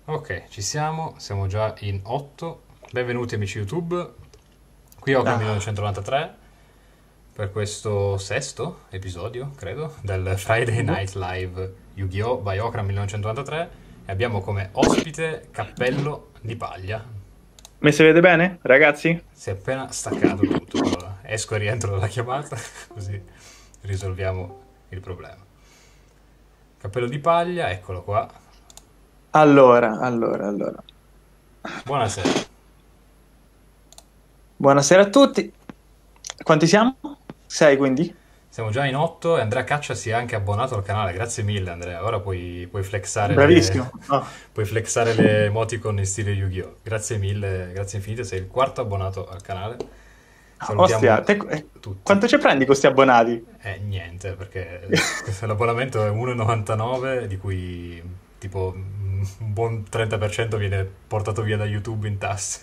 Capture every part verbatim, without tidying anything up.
Ok, ci siamo, siamo già in otto. Benvenuti amici YouTube. Qui Ocra Ah, millenovecentonovantatré per questo sesto episodio, credo, del Friday boh. Night Live Yu-Gi-Oh! By Ocra millenovecentonovantatré e abbiamo come ospite Cappello di Paglia. Mi si vede bene, ragazzi? Si è appena staccato tutto, però esco e rientro dalla chiamata, così risolviamo il problema. Cappello di Paglia, eccolo qua. Allora, allora, allora. Buonasera. Buonasera a tutti. Quanti siamo? Sei, quindi? Siamo già in otto e Andrea Caccia si è anche abbonato al canale. Grazie mille Andrea. Ora puoi, puoi flexare le, Bravissimo. Oh. puoi flexare le emoticon in stile Yu-Gi-Oh! Grazie mille, grazie infinite. Sei il quarto abbonato al canale. Ostia, Salutiamo te- eh, tutti. quanto ci prendi con questi abbonati? Eh, niente, perché l'abbonamento è uno e novantanove, di cui tipo un buon trenta per cento viene portato via da YouTube in tasse.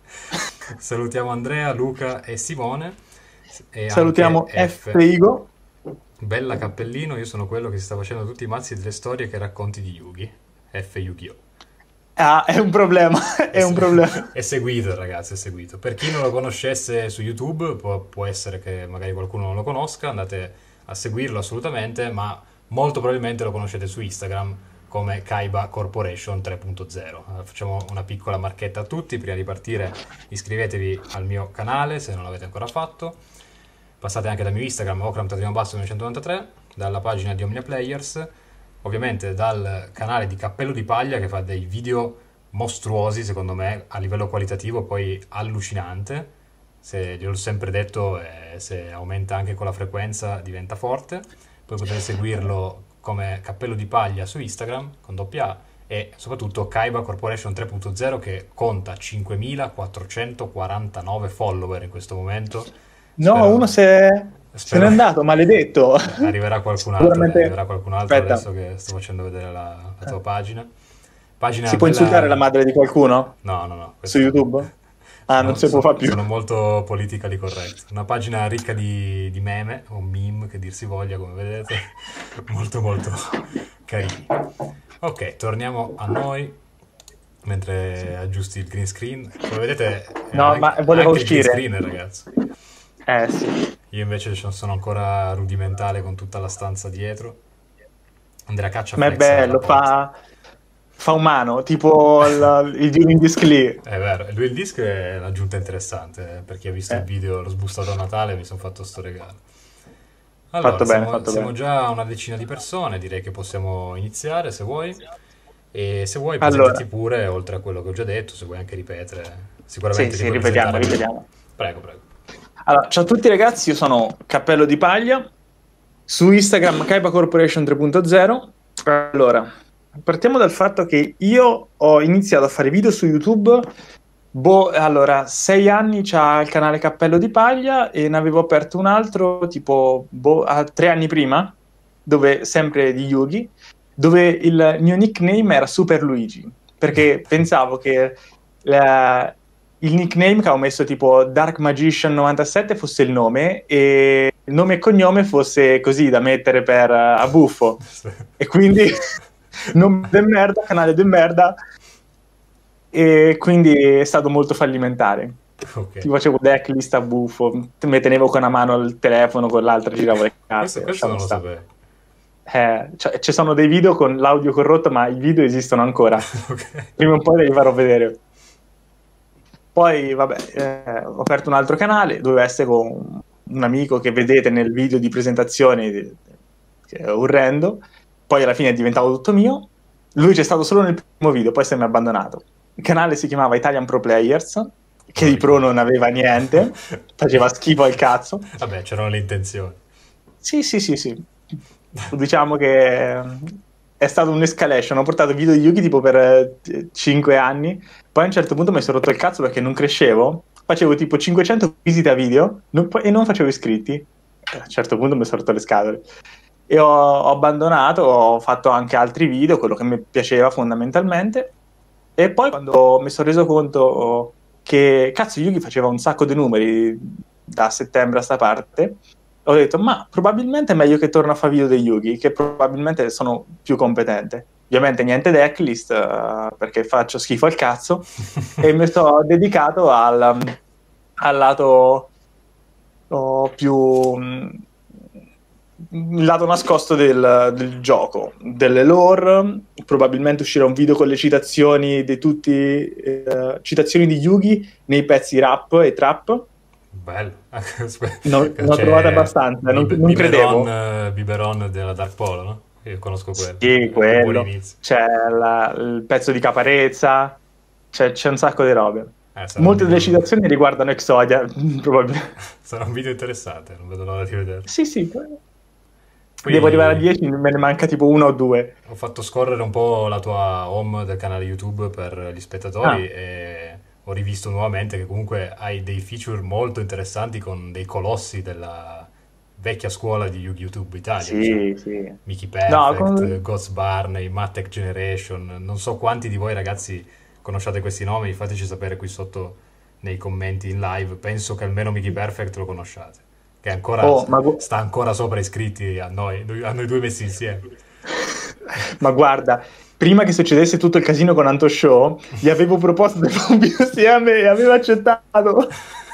Salutiamo Andrea, Luca e Simone e anche Salutiamo F. F. Igo. Bella Cappellino, io sono quello che si sta facendo tutti i mazzi delle storie che racconti di Yugi. F Yu-Gi-Oh! Ah, è un problema, È, è un se- problema. è seguito, ragazzi, è seguito. Per chi non lo conoscesse su YouTube, può, può essere che magari qualcuno non lo conosca, andate a seguirlo assolutamente, ma molto probabilmente lo conoscete su Instagram come Kaiba Corporation tre punto zero. Allora, facciamo una piccola marchetta a tutti. Prima di partire, iscrivetevi al mio canale se non l'avete ancora fatto. Passate anche dal mio Instagram, ocram-basso millenovecentonovantatré, dalla pagina di Omnia Players, ovviamente dal canale di Cappello di Paglia che fa dei video mostruosi, secondo me, a livello qualitativo, poi allucinante. Se gliel'ho sempre detto, eh, se aumenta anche con la frequenza diventa forte. Poi potete seguirlo come Cappello di Paglia su Instagram con doppia A e soprattutto Kaiba Corporation tre punto zero che conta cinquemilaquattrocentoquarantanove follower in questo momento. No, uno Spero, se, se n'è spero andato, maledetto. arriverà qualcun altro, dai, Sicuramente. arriverà qualcun altro Aspetta, adesso che sto facendo vedere la, la eh, tua pagina. Pagina si può insultare la bella. madre di qualcuno? No, no, no, Su questo no. YouTube? Ah, non Sono, si può sono- fare più. sono molto politically correct. Una pagina ricca di, di meme, o meme che dir si voglia, come vedete. Molto, molto carini. Ok, torniamo a noi mentre aggiusti il green screen. Come vedete, è No, anche, ma è voleva anche il green uscire. screen, ragazzi. Eh sì. Io invece sono ancora rudimentale con tutta la stanza dietro. Andrea Caccia Ma è flexa dalla bello, porta. fa, fa umano, tipo il, il Dueling Disc lì. È vero, lui il disco è un'aggiunta interessante, eh, per chi ha visto il Eh, video, l'ho sbustato a Natale e mi sono fatto sto regalo. Allora, fatto bene, siamo, fatto siamo bene. già una decina di persone, direi che possiamo iniziare se vuoi. E se vuoi presentati Allora, pure, oltre a quello che ho già detto, se vuoi anche ripetere, sì, sicuramente ti sì, puoi ripetiamo, presentare meglio. ripetiamo. Prego, prego. Allora, ciao a tutti ragazzi, io sono Cappello di Paglia, su Instagram Kaiba Corporation tre punto zero. Allora, partiamo dal fatto che io ho iniziato a fare video su YouTube, boh, allora, sei anni c'ha il canale Cappello di Paglia e ne avevo aperto un altro tipo, boh, a- tre anni prima, dove, sempre di Yugi, dove il mio nickname era Super Luigi, perché pensavo che la- il nickname che avevo messo tipo Dark Magician novantasette fosse il nome e il nome e cognome fosse così da mettere per eh, a buffo. E quindi nome de merda, canale de merda, e quindi è stato molto fallimentare. Ok, Ti facevo decklist a buffo, mi tenevo con una mano il telefono, con l'altra giravo le questo, carte, questo lasciamo non lo stare. sapevo. Eh, cioè, ci sono dei video con l'audio corrotto, ma i video esistono ancora. Ok. Prima o poi li farò vedere. Poi, vabbè, eh, ho aperto un altro canale, doveva essere con un amico che vedete nel video di presentazione, di- che è orrendo. Poi alla fine è diventato tutto mio. Lui c'è stato solo nel primo video, poi se mi ha abbandonato. Il canale si chiamava Italian Pro Players, che Non lo di pro ricordo. non aveva niente, faceva schifo al cazzo. Vabbè, c'erano le intenzioni. Sì, sì, sì, sì. Diciamo che eh, è stato un'escalation. Ho portato video di Yugi tipo per cinque anni. Poi a un certo punto mi sono rotto il cazzo perché non crescevo. Facevo tipo cinquecento visite a video non- e non facevo iscritti. A un certo punto mi sono rotto le scatole. E ho, ho abbandonato, ho fatto anche altri video, quello che mi piaceva fondamentalmente. E poi quando mi sono reso conto che cazzo Yugi faceva un sacco di numeri da settembre a sta parte, ho detto, ma probabilmente è meglio che torno a fare video dei Yugi, che probabilmente sono più competente. ovviamente niente decklist, eh, perché faccio schifo al cazzo, e mi sono dedicato al, al lato oh, più mh, il lato nascosto del, del gioco, delle lore. Probabilmente uscirà un video con le citazioni di tutti, eh, citazioni di Yugi nei pezzi rap e trap. Bello. No, ne ho trovate C'è abbastanza, non, Bib- non Biberon, credevo. eh, Biberon della Dark Polo, no? Io conosco quello. Sì, È un buon quello. inizio. C'è la- il pezzo di Caparezza, c'è, c'è un sacco di robe. Eh, sarà un Molte delle video, citazioni riguardano Exodia, probabilmente. sarà un video interessante, non vedo l'ora di vederlo. Sì, sì. Devo arrivare a Poi dieci, me ne manca tipo uno o due. ho fatto scorrere un po' la tua home del canale YouTube per gli spettatori Ah, e ho rivisto nuovamente che comunque hai dei feature molto interessanti con dei colossi della vecchia scuola di YouTube Italia, diciamo. sì, sì. Mickey No, Perfect, con- Ghost Barney, Mattech Generation. Non so quanti di voi ragazzi conosciate questi nomi, fateci sapere qui sotto nei commenti in live. Penso che almeno Mickey Perfect lo conosciate, che è ancora, oh, ma, gu- sta ancora sopra iscritti a noi, a noi due messi insieme. ma guarda, prima che succedesse tutto il casino con Anto Show, gli avevo proposto di fare un video insieme e aveva accettato.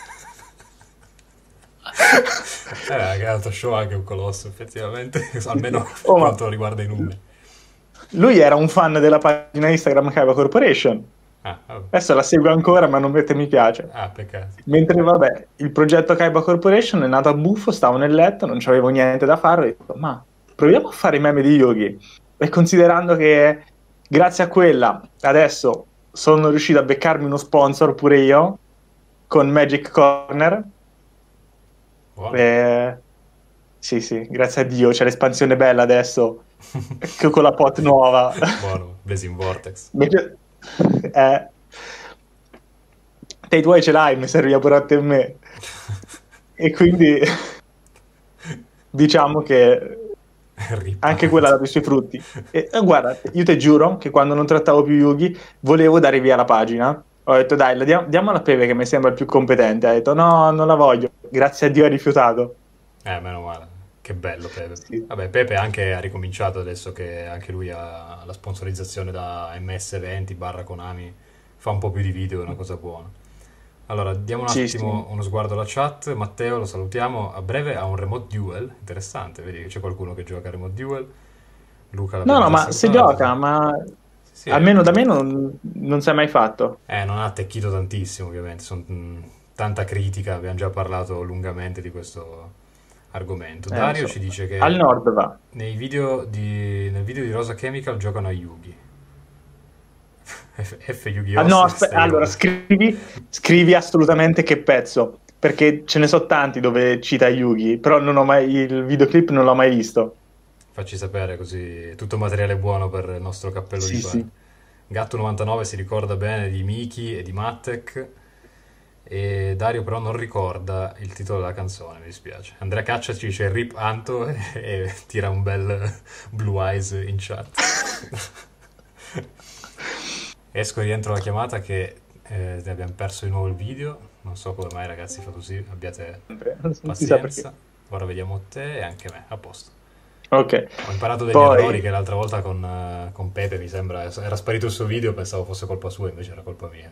Eh, che altro show anche un colosso, effettivamente, almeno per Oh, ma quanto riguarda i numeri. lui era un fan della pagina Instagram Kaiba Corporation. Ah, vabbè. Adesso la seguo ancora, ma non mette mi piace. Ah, peccato. Mentre, vabbè, il progetto Kaiba Corporation è nato a buffo, stavo nel letto, non c'avevo niente da fare, ho detto, ma proviamo a fare i meme di Yogi. E considerando che grazie a quella adesso sono riuscito a beccarmi uno sponsor pure io, con Magic Corner, Buono. eh, sì, sì, grazie a Dio, c'è l'espansione bella adesso, che con la pot nuova. Buono, Blazing Vortex. Invece- eh, te i tuoi ce l'hai, mi serviva pure a te e me. E quindi diciamo che Rip. anche quella ha dato i suoi frutti. E, e guarda, io ti giuro che quando non trattavo più Yugi, volevo dare via la pagina. Ho detto, dai, la diamo, diamola a Pepe che mi sembra il più competente. Ha detto, no, non la voglio. Grazie a Dio ha rifiutato. Eh, meno male. Che bello Pepe. Sì, Vabbè, Pepe anche ha ricominciato adesso che anche lui ha la sponsorizzazione da M S venti barra Konami. Fa un po' più di video, è una cosa buona. Allora, diamo un sì, sì. attimo uno sguardo alla chat. Matteo, lo salutiamo. A breve ha un remote duel. Interessante, vedi che c'è qualcuno che gioca a remote duel. Luca No, l'abbiamo no, già ma se salutato. gioca, ma Sì, sì, è- almeno da me non, non si è mai fatto. eh, non ha attecchito tantissimo, ovviamente. Son- mh, tanta critica, abbiamo già parlato lungamente di questo argomento. Eh, lo Dario so. ci dice Al che nord va. nei video di, nel video di Rosa Chemical giocano a Yugi. F, F Ah, Yu-Gi-Oh! no, Se aspe- stai allora ora. scrivi, scrivi assolutamente che pezzo, perché ce ne so tanti dove cita Yugi, però non ho mai, il videoclip non l'ho mai visto. Facci sapere così tutto materiale buono per il nostro cappello di Sì, pane. sì. Gatto novantanove si ricorda bene di Miki e di Mattek e Dario però non ricorda il titolo della canzone, mi dispiace. Andrea Caccia ci dice Rip Anto e, e tira un bel Blue Eyes in chat. Esco e rientro la chiamata che eh, abbiamo perso di nuovo il video. Non so come mai ragazzi fa così, abbiate Non si sa perché. pazienza. Ora vediamo te e anche me, a posto. Ok, Ho imparato degli poi errori che l'altra volta con, eh, con Pepe mi sembra era sparito il suo video, pensavo fosse colpa sua, invece era colpa mia.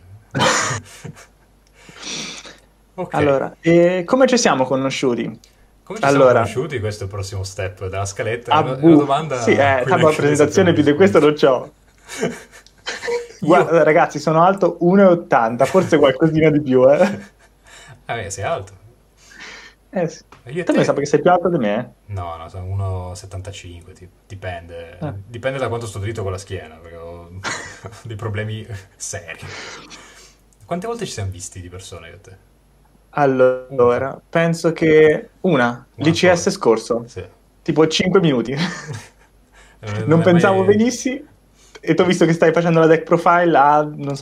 Ok, allora, e come ci siamo conosciuti? come ci siamo Allora, conosciuti? Questo è il prossimo step della scaletta. È a una, è una bu- domanda sì, a eh, cui tanto la neanche noi sappiamo presentazione più di questo rispondere. non c'ho. Io? Guarda, ragazzi, sono alto uno e ottanta, forse qualcosina di più, eh. Ah, beh, sei alto. Eh sì. Io e Te mi sa te? che sei più alto di me. No, no, sono uno virgola settantacinque, tipo. Dipende. Eh. Dipende da quanto sto dritto con la schiena, perché ho dei problemi seri. Quante volte ci siamo visti di persona io e te? Una. Allora, penso che una, Una l'I C S sola. scorso, Sì. tipo cinque minuti. Non è, non Non è pensavo mai... venissi e ti ho visto che stai facendo la deck profile a, non so,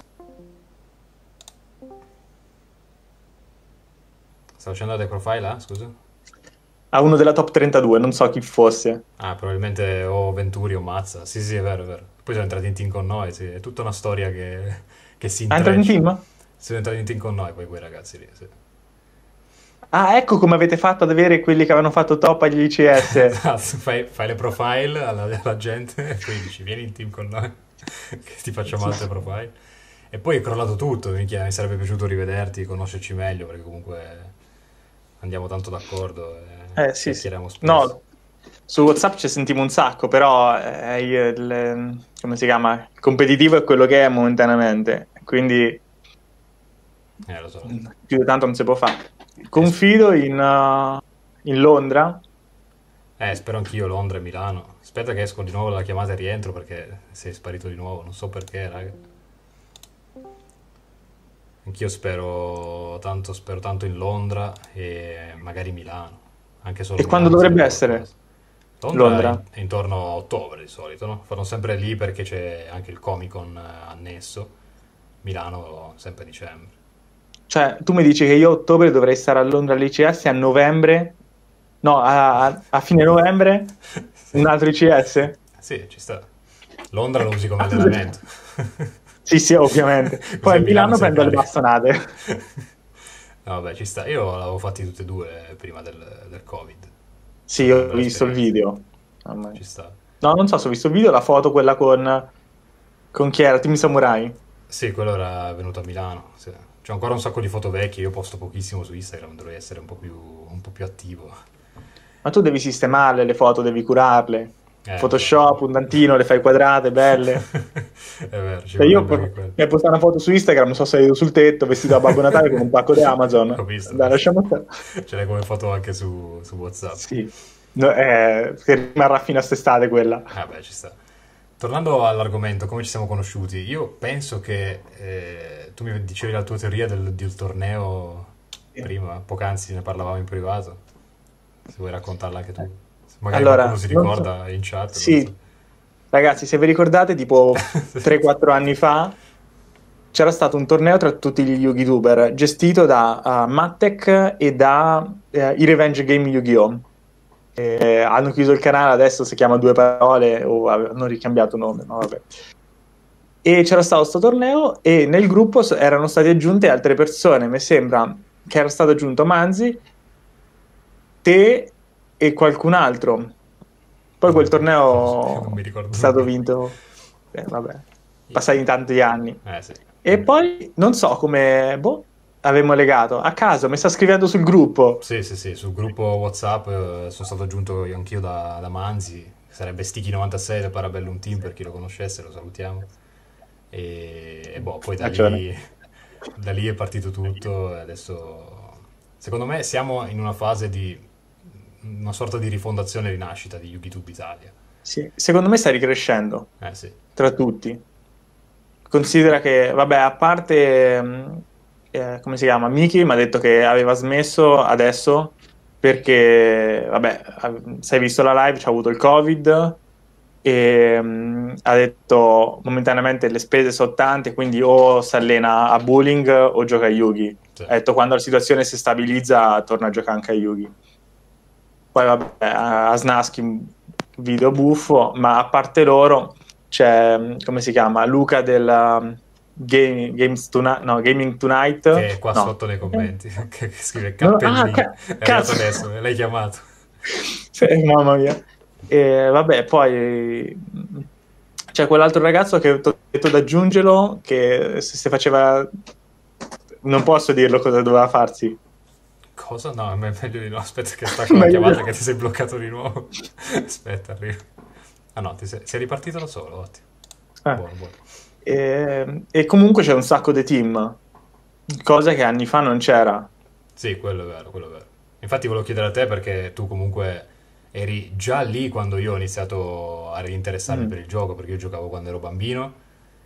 Sta facendo la deck profile, ah, scusa? a uno della top trentadue, non so chi fosse. Ah, probabilmente o Venturi o Mazza. Sì, sì, è vero, è vero. Poi sono entrati in team con noi, sì. È tutta una storia che, che si Ha entrato in intreccia. team? Sono entrati in team con noi poi quei ragazzi lì, sì. Ah, ecco come avete fatto ad avere quelli che avevano fatto top agli I C S. Esatto, fai, fai le profile alla, alla gente e poi dici vieni in team con noi che ti facciamo altre profile. E poi è crollato tutto, minchia, mi sarebbe piaciuto rivederti, conoscerci meglio perché comunque andiamo tanto d'accordo e Eh sì, sì. chiacchieriamo spesso. No, su WhatsApp ci sentiamo un sacco, però eh, il, come si chiama? Il competitivo è quello che è momentaneamente, quindi Eh, lo so, lo so. più di tanto non si può fare. Confido in, uh, in Londra. Eh, spero anch'io, Londra e Milano. Aspetta che esco di nuovo dalla chiamata e rientro perché sei sparito di nuovo, non so perché, raga. Anch'io spero tanto, spero tanto in Londra e magari Milano, anche solo E quando Milano dovrebbe sarebbe essere qualcosa. Londra è, Londra? in- è intorno a ottobre di solito, no? Fanno sempre lì perché c'è anche il Comic Con eh, annesso. Milano sempre a dicembre. Cioè, tu mi dici che io a ottobre dovrei stare a Londra all'I C S, a novembre, no, a, a- a fine novembre, Sì. un altro I C S? Sì, ci sta. Londra lo usi come Ah, cos'è? allenamento. Sì, sì, ovviamente. Così Poi a a Milano Milano sei prendo le carico. bastonate. No, vabbè, ci sta. Io l'avevo fatti tutte e due prima del, del Covid. È Sì, stata una ho bella visto il esperienza. video. Mamma mia. Ci sta. No, non so se ho visto il video, la foto, quella con, con chi era, Team Samurai. Sì, quello era venuto a Milano. Sì. C'è ancora un sacco di foto vecchie. Io posto pochissimo su Instagram, dovrei essere un po' più, un po' più attivo. Ma tu devi sistemarle le foto, devi curarle. Eh, lo so. Photoshop, un tantino, le fai quadrate, belle. È vero, ci Cioè io vorrebbe anche po- quello. mi hai postato una foto su Instagram, sono salito sul tetto vestito da Babbo Natale con un pacco di Amazon. Ho visto, ho Dai, visto. lasciamo stare. Ce l'hai come foto anche su, su WhatsApp. Sì, no, eh, che rimarrà fino a quest'estate quella. Ah beh, ci sta. Tornando all'argomento, come ci siamo conosciuti? Io penso che eh, tu mi dicevi la tua teoria del, del torneo prima, poc'anzi ne parlavamo in privato. Se vuoi raccontarla anche tu. Se magari qualcuno Allora, si non so. ricorda in chat, non so. Sì, ragazzi, se vi ricordate, tipo tre quattro anni fa c'era stato un torneo tra tutti gli YouTuber gestito da uh, Mattec e da eh, i Revenge Game Yu-Gi-Oh! Eh, hanno chiuso il canale, adesso si chiama Due Parole o ave- hanno ricambiato nome, no, vabbè. E c'era stato questo torneo e nel gruppo s- erano state aggiunte altre persone, mi sembra che era stato aggiunto Manzi, te e qualcun altro. Poi quel torneo Non mi è ricordo stato nulla. vinto, eh, vabbè, passati tanti anni. Eh sì. E poi non so come, boh, avevamo legato a caso, mi sta scrivendo sul gruppo. Sì, sì, sì, sul gruppo WhatsApp eh, sono stato aggiunto io anch'io da, da Manzi, sarebbe Sticky novantasei del Parabellum Team per chi lo conoscesse, lo salutiamo. E, e boh, poi da Ragione. lì, da lì è partito tutto e adesso secondo me siamo in una fase di una sorta di rifondazione e rinascita di YouTube Italia. Sì, secondo me sta ricrescendo Eh sì, tra tutti. Considera che, vabbè, a parte, mh, eh, come si chiama? Miki mi ha detto che aveva smesso adesso perché, vabbè, av- se hai visto la live, c'ha avuto il Covid e mh, ha detto momentaneamente le spese sono tante, quindi o si allena a bowling o gioca a Yugi. sì. Ha detto quando la situazione si stabilizza torna a giocare anche a Yugi. Poi vabbè, a a Snaschi un video buffo, ma a parte loro c'è, mh, come si chiama? Luca della um, Game- Games Tonight, no, Gaming Tonight, Che è qua no. sotto nei commenti, che, che scrive No, ah, cappellino, ca- è arrivato cazzo! adesso, l'hai chiamato. Sì, mamma mia. E vabbè, poi mh, c'è quell'altro ragazzo che ti ho detto di aggiungerlo, che se si faceva... Non posso dirlo cosa doveva farsi. Cosa? No, è me- meglio di no. Aspetta che stacco la Meglio chiamata di- che ti sei bloccato di nuovo. Aspetta, arrivo. Ah no, ti sei, sei ripartito da solo, ottimo. Eh. Buono, buono. E, e comunque c'è un sacco di team, cosa che anni fa non c'era. Sì, quello è vero, quello è vero. Infatti volevo chiedere a te perché tu comunque eri già lì quando io ho iniziato a rinteressarmi Mm. per il gioco, perché io giocavo quando ero bambino,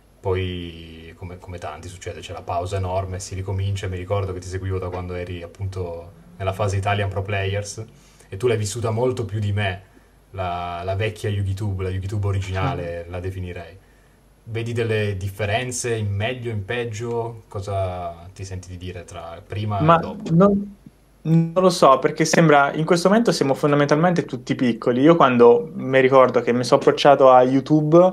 poi come, come tanti succede, c'è la pausa enorme, si ricomincia, mi ricordo che ti seguivo da quando eri appunto nella fase Italian Pro Players e tu l'hai vissuta molto più di me, la, la vecchia YugiTube, la YugiTube originale, la definirei. Vedi delle differenze in meglio, in peggio? Cosa ti senti di dire tra prima e Ma dopo? non, non lo so, perché sembra, in questo momento siamo fondamentalmente tutti piccoli. Io quando mi ricordo che mi sono approcciato a YouTube,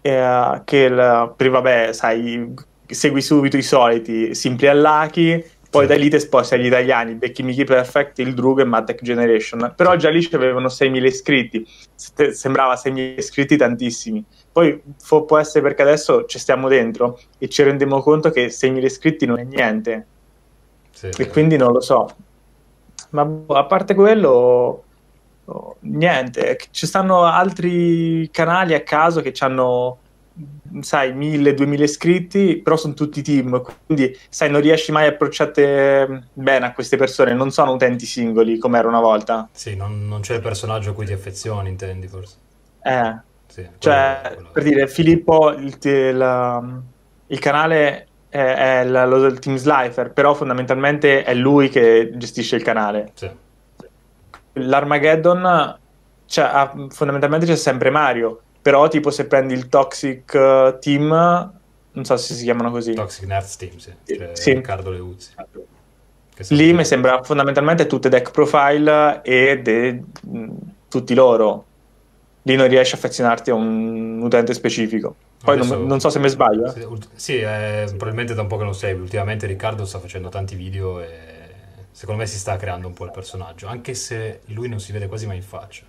eh, che il, per- vabbè, sai, segui subito i soliti, Simply Unlucky, Poi Sì. da lì ti sposti agli italiani, becchi Mickey Perfect, il Drugo e Mattech Generation. Però già lì avevano seimila iscritti, Se- sembrava seimila iscritti tantissimi. Poi fo- può essere perché adesso ci stiamo dentro e ci rendiamo conto che seimila iscritti non è niente. Sì, E vero. quindi non lo so. Ma boh, a parte quello, oh, niente, ci stanno altri canali a caso che hanno, sai, mille, duemila iscritti, però sono tutti team, quindi, sai, non riesci mai a approcciarti bene a queste persone, non sono utenti singoli come era una volta. Sì, non, non c'è il personaggio a cui ti affezioni, intendi forse. Eh, Sì, quello, cioè, quello per è. dire, Filippo, il, il- il canale è, è la- lo del Team Slifer, però fondamentalmente è lui che gestisce il canale. Sì. L'Armageddon, cioè, ha- fondamentalmente c'è sempre Mario, però tipo se prendi il Toxic eh, Team, non so se si chiamano così. Toxic Nerds Team, sì. Eh, C'è Sì, Riccardo Leuzzi, che lì mi salutiamo. sembra fondamentalmente tutte deck profile e de- mh, tutti loro. Lì non riesci a affezionarti a un utente specifico. Poi non, non Adesso, so se mi sbaglio. eh. sì, ult- sì, eh, probabilmente da un po' che lo segui. Ultimamente Riccardo sta facendo tanti video e secondo me si sta creando un po' il personaggio, anche se lui non si vede quasi mai in faccia.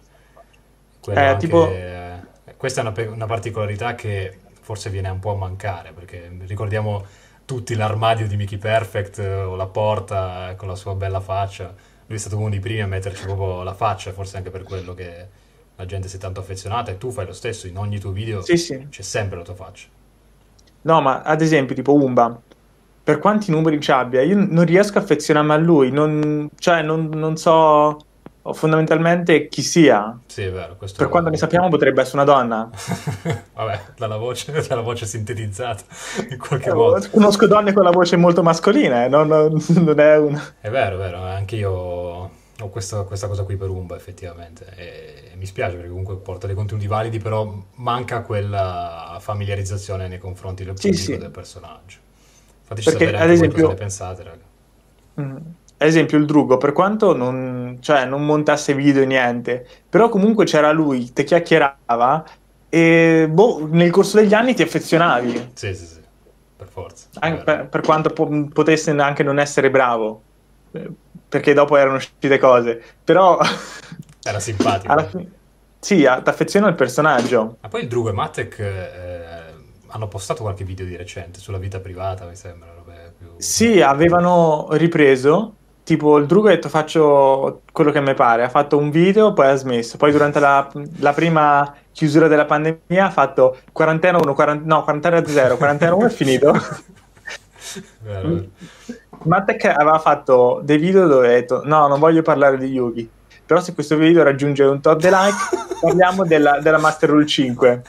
Quello Eh, anche, tipo, eh, questa è una, pe- una particolarità che forse viene un po' a mancare, perché ricordiamo tutti l'armadio di Mickey Perfect eh, o la porta eh, con la sua bella faccia. Lui è stato uno dei primi a metterci proprio la faccia, forse anche per quello che la gente si è tanto affezionata e tu fai lo stesso, in ogni tuo video sì, sì. c'è sempre la tua faccia. No, ma ad esempio, tipo Umba, per quanti numeri ci abbia, io non riesco a affezionarmi a lui, non, cioè non, non so fondamentalmente chi sia. Sì, è vero, Per quanto ne questo... sappiamo potrebbe essere una donna. Vabbè, dalla voce, dalla voce sintetizzata, in qualche modo. Eh, conosco donne con la voce molto mascolina, eh, non, non- non è un... È vero, è vero, anche io ho questa, questa cosa qui per Umba effettivamente e mi spiace perché comunque porta dei contenuti validi, però manca quella familiarizzazione nei confronti del Sì, pubblico sì, del personaggio. Fateci perché sapere ad anche voi cosa ne esempio, pensate, raga. mm, ad esempio il Drugo, per quanto non, cioè, non montasse video niente, però comunque c'era lui, te chiacchierava e boh, nel corso degli anni ti affezionavi. Sì, sì, sì, per forza, è Anche vero. per, per quanto po- potesse anche non essere bravo, eh, perché dopo erano uscite cose, però Era simpatico, alla eh. fine sì, ti affeziona al personaggio. Ma poi il Drugo e Matek eh, hanno postato qualche video di recente sulla vita privata, mi sembra, robe più... Sì, avevano ripreso, tipo il Drugo ha detto faccio quello che mi pare, ha fatto un video, poi ha smesso, poi durante la, la prima chiusura della pandemia ha fatto quarantena uno, quaranta no, quarantena zero, quarantena uno è finito. Vero, vero. Matek aveva fatto dei video dove ha detto no, non voglio parlare di Yugi, però se questo video raggiunge un tot di like parliamo della, della Master Rule cinque.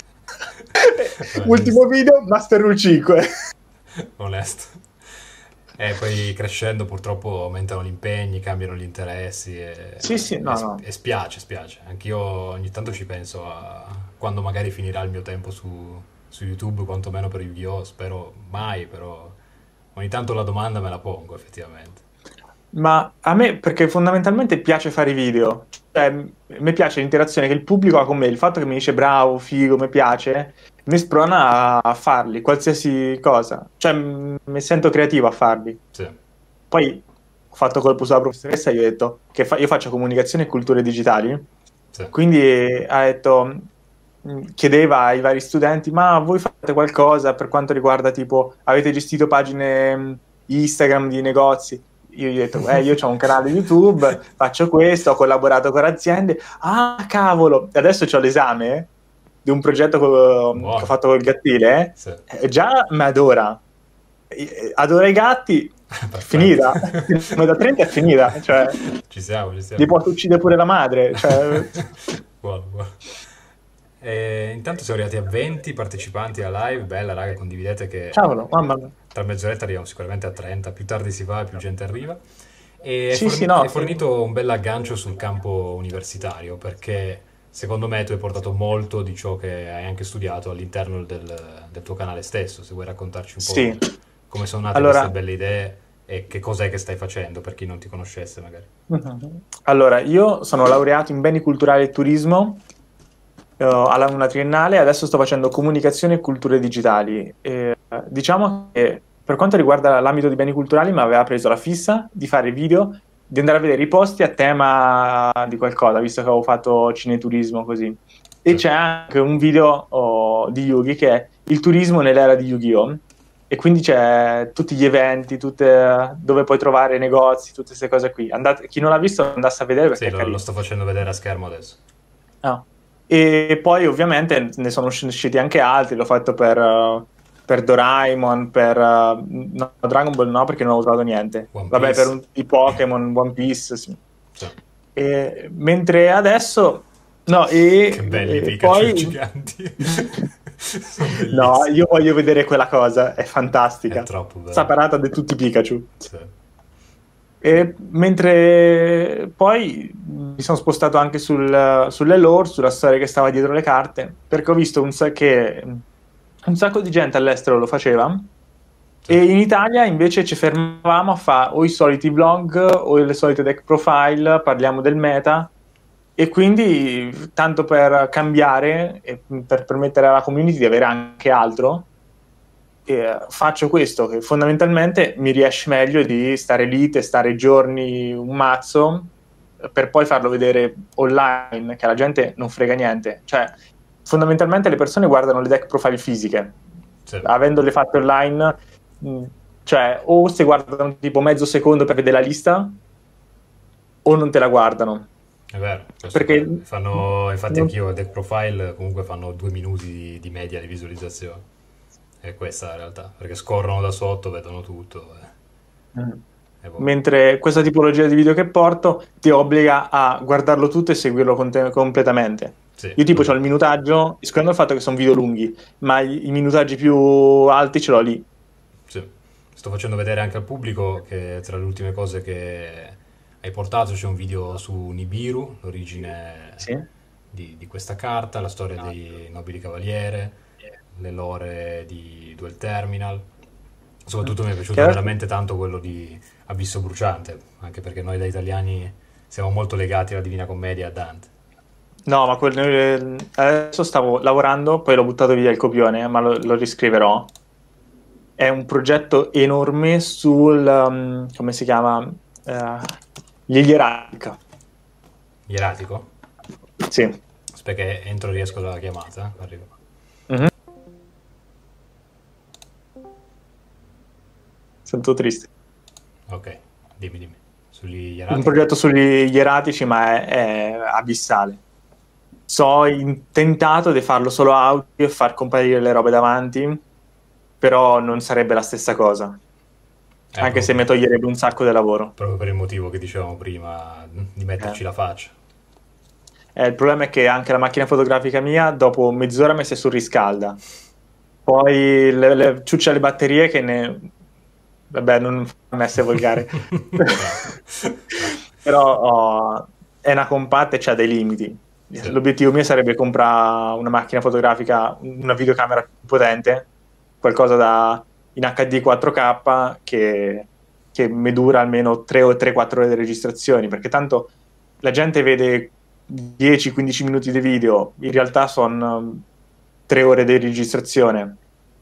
Vabbè, Ultimo giusto. video, Master Rule cinque. Onesto. E poi crescendo purtroppo aumentano gli impegni, cambiano gli interessi e, Sì, sì, e, no, no. e spiace, spiace. Anch'io ogni tanto ci penso a quando magari finirà il mio tempo su, su YouTube, quantomeno per Yu-Gi-Oh! Spero mai, però ogni tanto la domanda me la pongo effettivamente. Ma a me, perché fondamentalmente piace fare i video, cioè m- mi piace l'interazione che il pubblico ha con me, il fatto che mi dice bravo, figo, mi piace, mi sprona a, a farli, qualsiasi cosa, cioè m- mi sento creativo a farli. Sì, Poi ho fatto colpo sulla professoressa e gli ho detto che fa- io faccio comunicazione e culture digitali, sì. quindi ha detto, mh, chiedeva ai vari studenti, ma voi fate qualcosa per quanto riguarda tipo, avete gestito pagine mh, Instagram di negozi? Io gli ho detto, eh, io ho un canale YouTube, faccio questo, ho collaborato con aziende. Ah, cavolo, adesso ho l'esame di un progetto co- che ho Buono. fatto col gattile, Sì. eh, già mi adora. Eh, Adora i gatti, è finita. Perfetto. Ma da trenta è finita, cioè, Ci siamo, ci gli siamo. posso uccidere pure la madre, cioè... Buono, buono. E intanto siamo arrivati a venti partecipanti alla live, bella raga, condividete che Cavolo, mamma mia. tra mezz'oretta arriviamo sicuramente a trenta, più tardi si va, più gente arriva. E hai Sì, sì, forni- no, hai sì. fornito un bel aggancio sul campo universitario, perché secondo me tu hai portato molto di ciò che hai anche studiato all'interno del, del tuo canale stesso. Se vuoi raccontarci un po' Sì. come sono nate queste Allora, belle idee e che cos'è che stai facendo, per chi non ti conoscesse magari. mhm. Allora, io sono laureato in beni culturali e turismo eh, alla una triennale, adesso sto facendo comunicazione e culture digitali. E, eh, diciamo che per quanto riguarda l'ambito dei beni culturali, mi aveva preso la fissa di fare video, di andare a vedere i posti a tema di qualcosa, visto che avevo fatto cineturismo così. E c'è anche un video oh, di Yugi che è il turismo nell'era di Yu-Gi-Oh! E quindi c'è tutti gli eventi, tutte, dove puoi trovare negozi, tutte queste cose qui. Andate, chi non l'ha visto andasse a vedere perché Sì, lo, lo sto facendo vedere a schermo adesso. Ah. E poi ovviamente ne sono usciti anche altri, l'ho fatto per, uh, per Doraemon, per uh, no, Dragon Ball no perché non ho usato niente. One Vabbè, Piece. per un, i Pokémon, One Piece, sì. Sì. E, mentre adesso no, e, Che belli e Pikachu poi giganti. no, io voglio vedere quella cosa, è fantastica. È troppo bello. Sta parata di tutti i Pikachu. Sì. E mentre poi mi sono spostato anche sul, sulle lore, sulla storia che stava dietro le carte, perché ho visto un, sa- che un sacco di gente all'estero lo faceva, Sì. e in Italia invece ci fermavamo a fare o i soliti vlog o le solite deck profile, parliamo del meta, e quindi tanto per cambiare e per permettere alla community di avere anche altro, eh, faccio questo che fondamentalmente mi riesce meglio di stare lì, testare giorni un mazzo per poi farlo vedere online, che alla gente non frega niente. Cioè, fondamentalmente le persone guardano le deck profile fisiche, Sì. avendole fatte online, mh, cioè o se guardano tipo mezzo secondo per vedere la lista o non te la guardano. È vero, questo Perché è vero. Fanno, infatti non- anch'io deck profile comunque fanno due minuti di, di media di visualizzazione. E questa è la realtà, perché scorrono da sotto, vedono tutto. E, Mm. e boh. Mentre questa tipologia di video che porto ti obbliga a guardarlo tutto e seguirlo con te- completamente. Sì, Io tipo ho quello- il minutaggio, escludendo il fatto che sono video lunghi, ma i, i minutaggi più alti ce l'ho lì. sì. Sto facendo vedere anche al pubblico che tra le ultime cose che hai portato c'è un video su Nibiru, l'origine Sì. di, di questa carta, la storia dei nobili cavaliere, le lore di Duel Terminal. Soprattutto mi è piaciuto Che- veramente tanto quello di Abisso Bruciante, anche perché noi da italiani siamo molto legati alla Divina Commedia e a Dante. No, ma quel- eh, adesso stavo lavorando, poi l'ho buttato via il copione, ma lo, lo riscriverò. È un progetto enorme sul, um, come si chiama? Eh, gli ierarchica. Ieratico? Sì. Aspetta che entro e riesco alla chiamata. eh. Arrivo. Mhm. Sento triste. Ok, dimmi, dimmi. Sugli Un ieratici? progetto sugli ieratici, ma è, è abissale. So, ho in- tentato di farlo solo audio e far comparire le robe davanti, però non sarebbe la stessa cosa. Eh, Anche se mi proprio, toglierebbe un sacco di lavoro. proprio per il motivo che dicevamo prima, di metterci Eh. la faccia. Eh, il problema è che anche la macchina fotografica mia, dopo mezz'ora mi si surriscalda. Poi le, le, ciuccia le batterie che ne... Vabbè, non fa essere volgare. Però oh, è una compatta e c'ha dei limiti. Sì. L'obiettivo mio sarebbe comprare una macchina fotografica, una videocamera più potente, qualcosa da in H D quattro K che, che mi dura almeno tre o tre quattro ore di registrazioni, perché tanto la gente vede dieci quindici minuti di video, in realtà sono tre ore di registrazione.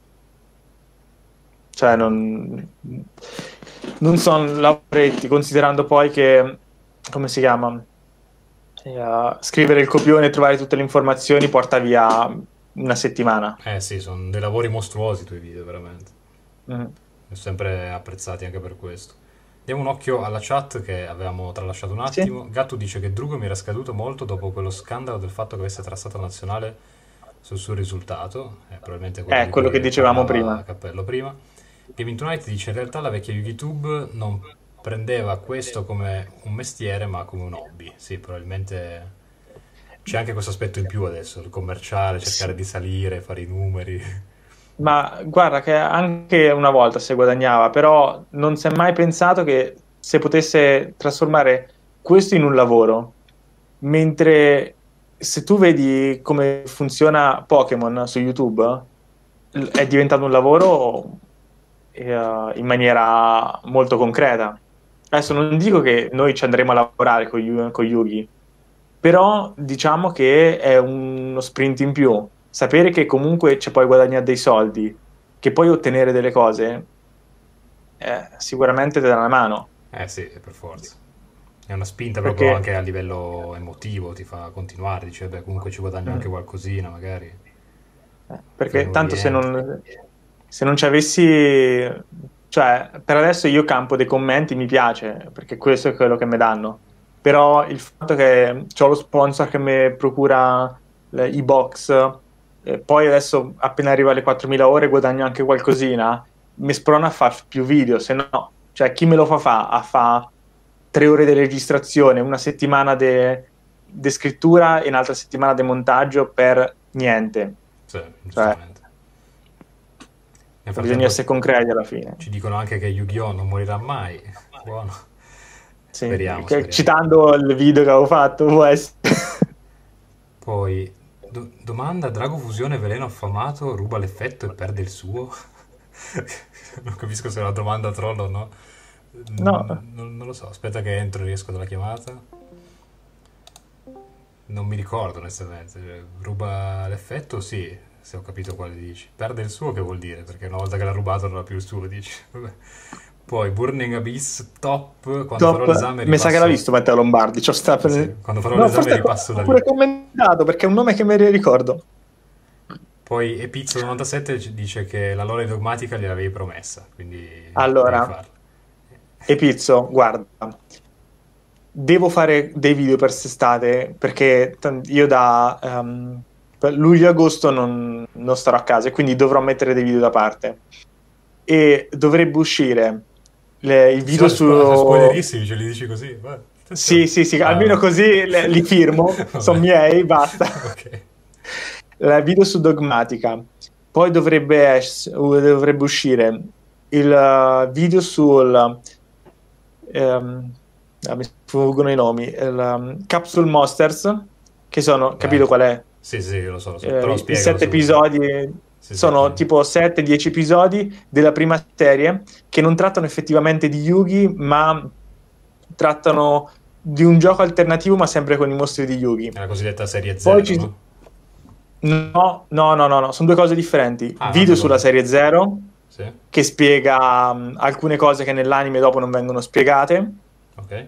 Cioè non, non sono lavoretti, considerando poi che, come si chiama? Eh, scrivere il copione e trovare tutte le informazioni porta via una settimana. Eh sì, sono dei lavori mostruosi i tuoi video, veramente. Mm. Li ho sempre apprezzati anche per questo. Diamo un occhio alla chat che avevamo tralasciato un Sì. attimo. Gatto dice che Drugo mi era scaduto molto dopo quello scandalo del fatto che avesse trassato nazionale sul suo risultato. Eh, probabilmente quello, Eh, di quello cui che dicevamo parlava prima. Cappello prima. Gaming Tonight dice in realtà la vecchia YouTube non prendeva questo come un mestiere ma come un hobby. Sì, probabilmente c'è anche questo aspetto in più adesso, il commerciale, cercare Sì. di salire, fare i numeri. Ma guarda che anche una volta si guadagnava, però non si è mai pensato che se potesse trasformare questo in un lavoro, mentre se tu vedi come funziona Pokémon su YouTube, l- è diventato un lavoro eh, in maniera molto concreta. Adesso non dico che noi ci andremo a lavorare con, Yu- con Yugi, però diciamo che è uno sprint in più. Sapere che comunque ci puoi guadagnare dei soldi, che puoi ottenere delle cose, eh, sicuramente ti dà una mano. Eh sì, per forza. È una spinta proprio Perché, anche a livello emotivo, ti fa continuare, dice, beh, comunque ci guadagno anche mm, qualcosina, magari eh, fai perché un tanto se rientro. non, se non ci avessi, cioè per adesso io campo dei commenti, mi piace, perché questo è quello che mi danno. Però il fatto che ho lo sponsor che mi procura le- i box, eh, poi adesso appena arrivo alle quattromila ore guadagno anche qualcosina, mi sprona a fare più video, se no, cioè chi me lo fa fa? A fa tre ore di registrazione, una settimana di scrittura e un'altra settimana di montaggio per niente. Sì, Cioè, giustamente. Nel bisogna frattempo essere concreti alla fine. ci dicono anche che Yu-Gi-Oh! Non morirà mai. Buono. Sì, Speriamo, che- speriamo. citando il video che avevo fatto, può essere. Poi, do- domanda, Drago Fusione veleno affamato ruba l'effetto e perde il suo? Non capisco se è una domanda troll o no. No, Mm, Non, non lo so, aspetta che entro e riesco dalla chiamata. Non mi ricordo onestamente. Cioè, ruba l'effetto? Sì, se ho capito quale dici. Perde il suo che vuol dire? Perché una volta che l'ha rubato non ha più il suo, dici. Vabbè. Poi Burning Abyss top, quando farò top. l'esame Mi sa che l'ha ripasso. visto Matteo Lombardi. C'ho sta Sì, per- sì, quando farò No, l'esame forse ripasso da l'ho lì. pure commentato perché è un nome che mi ricordo. Poi Epizzo novantasette ci dice che la lore dogmatica gliel'avevi promessa, quindi devi Allora, farla. e Pizzo, guarda, devo fare dei video per quest'estate perché t- io da ehm, per luglio-agosto non, non starò a casa e quindi dovrò mettere dei video da parte. E dovrebbe uscire le- il video Attenzione, su... spo- spoilerissimi, ce li dici così. Vai, attenzione. Sì, sì, sì, Ah, almeno no. così le- li firmo, sono Vabbè. miei, basta. Ok. Il video su Dogmatica. Poi dovrebbe, ess- dovrebbe uscire il uh, video sul... ehm, ah, mi sfuggono i nomi. Il, um, Capsule Monsters, che sono, capito Bello. qual è? Sì, sì, lo so, lo so. Però Eh, i spiegalo sette se vuoi bene. episodi Sì, sì. sono tipo sette dieci episodi della prima serie che non trattano effettivamente di Yugi, ma trattano di un gioco alternativo, ma sempre con i mostri di È Yugi. la cosiddetta serie Poi zero, ci... no? No, no, no, no, no, sono due cose differenti. Ah, Video un'altra sulla cosa. serie zero, Sì, che spiega um, alcune cose che nell'anime dopo non vengono spiegate. ok.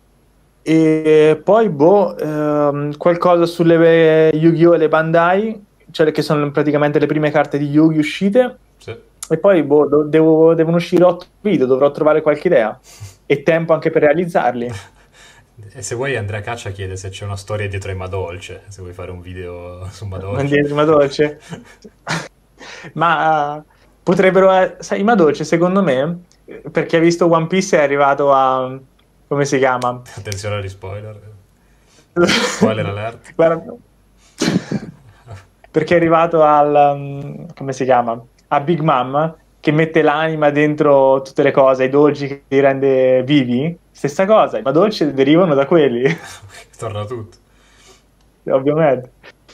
E poi, boh, ehm, qualcosa sulle Yu-Gi-Oh! E le Bandai, cioè che sono praticamente le prime carte di Yu-Gi uscite. Sì. E poi, boh, do- devo- devono uscire otto video, dovrò trovare qualche idea. E tempo anche per realizzarli. E se vuoi Andrea Caccia chiede se c'è una storia dietro ai Madolce, se vuoi fare un video su Non Madolce. dire ma dolce. Ma eh, potrebbero, eh, sai, ma dolce, secondo me, eh, perché ha visto One Piece è arrivato a, come si chiama? Attenzione agli spoiler. Spoiler alert. Guarda, perché è arrivato al, um, come si chiama? A Big Mom, che mette l'anima dentro tutte le cose, i dolci che li rende vivi. Stessa cosa, i ma dolci derivano da quelli, Torna tutto. ovviamente.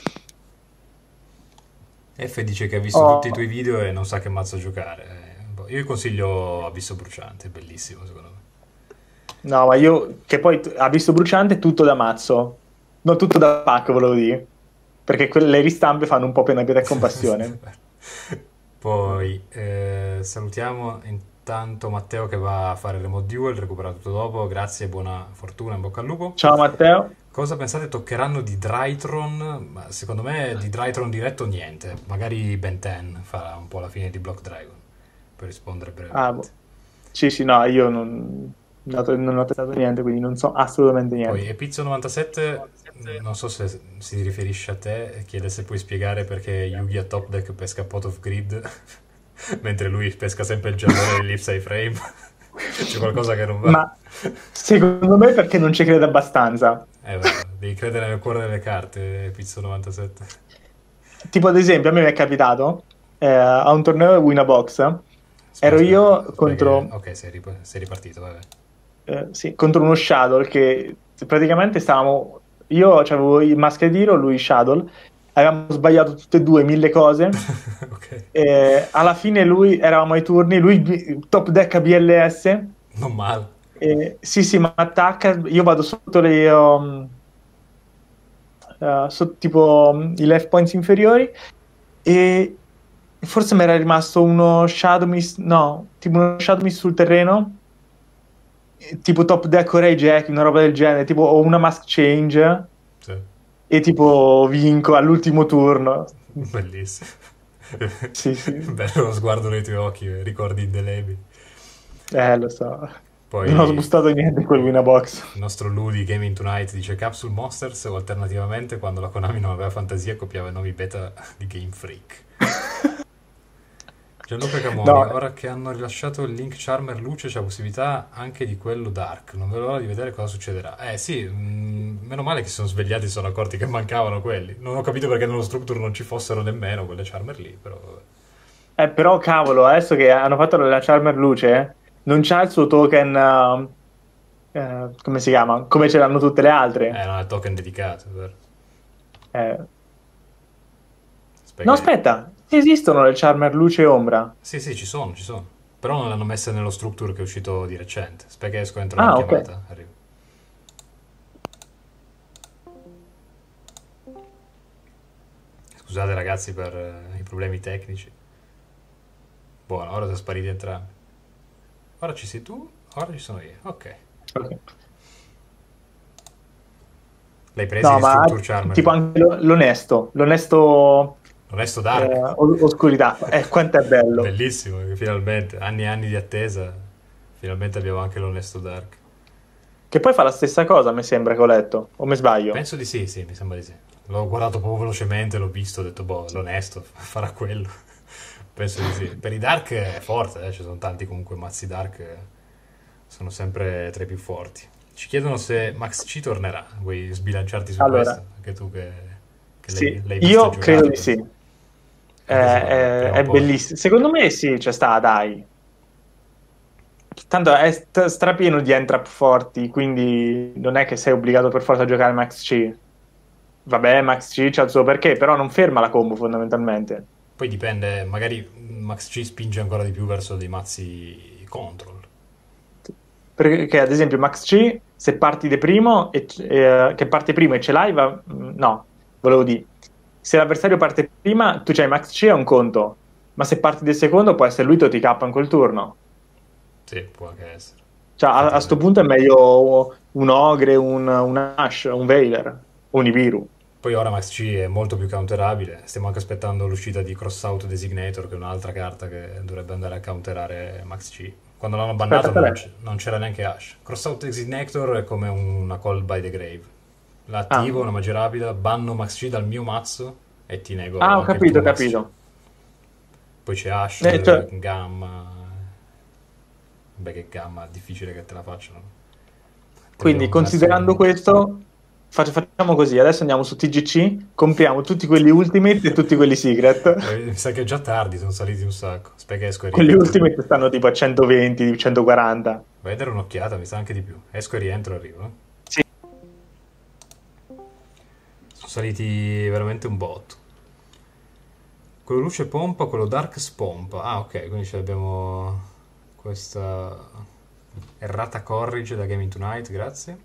F dice che ha visto tutti i Oh, tuoi video e non sa che mazzo giocare. Eh, boh, io gli consiglio Abisso Bruciante, è bellissimo secondo me. no, ma io, che poi t- ha visto bruciante tutto da mazzo, non tutto da pack, volevo dire, perché quelle ristampe fanno un po' pena pietà e compassione. Poi eh, salutiamo intanto Matteo che va a fare Remote Duel, recupera tutto dopo. Grazie, buona fortuna, in bocca al lupo. Ciao Matteo. Cosa pensate toccheranno di Drytron? Ma secondo me di Drytron diretto niente. Magari Ben ten farà un po' la fine di Block Dragon per rispondere Ah, brevemente. boh. Sì, sì, no, io non, non ho testato niente, quindi non so assolutamente Poi niente. Epizzo novantasette, non so se si riferisce a te, chiede se puoi spiegare perché Yugi a top deck pesca pot of grid mentre lui pesca sempre il giallone dell'Ipsai frame. C'è qualcosa che non va. Ma secondo me perché non ci crede abbastanza. Eh, vabbè, devi credere nel cuore delle carte, Epizzo novantasette. Tipo, ad esempio, a me mi è capitato eh, a un torneo Winabox, Aspetta, ero aspetta, io aspetta che- contro, Ok, sei, rip- sei ripartito, vabbè. eh, sì, contro uno Shadow che praticamente stavamo, io avevo il Mascherino, lui Shadow, avevamo sbagliato tutte e due mille cose. Ok, E alla fine lui, eravamo ai turni, lui B- top deck a B L S. non male. E, sì, sì, ma attacca, io vado sotto le, um, eh, sotto tipo um, i left points inferiori e forse mi era rimasto uno Shadow Mist, no, tipo uno Shadow Mist sul terreno, eh, tipo top deck o Jack, una roba del genere, tipo o una Mask Change Sì. e tipo vinco all'ultimo turno. Bellissimo. Sì, sì. Bello lo sguardo nei tuoi occhi, eh, ricordi indelebili. Eh, lo so. Non ho Poi sbustato niente in quel Winabox. il nostro Ludi Gaming Tonight dice Capsule Monsters o alternativamente quando la Konami non aveva fantasia copiava i nomi beta di Game Freak. Gianluca Camoni, No, ora che hanno rilasciato il Link Charmer Luce c'è la possibilità anche di quello Dark, non vedo l'ora di vedere cosa succederà. Eh sì, mh, meno male che si sono svegliati e si sono accorti che mancavano quelli. Non ho capito perché nello structure non ci fossero nemmeno quelle Charmer lì, però vabbè. eh, però cavolo, adesso che hanno fatto la Charmer Luce, non c'ha il suo token, uh, eh, come si chiama? Come ce l'hanno tutte le Eh, altre. non è token dedicato, è vero? Eh, No, Aspetta che... aspetta, sì, esistono le Charmer Luce e Ombra. Sì, sì, ci sono, ci sono. Però non le hanno messe nello structure che è uscito di recente. Aspetta che esco, entro nella Ah, ok. chiamata, arrivo. Scusate ragazzi per eh, i problemi tecnici. Buono, ora sono spariti entrambi. Ora ci sei tu, ora ci sono io. Ok. Ok. L'hai presi No, di ma Structure Charmer tipo lì. anche lo- l'onesto, l'onesto Onesto eh, Dark. o- oscurità, eh, quanto è bello. Bellissimo, finalmente. Anni e anni di attesa. Finalmente abbiamo anche l'Onesto Dark. Che poi fa la stessa cosa, mi sembra che ho letto, o mi sbaglio? Penso di sì, sì, mi sembra di sì. L'ho guardato proprio velocemente, l'ho visto, ho detto, boh, l'Onesto farà quello. Penso di sì. Per i Dark è forte, eh, ci sono tanti comunque mazzi Dark, eh, sono sempre tra i più forti. Ci chiedono se Max C tornerà. Vuoi sbilanciarti su Allora, questo? Anche tu che, che l'hai, sì, l'hai visto e io credo giocato. di sì. Eh, Anche secondo me, è, prima o è poi. bellissimo. Secondo me sì, c'è sta, dai. Tanto è st- strapieno di entrap forti, quindi non è che sei obbligato per forza a giocare Max C. Vabbè, Max C c'ha il suo perché, però non ferma la combo fondamentalmente. Poi dipende, magari Max C spinge ancora di più verso dei mazzi control. Perché ad esempio Max C, se parti di primo e, eh, che parte primo e ce l'hai, va... no, volevo dire, se l'avversario parte prima, tu c'hai Max C è un conto, ma se parti del secondo può essere lui che ti cappa in quel turno. Sì, può anche essere. Cioè, a, a sto Effettivamente. punto è meglio un Ogre, un, un Ash, un Veiler, un Ibiru. Poi ora Max C è molto più counterabile. Stiamo anche aspettando l'uscita di Crossout Designator, che è un'altra carta che dovrebbe andare a counterare Max C. Quando l'hanno Aspetta, bannato qual non, è? c- non c'era neanche Ash. Crossout Designator è come una Call by the Grave. Ah, L'attivo, una magia rapida, banno Max C dal mio mazzo e ti nego ah, ho anche il tuo capito, ho Max C. capito. Poi c'è Ash, Eh, cioè, Gamma. Beh, che Gamma, difficile che te la facciano. Te quindi, vedono verso considerando questo, fac- facciamo così. Adesso andiamo su T G C, compriamo tutti quelli Ultimate e tutti quelli Secret. Eh, mi sa che è già tardi, sono saliti un sacco. Aspetta che esco e Quelli rientro. Ultimate stanno tipo a centoventi, centoquaranta. Vai a dare un'occhiata, mi sa anche di più. Esco e rientro, arrivo. eh. Sì. Sono saliti veramente un botto. Quello luce pompa, quello dark spompa. Ah, ok, quindi ce l'abbiamo questa errata corrige da Gaming Tonight, grazie.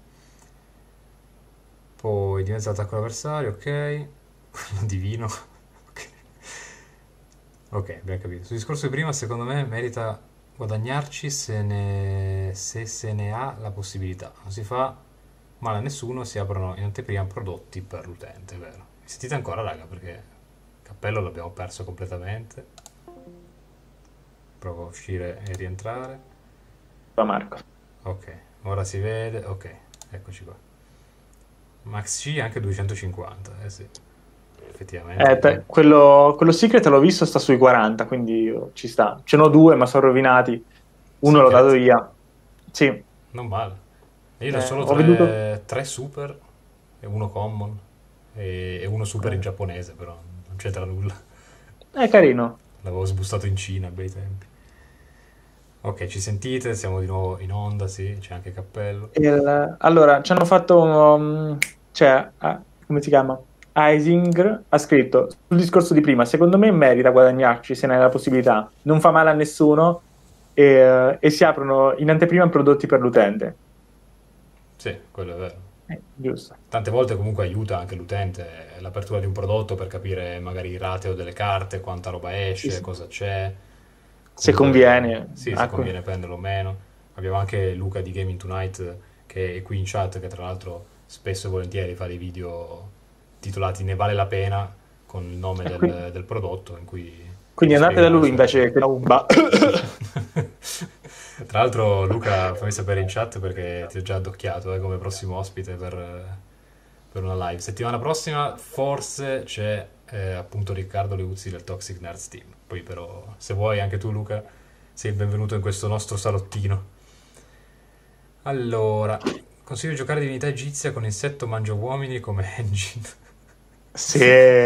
Poi di mezzo attacco l'avversario, ok. Quello divino. Ok. Ok, abbiamo capito. Sul discorso di prima, secondo me merita guadagnarci se, ne... se se ne ha la possibilità. Non si fa male a nessuno, si aprono in anteprima prodotti per l'utente, è vero. Mi sentite ancora, raga, perché il cappello l'abbiamo perso completamente. Provo a uscire e rientrare. Va Marco. Ok, ora si vede. Ok, eccoci qua. Max C anche duecentocinquanta, eh sì. Eh, Effettivamente. te- quello, quello Secret l'ho visto, sta sui quaranta, quindi ci sta. Ce n'ho due, ma sono rovinati. Uno l'ho dato Secret? via. Sì, Non male. Io ne ho eh, solo ho venduto... tre, tre super e uno common e, e uno super in Eh, giapponese, però non c'entra nulla. è carino. L'avevo sbustato in Cina a bei tempi. Ok, ci sentite? Siamo di nuovo in onda, sì, c'è anche Cappello. Il- allora, ci hanno fatto... um, cioè, ah, come si chiama? Eisinger ha scritto sul discorso di prima, secondo me merita guadagnarci se ne hai la possibilità, non fa male a nessuno e, e si aprono in anteprima prodotti per l'utente. Sì, quello è vero. Eh, giusto. Tante volte comunque aiuta anche l'utente, eh, l'apertura di un prodotto per capire magari il rateo delle carte, quanta roba Sì, esce, sì. cosa c'è, Se comunque conviene. sì, se Ecco. conviene prenderlo o meno. Abbiamo anche Luca di Gaming Tonight eh, che è qui in chat, che tra l'altro spesso e volentieri fa dei video titolati Ne vale la pena con il nome E qui- del, del prodotto in cui quindi ci andate da spiega le lui sue invece ragioni. che da Umba. Tra l'altro, Luca, fammi sapere in chat perché ti ho già addocchiato eh, come prossimo ospite per, eh, per una live. Settimana prossima forse c'è eh, appunto Riccardo Leuzzi del Toxic Nerds Team. Poi però, se vuoi anche tu Luca, sei il benvenuto in questo nostro salottino. Allora, consiglio di giocare Divinità Egizia con Insetto Mangia Uomini come engine. Sì.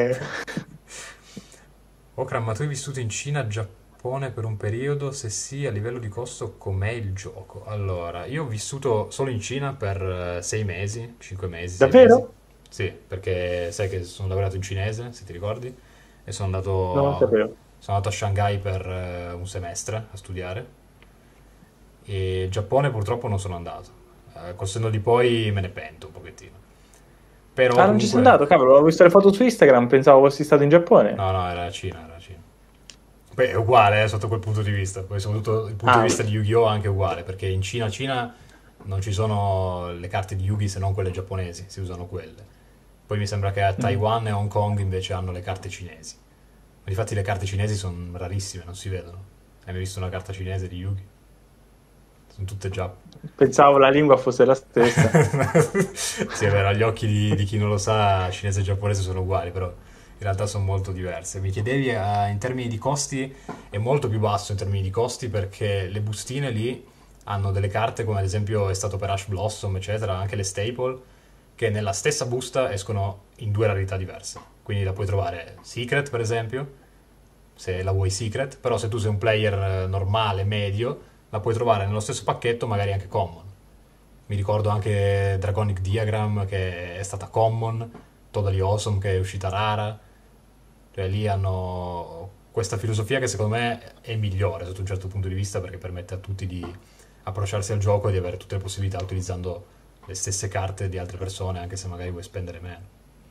Okram, ma tu hai vissuto in Cina, Giappone per un periodo? Se sì, a livello di costo, com'è il gioco? Allora, io ho vissuto solo in Cina per eh, sei mesi, cinque mesi, sei mesi. Davvero? Sì, perché sai che sono laureato in cinese, se ti ricordi, e sono Non lo andato, sapevo. sono andato a Shanghai per eh, un semestre a studiare. E il Giappone purtroppo non sono andato. Eh, col senno di poi me ne pento un pochettino. Però Ah, non ci sei comunque... andato, cavolo, ho visto le foto su Instagram, pensavo fossi stato in Giappone. No, no, era la Cina, era la Cina. Beh, è uguale eh, sotto quel punto di vista. Poi, soprattutto il punto di Ah, vista di Yu-Gi-Oh! È anche uguale, perché in Cina, Cina non ci sono le carte di Yu-Gi se non quelle giapponesi, si usano quelle. Poi mi sembra che a mm. Taiwan e Hong Kong invece hanno le carte cinesi. Ma difatti le carte cinesi sono rarissime, non si vedono. Hai mai visto una carta cinese di Yu-Gi? Sono tutte già... Pensavo la lingua fosse la stessa. Sì, è vero, agli occhi di, di chi non lo sa, cinese e giapponese sono uguali, però in realtà sono molto diverse. Mi chiedevi eh, in termini di costi, è molto più basso in termini di costi perché le bustine lì hanno delle carte come ad esempio è stato per Ash Blossom, eccetera, anche le staple, che nella stessa busta escono in due rarità diverse. Quindi la puoi trovare Secret, per esempio, se la vuoi Secret, però se tu sei un player eh, normale, medio, la puoi trovare nello stesso pacchetto, magari anche Common. Mi ricordo anche Dragonic Diagram che è stata Common, Totally Awesome che è uscita rara. Cioè lì hanno questa filosofia che secondo me è migliore sotto un certo punto di vista perché permette a tutti di approcciarsi al gioco e di avere tutte le possibilità utilizzando le stesse carte di altre persone, anche se magari vuoi spendere meno.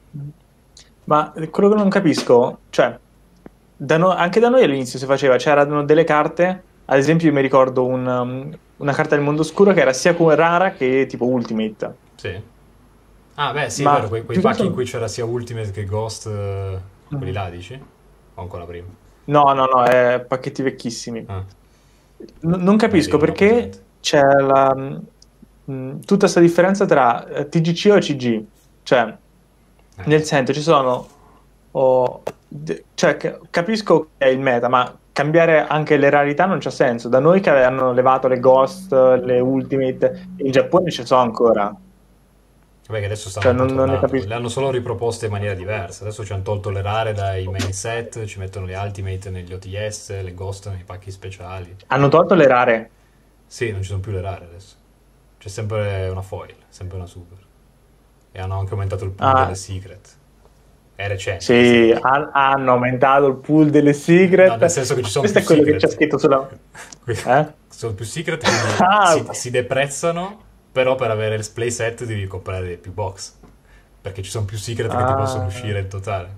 Ma quello che non capisco, cioè, da no- anche da noi all'inizio si faceva, c'erano delle carte, ad esempio io mi ricordo un, um, una carta del mondo oscuro che era sia come rara che tipo Ultimate, Sì. Ah, beh, sì, è vero, ma quei, quei pacchi in piuttosto... cui c'era sia Ultimate che Ghost, eh, quelli Mhm. là, dici? O ancora prima? No, no, no, è pacchetti vecchissimi. Ah, N- non beh, lì capisco non ho presente. perché c'è la, mh, tutta questa differenza tra eh, T G C o C G. Cioè, Eh. nel senso, ci sono... oh, de- cioè, ca- capisco che è il meta, ma cambiare anche le rarità non c'ha senso. Da noi che hanno levato le Ghost, le Ultimate, in Giappone ci sono ancora. Vabbè, che adesso stanno Cioè, un po' non, non ne tornando. capisco. Le hanno solo riproposte in maniera diversa. Adesso ci hanno tolto le rare dai main set, ci mettono le Ultimate negli O T S, le Ghost nei pacchi speciali. Hanno tolto le rare. Sì, non ci sono più le rare adesso. C'è sempre una foil, sempre una super. E hanno anche aumentato il pool delle Ah, secret. È recente questa sì, cosa. han- hanno aumentato il pool delle No, nel secret. senso che ci sono Questo più è quello che c'è secret. scritto sulla... Eh? Sono più secret, quindi Ah, si, si deprezzano, però per avere il playset devi comprare più box. Perché ci sono più secret che ti possono ah, uscire in totale.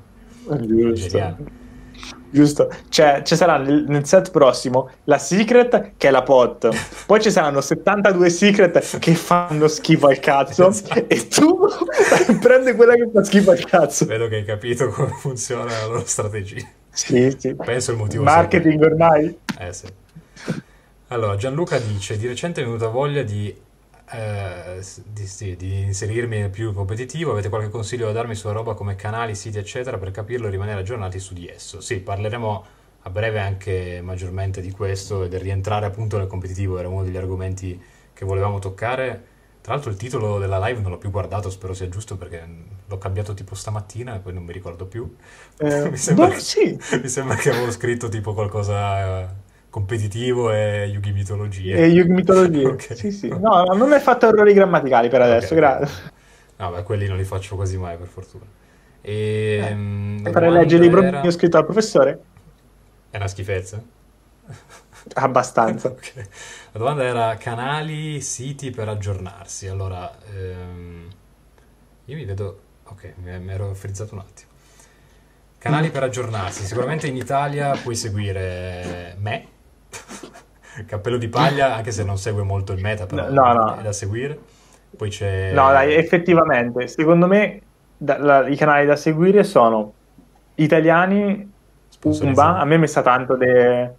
giusto. Geniale. Giusto. Cioè, ci sarà nel, nel set prossimo la secret che è la pot. Poi ci saranno settantadue secret che fanno schifo al cazzo. Esatto. E tu prendi quella che fa schifo al cazzo. Vedo che hai capito come funziona la loro strategia. Sì, sì. Penso il motivo sia quello. Marketing ormai. Eh sì. Allora, Gianluca dice: di recente è venuta voglia di, eh, s- di, sì, di inserirmi nel più competitivo. Avete qualche consiglio da darmi sulla roba come canali, siti, eccetera, per capirlo e rimanere aggiornati su di esso? Sì, parleremo a breve anche maggiormente di questo e del rientrare appunto nel competitivo. Era uno degli argomenti che volevamo toccare. Tra l'altro il titolo della live non l'ho più guardato, spero sia giusto perché l'ho cambiato tipo stamattina e poi non mi ricordo più. Eh, Mi sembra boh, che, sì. mi sembra che avevo scritto tipo qualcosa eh, competitivo e Yugi E mitologie. Yugi Mitologie. Ok, Sì, sì. No, no, non hai fatto errori grammaticali per ok, adesso, ok. grazie. No, beh, quelli non li faccio quasi mai per fortuna. Eh, E la farei leggere domanda il libro mio era... scritto dal professore? È una schifezza? Abbastanza. Ok. La domanda era canali, siti per aggiornarsi. Allora, ehm, Io mi vedo... Ok, mi mi ero frizzato un attimo. Canali per aggiornarsi. Sicuramente in Italia puoi seguire me, Cappello di Paglia, anche se non segue molto il meta, No, però no, è no. da seguire. Poi No, dai, c'è... effettivamente, secondo me da- la- i canali da seguire sono italiani, Umba, Sponsorizzato. a me mi sa tanto de,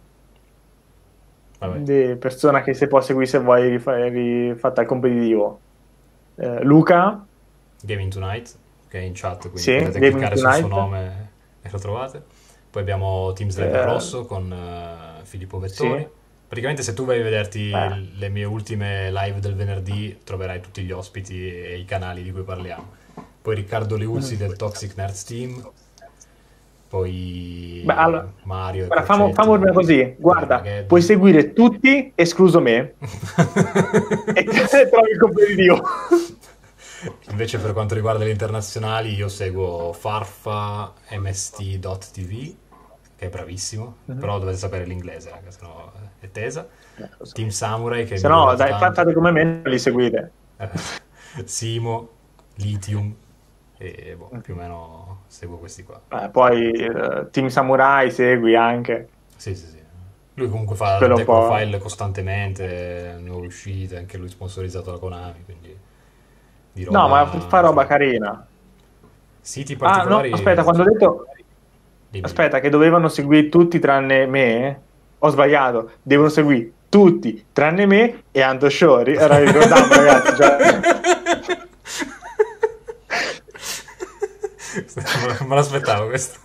Vabbè, de persona che si può seguire se vuoi rifa- rifatta al competitivo. Eh, Luca, Gaming Tonight, che è in chat, quindi sì, potete Gaming cliccare sul suo Tonight, nome e lo trovate. Poi abbiamo Team Driver eh, Rosso con eh, Filippo sì, Vettori. Praticamente se tu vai a eh, vederti le mie ultime live del venerdì troverai tutti gli ospiti e i canali di cui parliamo. Poi Riccardo Leuzzi mm. del Toxic Nerds Team, Beh, allora, poi Mario e guarda, famo, Crocetti famo una così, guarda, puoi dell'Armageddon. seguire tutti, escluso me, e te trovi il competitivo. Invece per quanto riguarda le internazionali io seguo Farfa M S T punto T V, che è bravissimo, Mhm. però dovete sapere l'inglese, anche se no è tesa. Eh, lo so. Team Samurai, che è Se no, migliorato dai, fa- tanto. fate come me, non li seguite. Eh, Simo, Lithium, e boh, più o meno seguo questi qua. Eh, poi eh, Team Samurai segui anche, Sì, sì, sì. Lui comunque fa quello un deck po'. profile costantemente, nuove uscite, anche lui sponsorizzato da Konami, quindi di No, ma fa roba ce roba n'è. carina. Siti Ah, no, particolari, aspetta, quando ho detto, dimmi, dimmi. aspetta, che dovevano seguire tutti tranne me, ho sbagliato, devono seguire tutti tranne me e Anto Shori. Ora ricordiamo, ragazzi, cioè, Me l'aspettavo questo.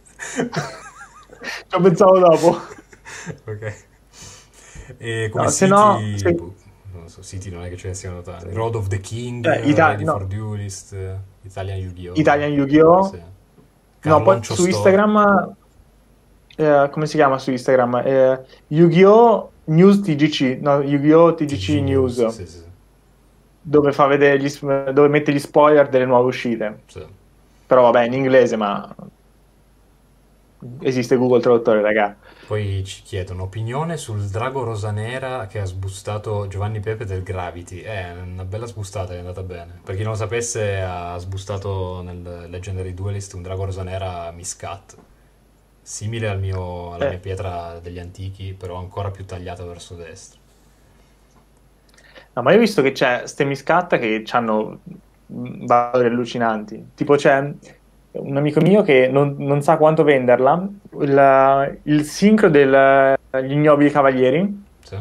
ci ho pensato dopo. Ok. E come No, se no, siti, se- boh, non so, siti non è che ce ne siano tanti. Road of the King, cioè, Ita- Ready for no, Duelist, eh, Italian Yu-Gi-Oh! Italian Sì. Yu-Gi-Oh! No, poi Carloncio su Store. Instagram, eh, come si chiama su Instagram? Eh, Yu-Gi-Oh! News T G C, no, Yu-Gi-Oh! T G C T G News, News, sì, sì, dove fa vedere gli, sp- dove mette gli spoiler delle nuove uscite. sì. Però vabbè, in inglese, ma esiste Google Traduttore, raga. Poi ci chiedono opinione sul drago rosanera che ha sbustato Giovanni Pepe del Gravity. È una bella sbustata, è andata bene. Per chi non lo sapesse, ha sbustato nel Legendary Duelist un drago rosanera Miscat, simile al mio- alla mia Eh, pietra degli antichi, però ancora più tagliata verso destra. no, ma io ho visto che c'è ste miscatta che hanno valori allucinanti. Tipo c'è un amico mio che non, non sa quanto venderla, il, il sincro degli Ignobili Cavalieri, Sì?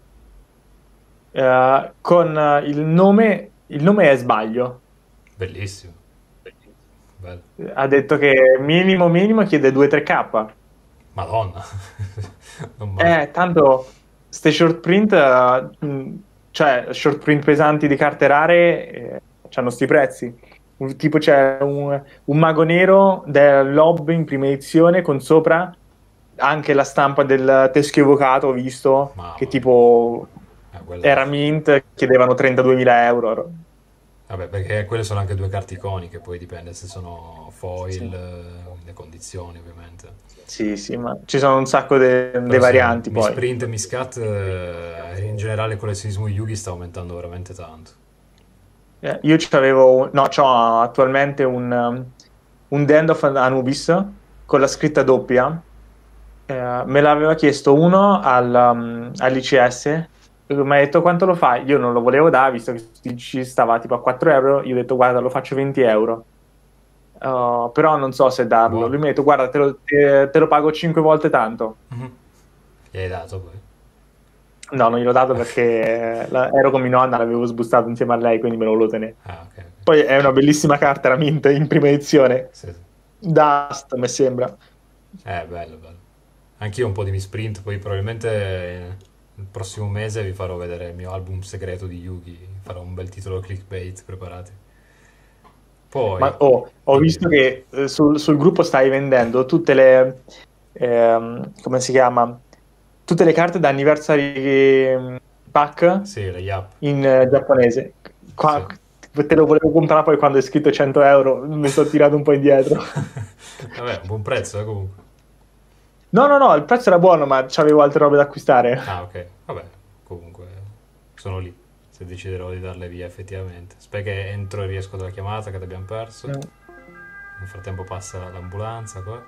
eh, con il nome, il nome è sbaglio. Bellissimo, bello. Ha detto che minimo minimo chiede due tre K. Madonna, non male. Eh, tanto ste short print, eh, mh, cioè short print pesanti di carte rare, eh, c'hanno sti prezzi. Un- Tipo c'è un, un mago nero del Lob in prima edizione con sopra anche la stampa del teschio evocato, ho visto, che Mamma mia. tipo Eh, quella... era mint, chiedevano trentaduemila euro. Vabbè, perché quelle sono anche due carte iconiche, poi dipende se sono Sì, foil, eh, le condizioni ovviamente. sì, sì, ma ci sono un sacco di Però sì, varianti poi. Misprint e Miscat, eh, in generale il collezionismo Yugi sta aumentando veramente tanto. Eh, io c'avevo, no, c'ho attualmente un, um, un Dend of Anubis con la scritta doppia. Eh, me l'aveva chiesto uno al, um, all'I C S. Mi ha detto quanto lo fai? Io non lo volevo dare, visto che ci stava tipo a quattro euro. Io ho detto guarda, lo faccio venti euro. Uh, però non so se darlo. Lui Buono. mi ha detto guarda, te lo, te- te lo pago cinque volte tanto. Mhm. Gli hai dato poi? No, non gliel'ho dato perché eh, la- ero con mia nonna, l'avevo sbustato insieme a lei, quindi me lo volevo tenere. Ah, ok, ok. Poi è una bellissima carta, la Mint in prima edizione. Sì, sì. Dust, mi sembra. Eh, bello, bello. Anch'io ho un po' di Misprint, poi probabilmente eh, il prossimo mese vi farò vedere il mio album segreto di Yugi. Farò un bel titolo clickbait, preparati. Ma Poi, oh, ho dimmi, visto dimmi. che eh, sul, sul gruppo stai vendendo tutte le, ehm, come si chiama? Tutte le carte da anniversary ehm, pack Sì, le Yap. in eh, giapponese. Sì. Qua, te lo volevo comprare poi quando è scritto cento euro, mi sono tirato un po' indietro. Vabbè, un buon prezzo, eh, comunque. No, no, no, il prezzo era buono, ma c'avevo altre robe da acquistare. Ah, ok. Vabbè, comunque sono lì. se deciderò di darle via effettivamente. Aspetta che entro e riesco dalla chiamata che abbiamo perso. Mm. Nel frattempo passa l'ambulanza qua.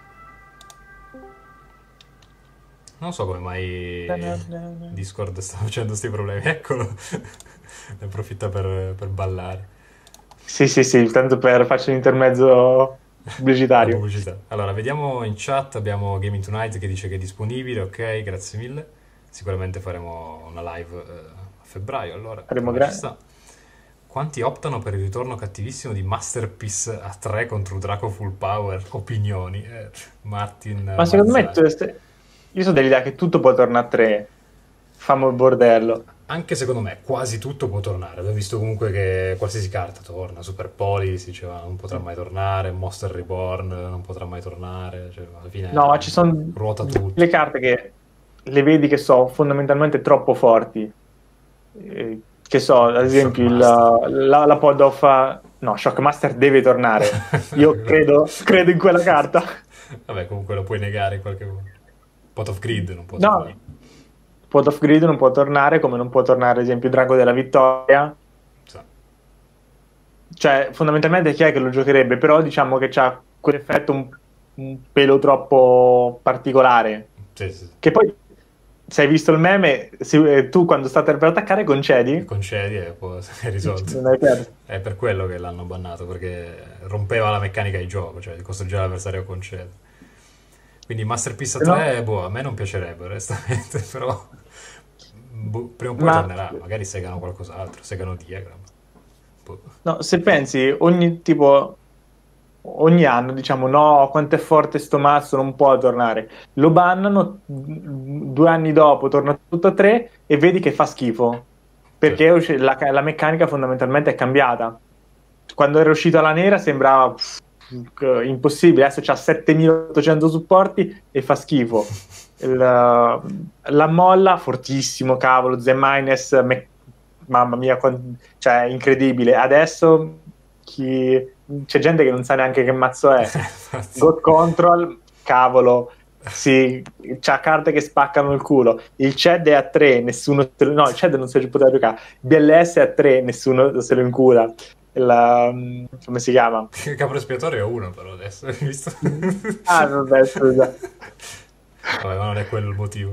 Non so come mai Discord sta facendo questi problemi. Eccolo, ne approfitta per, per ballare. Sì, sì, sì, tanto per farci un intermezzo La pubblicitario. pubblicità. Allora, vediamo in chat, abbiamo Gaming Tonight che dice che è disponibile, ok, grazie mille. Sicuramente faremo una live eh, a febbraio, allora. Faremo come ci gra- sta. Quanti optano per il ritorno cattivissimo di Masterpiece a tre contro Draco Full Power? Opinioni. Eh, Martin Ma secondo me, Mazzani. tu- io sono dell'idea che tutto può tornare a tre. Famo il bordello. Anche secondo me quasi tutto può tornare. Abbiamo visto comunque che qualsiasi carta torna. Super Poli si diceva non potrà mai tornare. Monster Reborn non potrà mai tornare. Cioè, alla fine No, ma ci sono ruota tutto. le carte che le vedi che sono fondamentalmente troppo forti. Eh, che so, ad esempio, il, Shockmaster. la, la Pod of... No, Shockmaster deve tornare. Io credo, credo in quella carta. Vabbè, comunque lo puoi negare in qualche modo. Pot of Greed non può No, tornare. Pod of Greed non può tornare, come non può tornare, ad esempio, Drago della Vittoria. Sì. Cioè, fondamentalmente chi è che lo giocherebbe? Però diciamo che c'ha quell'effetto un, un pelo troppo particolare. Sì, sì. Che poi, se hai visto il meme, se, eh, tu quando state per attaccare concedi, Concedi e poi è risolto. non hai perso. È per quello che l'hanno bannato, perché rompeva la meccanica di gioco, cioè costringeva l'avversario a concedere. Quindi Masterpiece a No. tre, boh, a me non piacerebbe, onestamente, però boh, prima o poi Ma- tornerà, magari segano qualcos'altro, segano Diagram. Boh. No, se pensi, ogni tipo, ogni anno diciamo no, quanto è forte sto mazzo, non può tornare. Lo bannano, d- due anni dopo torna tutto a tre e vedi che fa schifo. Perché è usci- la, la meccanica fondamentalmente è cambiata. Quando era uscita la nera sembrava pff, che- impossibile, adesso c'ha settemilaottocento supporti e fa schifo. Il, la molla fortissimo, cavolo, Z-Minus, me- mamma mia, quan- cioè incredibile. Adesso chi- c'è gente che non sa neanche che mazzo è. Infatti. God Control, cavolo, sì, c'ha carte che spaccano il culo. Il C E D è a tre, nessuno se lo- no, il C E D non si poteva giocare. B L S è a tre, nessuno se lo incula. La, come si chiama? Capro espiatorio è uno però adesso, hai visto? Ah, vabbè, scusa. Vabbè, ma non è quello il motivo.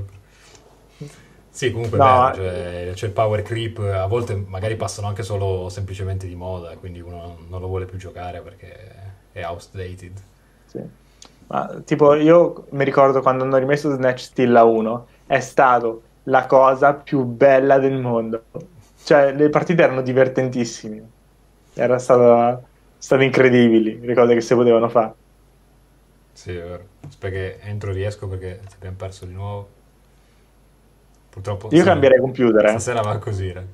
Sì, comunque è No, vero, cioè, c'è il power creep, a volte magari passano anche solo semplicemente di moda, quindi uno non lo vuole più giocare perché è outdated. sì. Ma, tipo, io mi ricordo quando hanno rimesso Snatch Steal a uno, è stato la cosa più bella del mondo. Cioè, le partite erano divertentissime. Era stato, state incredibili le cose che si potevano fare. Sì, è vero. Aspetta che entro e riesco perché ci abbiamo perso di nuovo. Purtroppo Io stasera- cambierei computer, eh. Stasera va così, raga.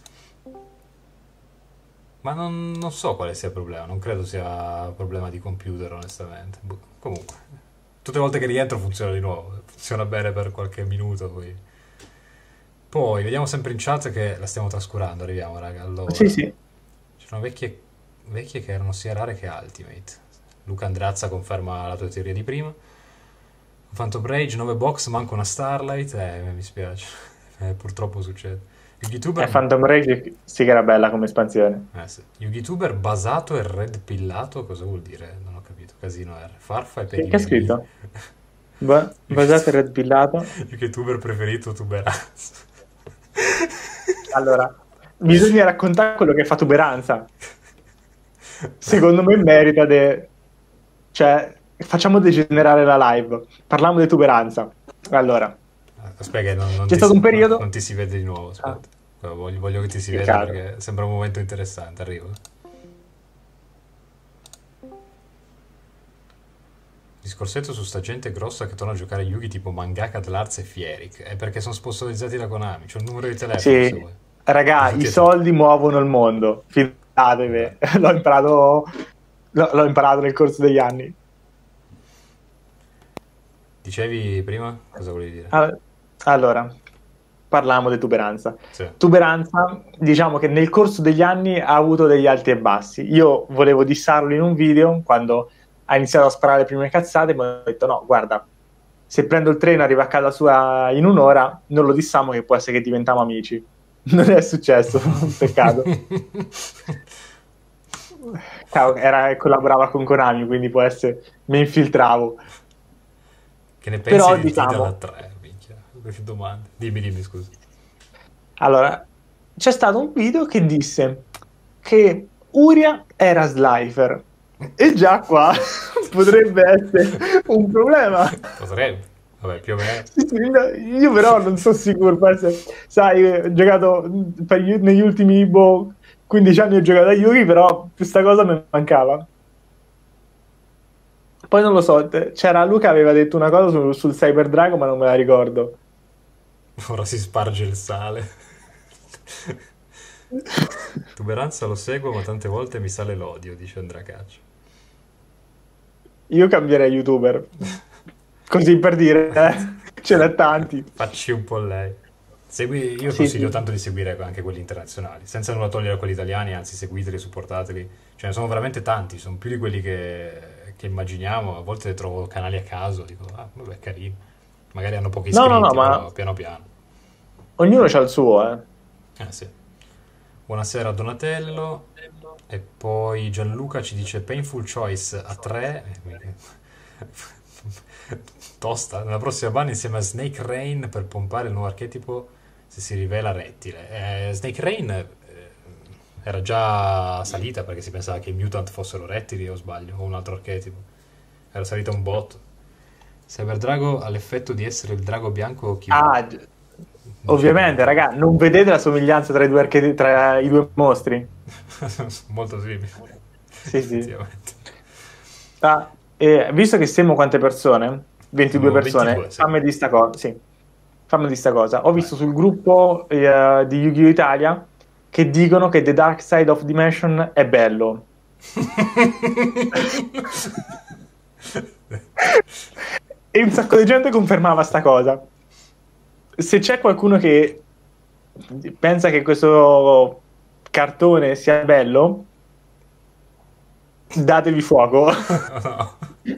Ma non, non so quale sia il problema, non credo sia problema di computer onestamente. Boh, comunque, tutte le volte che rientro funziona di nuovo, funziona bene per qualche minuto poi. Poi vediamo sempre in chat che la stiamo trascurando, arriviamo raga, allora. Sì, sì. C'erano vecchie, vecchie che erano sia rare che Ultimate. Luca Andrazza conferma la tua teoria di prima. Phantom Rage, nove box, manca una Starlight, eh, mi spiace. Eh, purtroppo succede. Il youtuber, E Phantom Rage sì che era bella come espansione. eh, sì. Il youtuber basato e red pillato, cosa vuol dire? Non ho capito. Casino R. Farfa e Che, Peggy che ha scritto? Ba- basato e red pillato. Il youtuber preferito tuberanza. Allora, bisogna raccontare quello che fa Tuberanza. Secondo me merita de... Cioè, facciamo degenerare la live. Parliamo di Tuberanza. Allora, Aspetta che non, non C'è ti stato si, un periodo- non ti si vede di nuovo, aspetta. Voglio, voglio che ti si Che veda caro. perché sembra un momento interessante, arrivo. Discorsetto su sta gente grossa che torna a giocare Yugi tipo Mangaka, Dlarz e Fierik. È perché sono sponsorizzati da Konami. C'è un numero di telefono se sì, vuoi. raga, Tutti i e soldi muovono il mondo. Fidatevi. L'ho imparato... l'ho l'ho imparato nel corso degli anni. Dicevi prima? Cosa volevi dire? All- Allora, parliamo di Tuberanza. Sì. Tuberanza, diciamo che nel corso degli anni ha avuto degli alti e bassi. Io volevo dissarlo in un video quando ha iniziato a sparare le prime cazzate, ma ho detto no, guarda, se prendo il treno e arrivo a casa sua in un'ora, non lo dissamo che può essere che diventiamo amici. Non è successo, peccato. Cavolo, era, collaborava con Konami, quindi può essere, mi infiltravo. Che ne pensi Però, di diciamo, Tidal a tre? Minchia, che domande. Dimmi, dimmi, scusa. allora, c'è stato un video che disse che Uria era Slifer. E già qua potrebbe essere un problema. Potrebbe, vabbè, più o meno. Sì, sì, no, io però non sono sicuro, può essere- sai, ho giocato per gli- negli ultimi boh, quindici anni ho giocato a Yugi, però questa cosa mi mancava. Poi non lo so, te- c'era Luca aveva detto una cosa sul, sul Cyber Dragon, ma non me la ricordo. Ora si sparge il sale. Tuberanza lo seguo, ma tante volte mi sale l'odio, dice Andrea Caccia. Io cambierei YouTuber, così per dire, eh, ce n'è tanti. Facci un po' lei. Segui, io Sì, consiglio sì. tanto di seguire anche quelli internazionali, senza nulla togliere a quelli italiani, anzi seguiteli, supportateli. Ce ne sono veramente tanti, sono più di quelli che, che immaginiamo. A volte trovo canali a caso, dico, ah, vabbè, carino. Magari hanno pochi No, no, no, iscritti, ma però piano piano. ognuno ha il suo, eh. Eh sì. Buonasera Donatello. E poi Gianluca ci dice Painful Choice a tre. Tosta. Nella prossima ban insieme a Snake Rain per pompare il nuovo archetipo se si rivela rettile. Eh, Snake Rain eh, era già salita perché si pensava che i mutant fossero rettili, o sbaglio, o un altro archetipo. Era salita un botto. Cyber Drago ha l'effetto di essere il drago bianco o chiuso. Ah, gi- ovviamente, raga, non vedete la somiglianza tra i due, archeti- tra i due mostri? Molto simile. Sì, sì. Effettivamente. Ah, e visto che siamo quante persone? ventidue Siamo persone. ventidue, sì. Fammi di sta cosa. Sì. Fammi di sta cosa. Ho visto Vai. sul gruppo eh, di Yu-Gi-Oh! Italia che dicono che The Dark Side of Dimension è bello. E un sacco di gente confermava sta cosa. Se c'è qualcuno che pensa che questo cartone sia bello, datevi fuoco. No.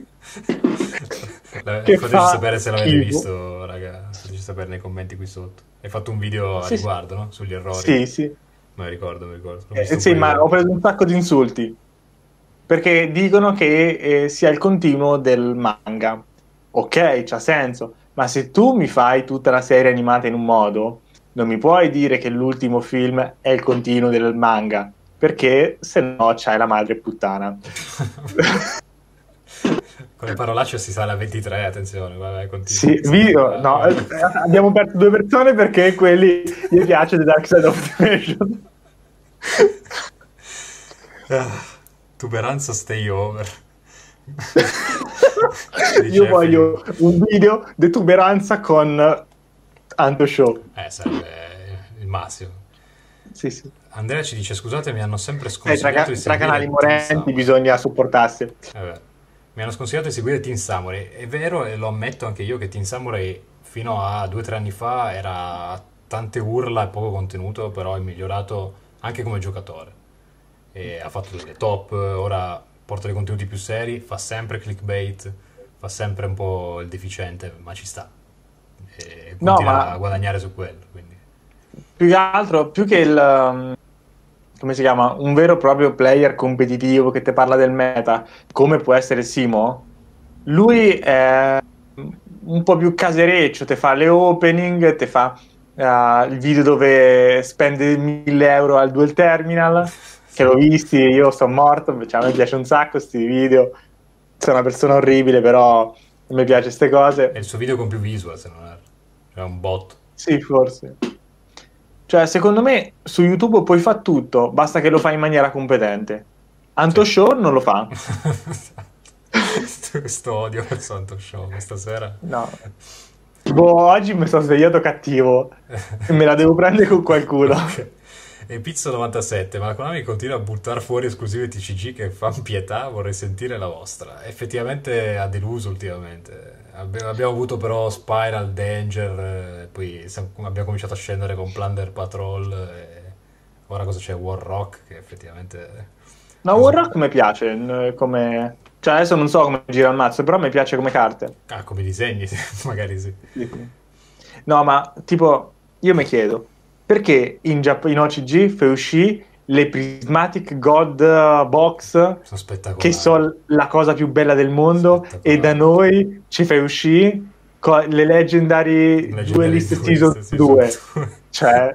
La- Che Fateci fa sapere se l'avete schifo. visto, raga. Fateci sapere nei commenti qui sotto. Hai fatto un video a Sì, sì. riguardo, no? Sugli errori. Sì, sì. Ma mi ricordo, mi ricordo. L'ho Eh, visto sì, pure ma io. ho preso un sacco di insulti perché dicono che eh, sia il continuo del manga. Ok, c'ha senso, ma se tu mi fai tutta la serie animata in un modo, non mi puoi dire che l'ultimo film è il continuo del manga, perché se no c'hai la madre puttana. Con le parolacce si sale a ventitré, attenzione, vai, vai, continua. Sì, video, no, Vai, eh, vai. abbiamo perso due persone perché quelli gli piace The Dark Side of the Nation. Ah, Tuberanza stay over. Io Dice voglio un video di tuberanza con Anto Show. Eh, sarebbe il massimo. Sì, sì. Andrea ci dice, scusate, mi hanno sempre Eh, tra, sconsigliato ca- di tra seguire canali Team morenti Samurai. bisogna supportarsi. Eh beh. Mi hanno sconsigliato di seguire Team Samurai. È vero, e lo ammetto anche io, che Team Samurai fino a due o tre anni fa era tante urla e poco contenuto, però è migliorato anche come giocatore. E ha fatto delle top, ora porta dei contenuti più seri, fa sempre clickbait, fa sempre un po' il deficiente, ma ci sta. E No, continua ma a guadagnare su quello, quindi. più che altro, più che il, um, come si chiama, un vero e proprio player competitivo che ti parla del meta, come può essere Simo, lui è un po' più casereccio, ti fa le opening, ti fa uh, il video dove spende mille euro al dual terminal, che l'ho visti, io sto morto, cioè, a me piace un sacco questi video, sono una persona orribile, però a me piace queste cose. È il suo video con più visual, se non erro. È un bot. Sì, forse. Cioè, secondo me su YouTube puoi fare tutto, basta che lo fai in maniera competente. Anto Sì. Show non lo fa. Questo odio per Santo Show questa sera. No. Boh, oggi mi sono svegliato cattivo e me la devo prendere con qualcuno. Ok. E Pizzo novantasette, ma la Konami continua a buttare fuori esclusive T C G che fanno pietà, vorrei sentire la vostra. Effettivamente ha deluso ultimamente. Abbi- Abbiamo avuto però Spiral, Danger, eh, poi siamo- abbiamo cominciato a scendere con Plunder Patrol, e ora cosa c'è? Warrock, che effettivamente... No, Warrock mi piace, n- come... Cioè, adesso non so come gira il mazzo, però mi piace come carte. Ah, come disegni, magari sì. Sì, sì. No, ma tipo, io mi chiedo, perché in, Giapp- in O C G fai uscire le Prismatic God uh, Box, Sono che spettacolari. sono la cosa più bella del mondo, e da Spettacolari. noi ci fai uscire co- le Legendary Legendary Duelist Duelist Season Season due. due. Cioè,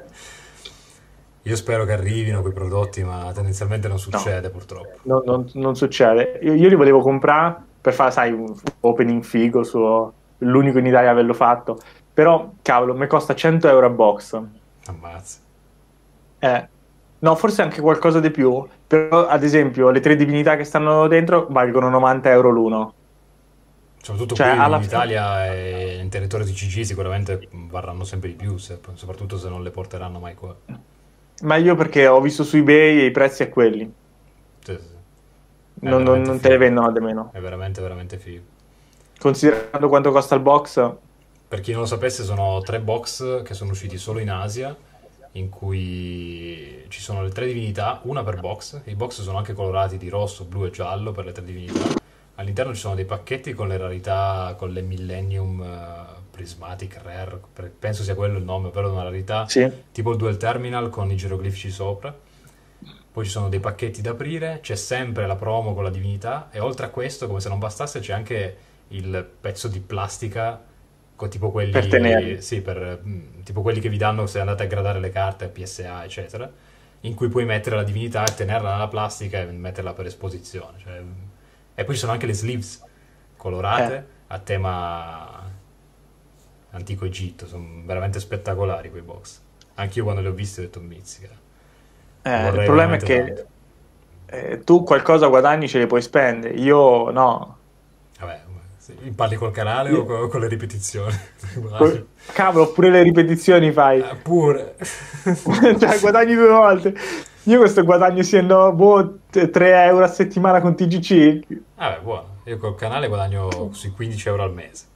Io spero che arrivino quei prodotti, ma tendenzialmente non no, succede purtroppo. non, non- non succede. Io, io li volevo comprare per fare, sai, un opening figo, su, l'unico in Italia a averlo fatto. Però, cavolo, mi costa cento euro a box. Ammazza. Eh, no, forse anche qualcosa di più, però ad esempio le tre divinità che stanno dentro valgono novanta euro l'uno. Soprattutto Cioè, qui in alla fine... Italia e in territorio di C G sicuramente varranno sempre di più, se- soprattutto se non le porteranno mai qua. Ma io perché ho visto su eBay e i prezzi a quelli, Sì, sì, sì. È non, non- veramente non te le figo. vendono di meno. È veramente, veramente figo. Considerando quanto costa il box, Per chi non lo sapesse, sono tre box che sono usciti solo in Asia, in cui ci sono le tre divinità, una per box. I box sono anche colorati di rosso, blu e giallo per le tre divinità. All'interno ci sono dei pacchetti con le rarità, con le Millennium eh, Prismatic Rare, per- penso sia quello il nome, però è una rarità sì. tipo il Dual Terminal con i geroglifici sopra. Poi ci sono dei pacchetti da aprire, c'è sempre la promo con la divinità e oltre a questo, come se non bastasse, c'è anche il pezzo di plastica co- tipo Per quelli, tenerli. sì, per, mm, tipo quelli che vi danno se andate a gradare le carte a P S A, eccetera, in cui puoi mettere la divinità e tenerla nella plastica e metterla per esposizione. Cioè, e poi ci sono anche le sleeves Eh, colorate a tema antico Egitto, sono veramente spettacolari quei box. Anch'io quando li ho visti ho detto mizzica, li eh, il vorrei problema è veramente tanto. che eh, tu qualcosa guadagni ce li puoi spendere, io no. Vabbè, se parli col canale o Io- co- con, le ripetizioni? co- Cavolo, pure le ripetizioni fai. Eh, pure. Cioè, guadagni due volte. Io questo guadagno siendo boh, tre euro a settimana con T G C. Vabbè, buono. Io col canale guadagno sui quindici euro al mese.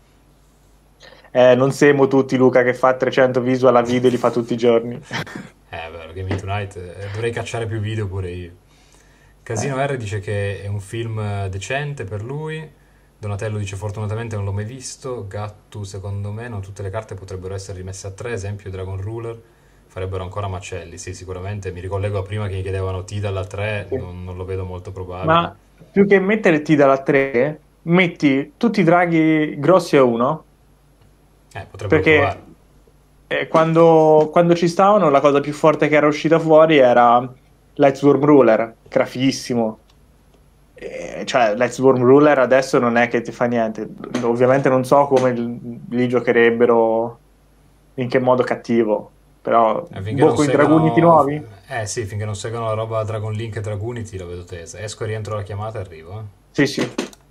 Eh, non siamo tutti Luca che fa trecento visual a video e li fa tutti i giorni. Eh, è vero, Gaming Tonight, eh, dovrei cacciare più video pure io. Casino Eh, R dice che è un film eh, decente per lui. Donatello dice fortunatamente non l'ho mai visto. Gattu secondo me non tutte le carte potrebbero essere rimesse a tre, esempio Dragon Ruler. Farebbero ancora macelli, sì sicuramente. Mi ricollego a prima che mi chiedevano T dalla tre, sì. non, non lo vedo molto probabile. Ma più che mettere T dalla tre, metti tutti i draghi grossi a uno, Eh, potrebbero provare. perché eh, quando, quando ci stavano la cosa più forte che era uscita fuori era Lightsworm Ruler, che era fighissimo. Eh, cioè, Lightsworm Ruler adesso non è che ti fa niente. Ovviamente non so come l- li giocherebbero, in che modo cattivo, però Eh, finché boh, non con i draguniti seguono... nuovi? Eh sì, finché non seguono la roba Dragon Link e Dragunity lo vedo tesa. Esco e rientro la chiamata e arrivo, eh. Sì, sì.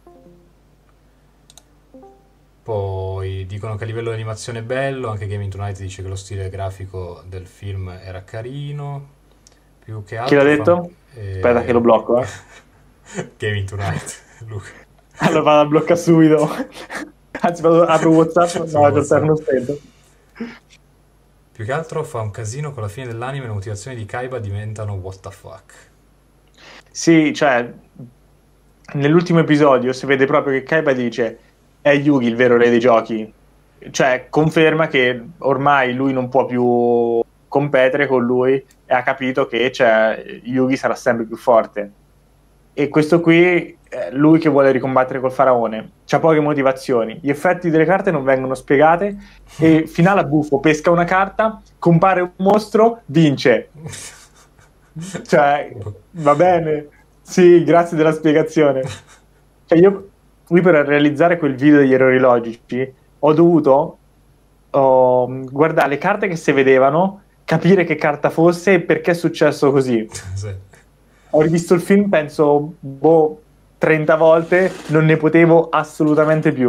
Poi dicono che a livello di animazione è bello, anche Gaming Tonight dice che lo stile grafico del film era carino, più che Chi l'ha altro fa... detto? Aspetta che lo eh, blocco, eh. Gaming Tonight, Luca. Allora vado a bloccare subito. Anzi, vado, apro WhatsApp, Su no, col WhatsApp. telefono spento. Più che altro fa un casino con la fine dell'anime, le motivazioni di Kaiba diventano what the fuck. Sì, cioè, nell'ultimo episodio si vede proprio che Kaiba dice è Yugi il vero re dei giochi. Cioè, conferma che ormai lui non può più competere con lui e ha capito che cioè, Yugi sarà sempre più forte. E questo qui, eh, lui che vuole ricombattere col faraone, c'ha poche motivazioni. Gli effetti delle carte non vengono spiegate e finale a buffo, pesca una carta, compare un mostro, vince. Cioè, va bene. Sì, grazie della spiegazione. Cioè, io qui per realizzare quel video degli errori logici ho dovuto oh, guardare le carte che si vedevano, capire che carta fosse e perché è successo così. Sì. Ho rivisto il film, penso, boh, trenta volte, non ne potevo assolutamente più.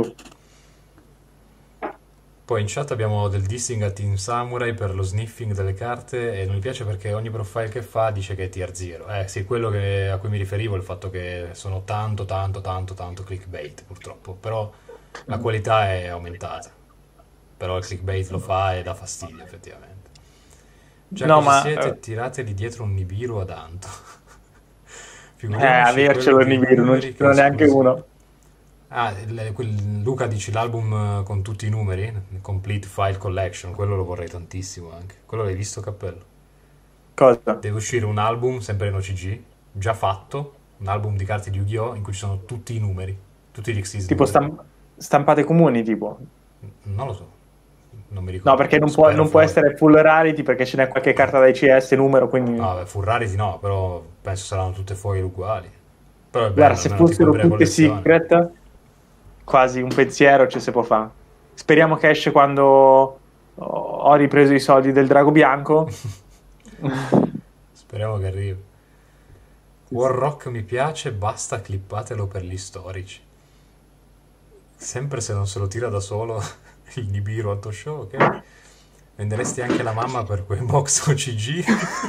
Poi in chat abbiamo del dissing a Team Samurai per lo sniffing delle carte e non mi piace perché ogni profile che fa dice che è tier zero. Eh sì, quello che- a cui mi riferivo è il fatto che sono tanto, tanto, tanto, tanto clickbait purtroppo, però la qualità è aumentata. Però il clickbait lo fa e dà fastidio effettivamente. Già No, che ci ma siete, eh, tirateli dietro un Nibiru ad Anto. eh, Figuriamoci quello avercelo il dei Nibiru, non numeri ci che è sono neanche esclusivo. uno. Ah, il- quel- Luca dici l'album eh, con tutti i numeri, il Complete File Collection, quello lo vorrei tantissimo anche. Quello l'hai visto, Cappello? Cosa? Deve uscire un album, sempre in O C G, già fatto, un album di carte di Yu-Gi-Oh! In cui ci sono tutti i numeri, tutti gli Xyz Tipo numeri. stam- stampate comuni, tipo. Non lo so, non mi No, ricordo. perché non può, Spero non può fuori. essere full rarity perché ce n'è qualche carta da I C S numero, quindi... No, beh, Furrari no, però penso saranno tutte foil uguali. Però è Guarda, bello, se almeno ti fossero compri la tutte collezione. secret, quasi un pensiero ci si può fare. Speriamo che esce quando ho ho ripreso i soldi del Drago Bianco. Speriamo che arrivi. Sì, sì. Warrock mi piace, basta clippatelo per gli storici. Sempre se non se lo tira da solo il Nibiru Auto Show, ok? Venderesti anche la mamma per quei box O C G?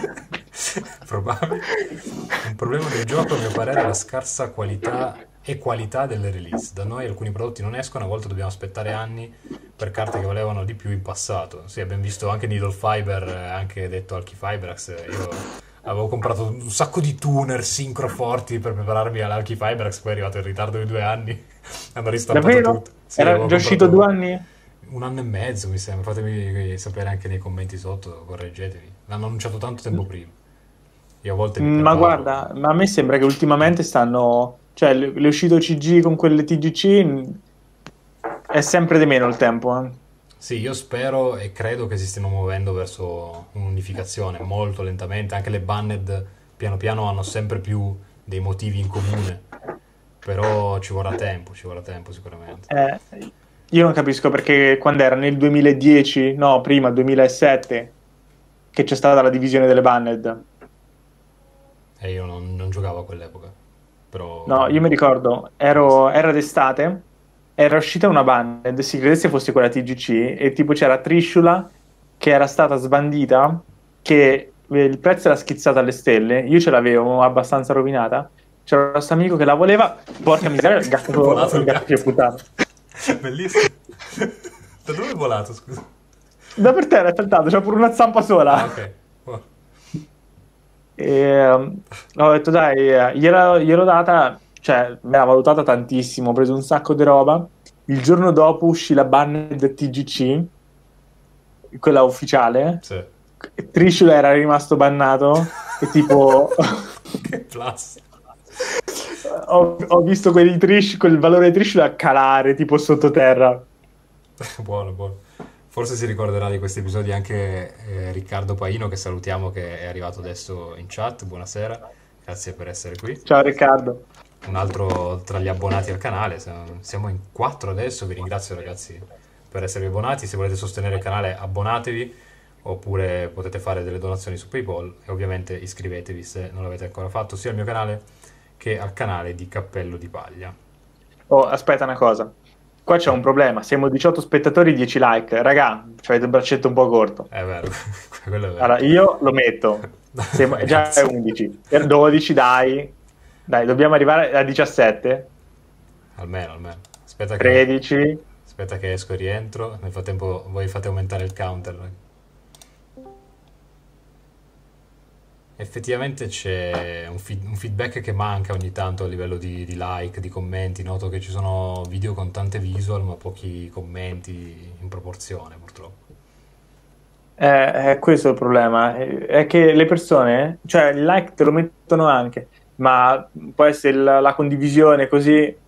Probabile. Un problema del gioco, a mio parere, è la scarsa qualità e qualità delle release. Da noi alcuni prodotti non escono, a volte dobbiamo aspettare anni per carte che valevano di più in passato. Sì, abbiamo visto anche Needle Fiber, eh, anche detto Archifibrax. eh, Io avevo comprato un sacco di tuner sincroforti per prepararmi all'Archifibrax, poi è arrivato in ritardo di due anni. Hanno ristampato Davvero? tutto. Sì, Era avevo già uscito due comprato anni? un anno e mezzo, mi sembra. Fatemi sapere anche nei commenti sotto, correggetemi. L'hanno annunciato tanto tempo prima. Io a volte mi Ma preparo. guarda, ma a me sembra che ultimamente stanno... Cioè, le, le uscite O C G con quelle T G C mh, è sempre di meno il tempo, eh. Sì, io spero e credo che si stiano muovendo verso un'unificazione molto lentamente. Anche le banned piano piano hanno sempre più dei motivi in comune. Però ci vorrà tempo, ci vorrà tempo sicuramente. Eh, io non capisco perché quando era nel duemiladieci, no, prima, duemilasette, che c'è stata la divisione delle banned. E io non, non giocavo a quell'epoca. Però... No, io mi ricordo, ero, era d'estate, era uscita una banned, si credesse fosse quella T G C, e tipo c'era Trishula che era stata sbandita, che eh, il prezzo era schizzato alle stelle, io ce l'avevo abbastanza rovinata, c'era questo amico che la voleva, porca miseria, il È volato gatto, il il gatto che è gatto. puttana. Bellissimo. Da dove è volato, scusa? Da per terra è saltato, c'è pure una zampa Ah, sola. ok. Oh. E, ehm, ho detto dai, eh, gliela- gliel'ho data, cioè me l'ha valutata tantissimo, ho preso un sacco di roba. Il giorno dopo uscì la banned T G C, quella ufficiale. Sì. Trishula era rimasto bannato e tipo Che plus. ho, ho visto quelli Trish, quel valore di Trishula calare tipo sottoterra. Buono, buono. Forse si ricorderà di questi episodi anche eh, Riccardo Paino, che salutiamo, che è arrivato adesso in chat. Buonasera, grazie per essere qui. Ciao Riccardo. Un altro tra gli abbonati al canale, siamo siamo in quattro adesso. Vi ringrazio ragazzi per esservi abbonati. Se volete sostenere il canale, abbonatevi, oppure potete fare delle donazioni su PayPal, e ovviamente iscrivetevi se non l'avete ancora fatto, sia al mio canale che al canale di Cappello di Paglia. Oh, aspetta una cosa. Qua c'è un problema, siamo diciotto spettatori, dieci like. Raga, avete il braccetto un po' corto. È vero, quello è vero. Allora, io lo metto. Siamo- già è Grazie. undici. Per dodici, dai. Dai, dobbiamo arrivare a diciassette. Almeno, almeno. Aspetta che, tredici. aspetta che esco e rientro. Nel frattempo voi fate aumentare il counter. Effettivamente c'è un, feed- un feedback che manca ogni tanto a livello di, di like, di commenti. Noto che ci sono video con tante visual ma pochi commenti in proporzione, purtroppo. Eh, è questo il problema. È è che le persone, cioè il like te lo mettono anche, ma può essere la, la condivisione così.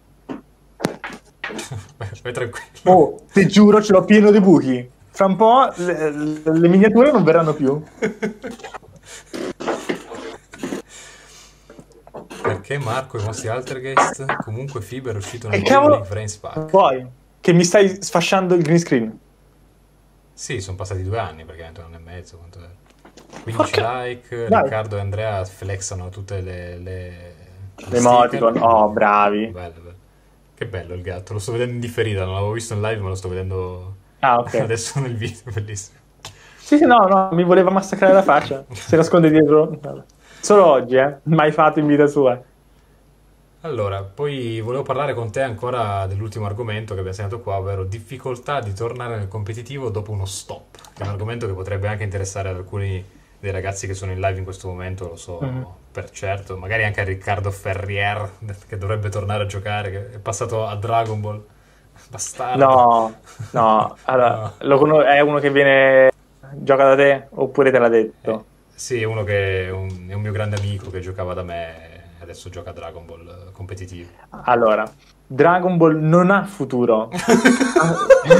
Vai, vai tranquillo. Oh, ti giuro, ce l'ho pieno di buchi. Fra un po' le, le miniature non verranno più. Perché Marco e i vostri Altergeist? Comunque Fiber è uscito E nel primo cavolo, League Frames Pack. poi che mi stai sfasciando il green screen. Sì, sono passati due anni, praticamente un anno e mezzo. Quanto è? quindici Porca- like, Dai. Riccardo e Andrea flexano tutte le, le, le L'emoticon, sticker. oh, bravi. Bello, bello. Che bello il gatto, lo sto vedendo in differita, non l'avevo visto in live, ma lo sto vedendo Ah, ok. adesso nel video, bellissimo. Sì, sì, no, no, mi voleva massacrare la faccia. Si nasconde dietro. Vabbè. Solo oggi, eh. Mai fatto in vita sua. Allora, poi volevo parlare con te ancora dell'ultimo argomento che abbiamo segnato qua, ovvero difficoltà di tornare nel competitivo dopo uno stop, che è un argomento che potrebbe anche interessare ad alcuni dei ragazzi che sono in live in questo momento, lo so Mhm. per certo. Magari anche a Riccardo Ferrier, che dovrebbe tornare a giocare, che è passato a Dragon Ball. Bastardo. No, no, allora, No. lo cono- è uno che viene, gioca da te oppure te l'ha Eh, detto? sì, è uno che è un, è un mio grande amico che giocava da me e adesso gioca a Dragon Ball eh, competitivo. Allora, Dragon Ball non ha futuro. Ah.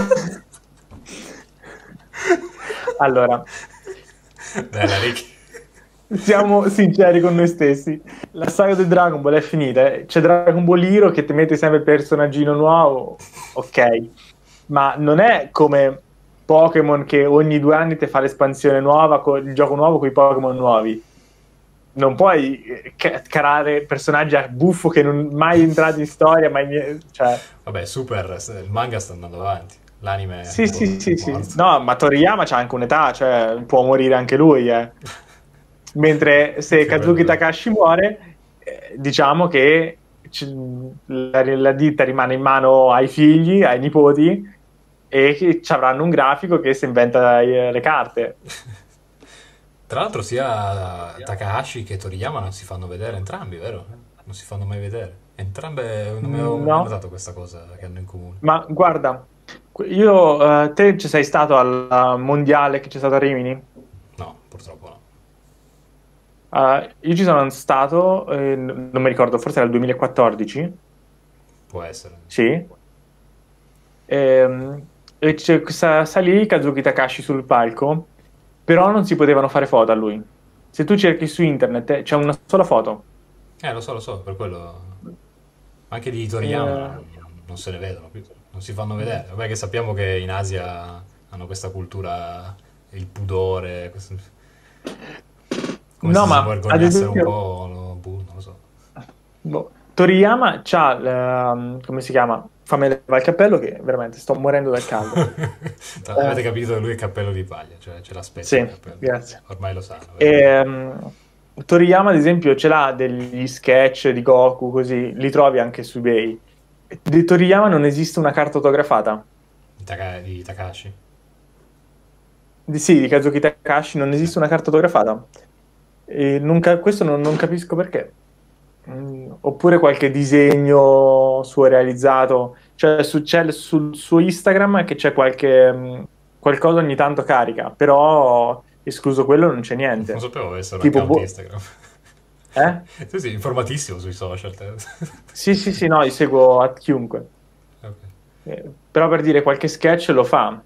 Allora, Bella, Ricky. siamo sinceri con noi stessi. La saga di Dragon Ball è finita. eh. C'è Dragon Ball Hero che ti mette sempre il personaggino nuovo, ok. Ma non è come Pokémon che ogni due anni ti fa l'espansione nuova, con il gioco nuovo con i Pokémon nuovi. Non puoi eh, ca- creare personaggi a buffo che non mai entrati in storia, mai nie- cioè, Vabbè, super, s- il manga sta andando avanti. L'anime è sì, un po' sì, sì, sì. morto. No, ma Toriyama c'ha anche un'età, cioè può morire anche lui, eh. Mentre se Anche quello, Kazuki vero. Takashi muore, eh, diciamo che c- la, la ditta rimane in mano ai figli, ai nipoti, e che ci avranno un grafico che si inventa eh, le carte. Tra l'altro sia Takahashi che Toriyama non si fanno vedere entrambi, vero? Non si fanno mai vedere. Entrambe non mi avevo mai No, notato questa cosa che hanno in comune. ma guarda, io, eh, te ci sei stato al mondiale che c'è stato a Rimini? No, purtroppo no. Uh, io ci sono stato, eh, n- non mi ricordo, forse era il duemilaquattordici, Può essere. sì. Ehm, E, c'è questa, sta lì Kazuki Takashi sul palco, però non si potevano fare foto a lui. Se tu cerchi su internet, eh, c'è una sola foto. Eh, lo so, lo so, per quello... Anche di Toriyama Eh, non, non se ne vedono più. Non si fanno vedere. Vabbè che sappiamo che in Asia hanno questa cultura, il pudore, questo- come se no, si ma ad vergognassero un esempio, po', no, boh, non lo so. boh, Toriyama c'ha, l- come si chiama? Fammi levare il cappello che veramente sto morendo dal caldo. Avete Eh, capito che lui è cappello di paglia, cioè ce l'aspetta il sì, cappello. grazie. Ormai lo sanno, vero? Ehm, Toriyama, ad esempio, ce l'ha degli sketch di Goku, così, li trovi anche su eBay. Di Toriyama non esiste una carta autografata. Di, Taka- di Takashi. Di, sì, di Kazuki Takashi non Sì. esiste una carta autografata. E non ca- questo non, non capisco perché. Mm, oppure qualche disegno suo realizzato. Cioè, su, c'è sul suo Instagram che c'è qualche, mm, qualcosa ogni tanto carica, però escluso quello non c'è Non niente. sapevo avesse un Tipo, account boh, Instagram. eh? Sì, sì, informatissimo sui social. te. Sì, sì, sì, no, io seguo a chiunque. Ok. Eh, però per dire qualche sketch lo fa.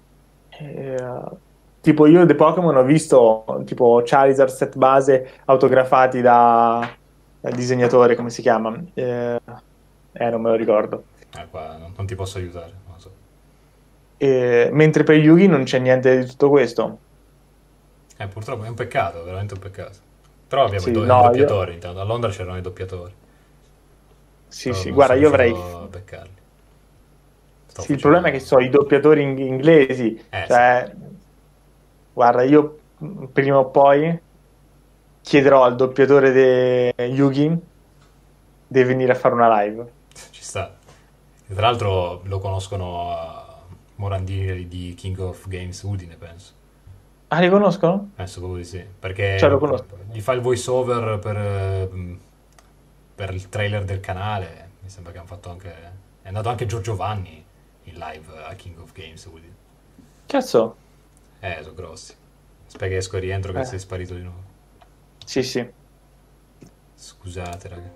Eh, tipo io dei Pokémon ho visto tipo Charizard set base autografati da, dal disegnatore, come si chiama? Eh, eh, non me lo ricordo. Eh, qua non, non ti posso aiutare, non lo so. Eh, mentre per Yugi non c'è niente di tutto questo. Eh, purtroppo è un peccato, veramente un peccato. Però abbiamo i, Sì, do- i no, io, doppiatori, intanto. A Londra c'erano i doppiatori, sì, però sì, non guarda, sono io avrei. riuscito a beccarli. Sto Sì, il problema è che facendo... so i doppiatori in- inglesi, Eh, sì. cioè, guarda, io mh, prima o poi chiederò al doppiatore di Yugi di venire a fare una live. Ci sta. E tra l'altro lo conoscono a Morandini di King of Games Udine, penso. Ah, li conoscono? Penso proprio di sì. Cioè, lo Perché conosco. gli fa il voice over per, eh, per il trailer del canale. Mi sembra che hanno fatto anche... È andato anche Giorgio Vanni in live a King of Games Udine. Cazzo. Eh, sono grossi. Aspetta che esco e rientro che Eh, sei sparito di nuovo. sì, sì. Scusate, raga.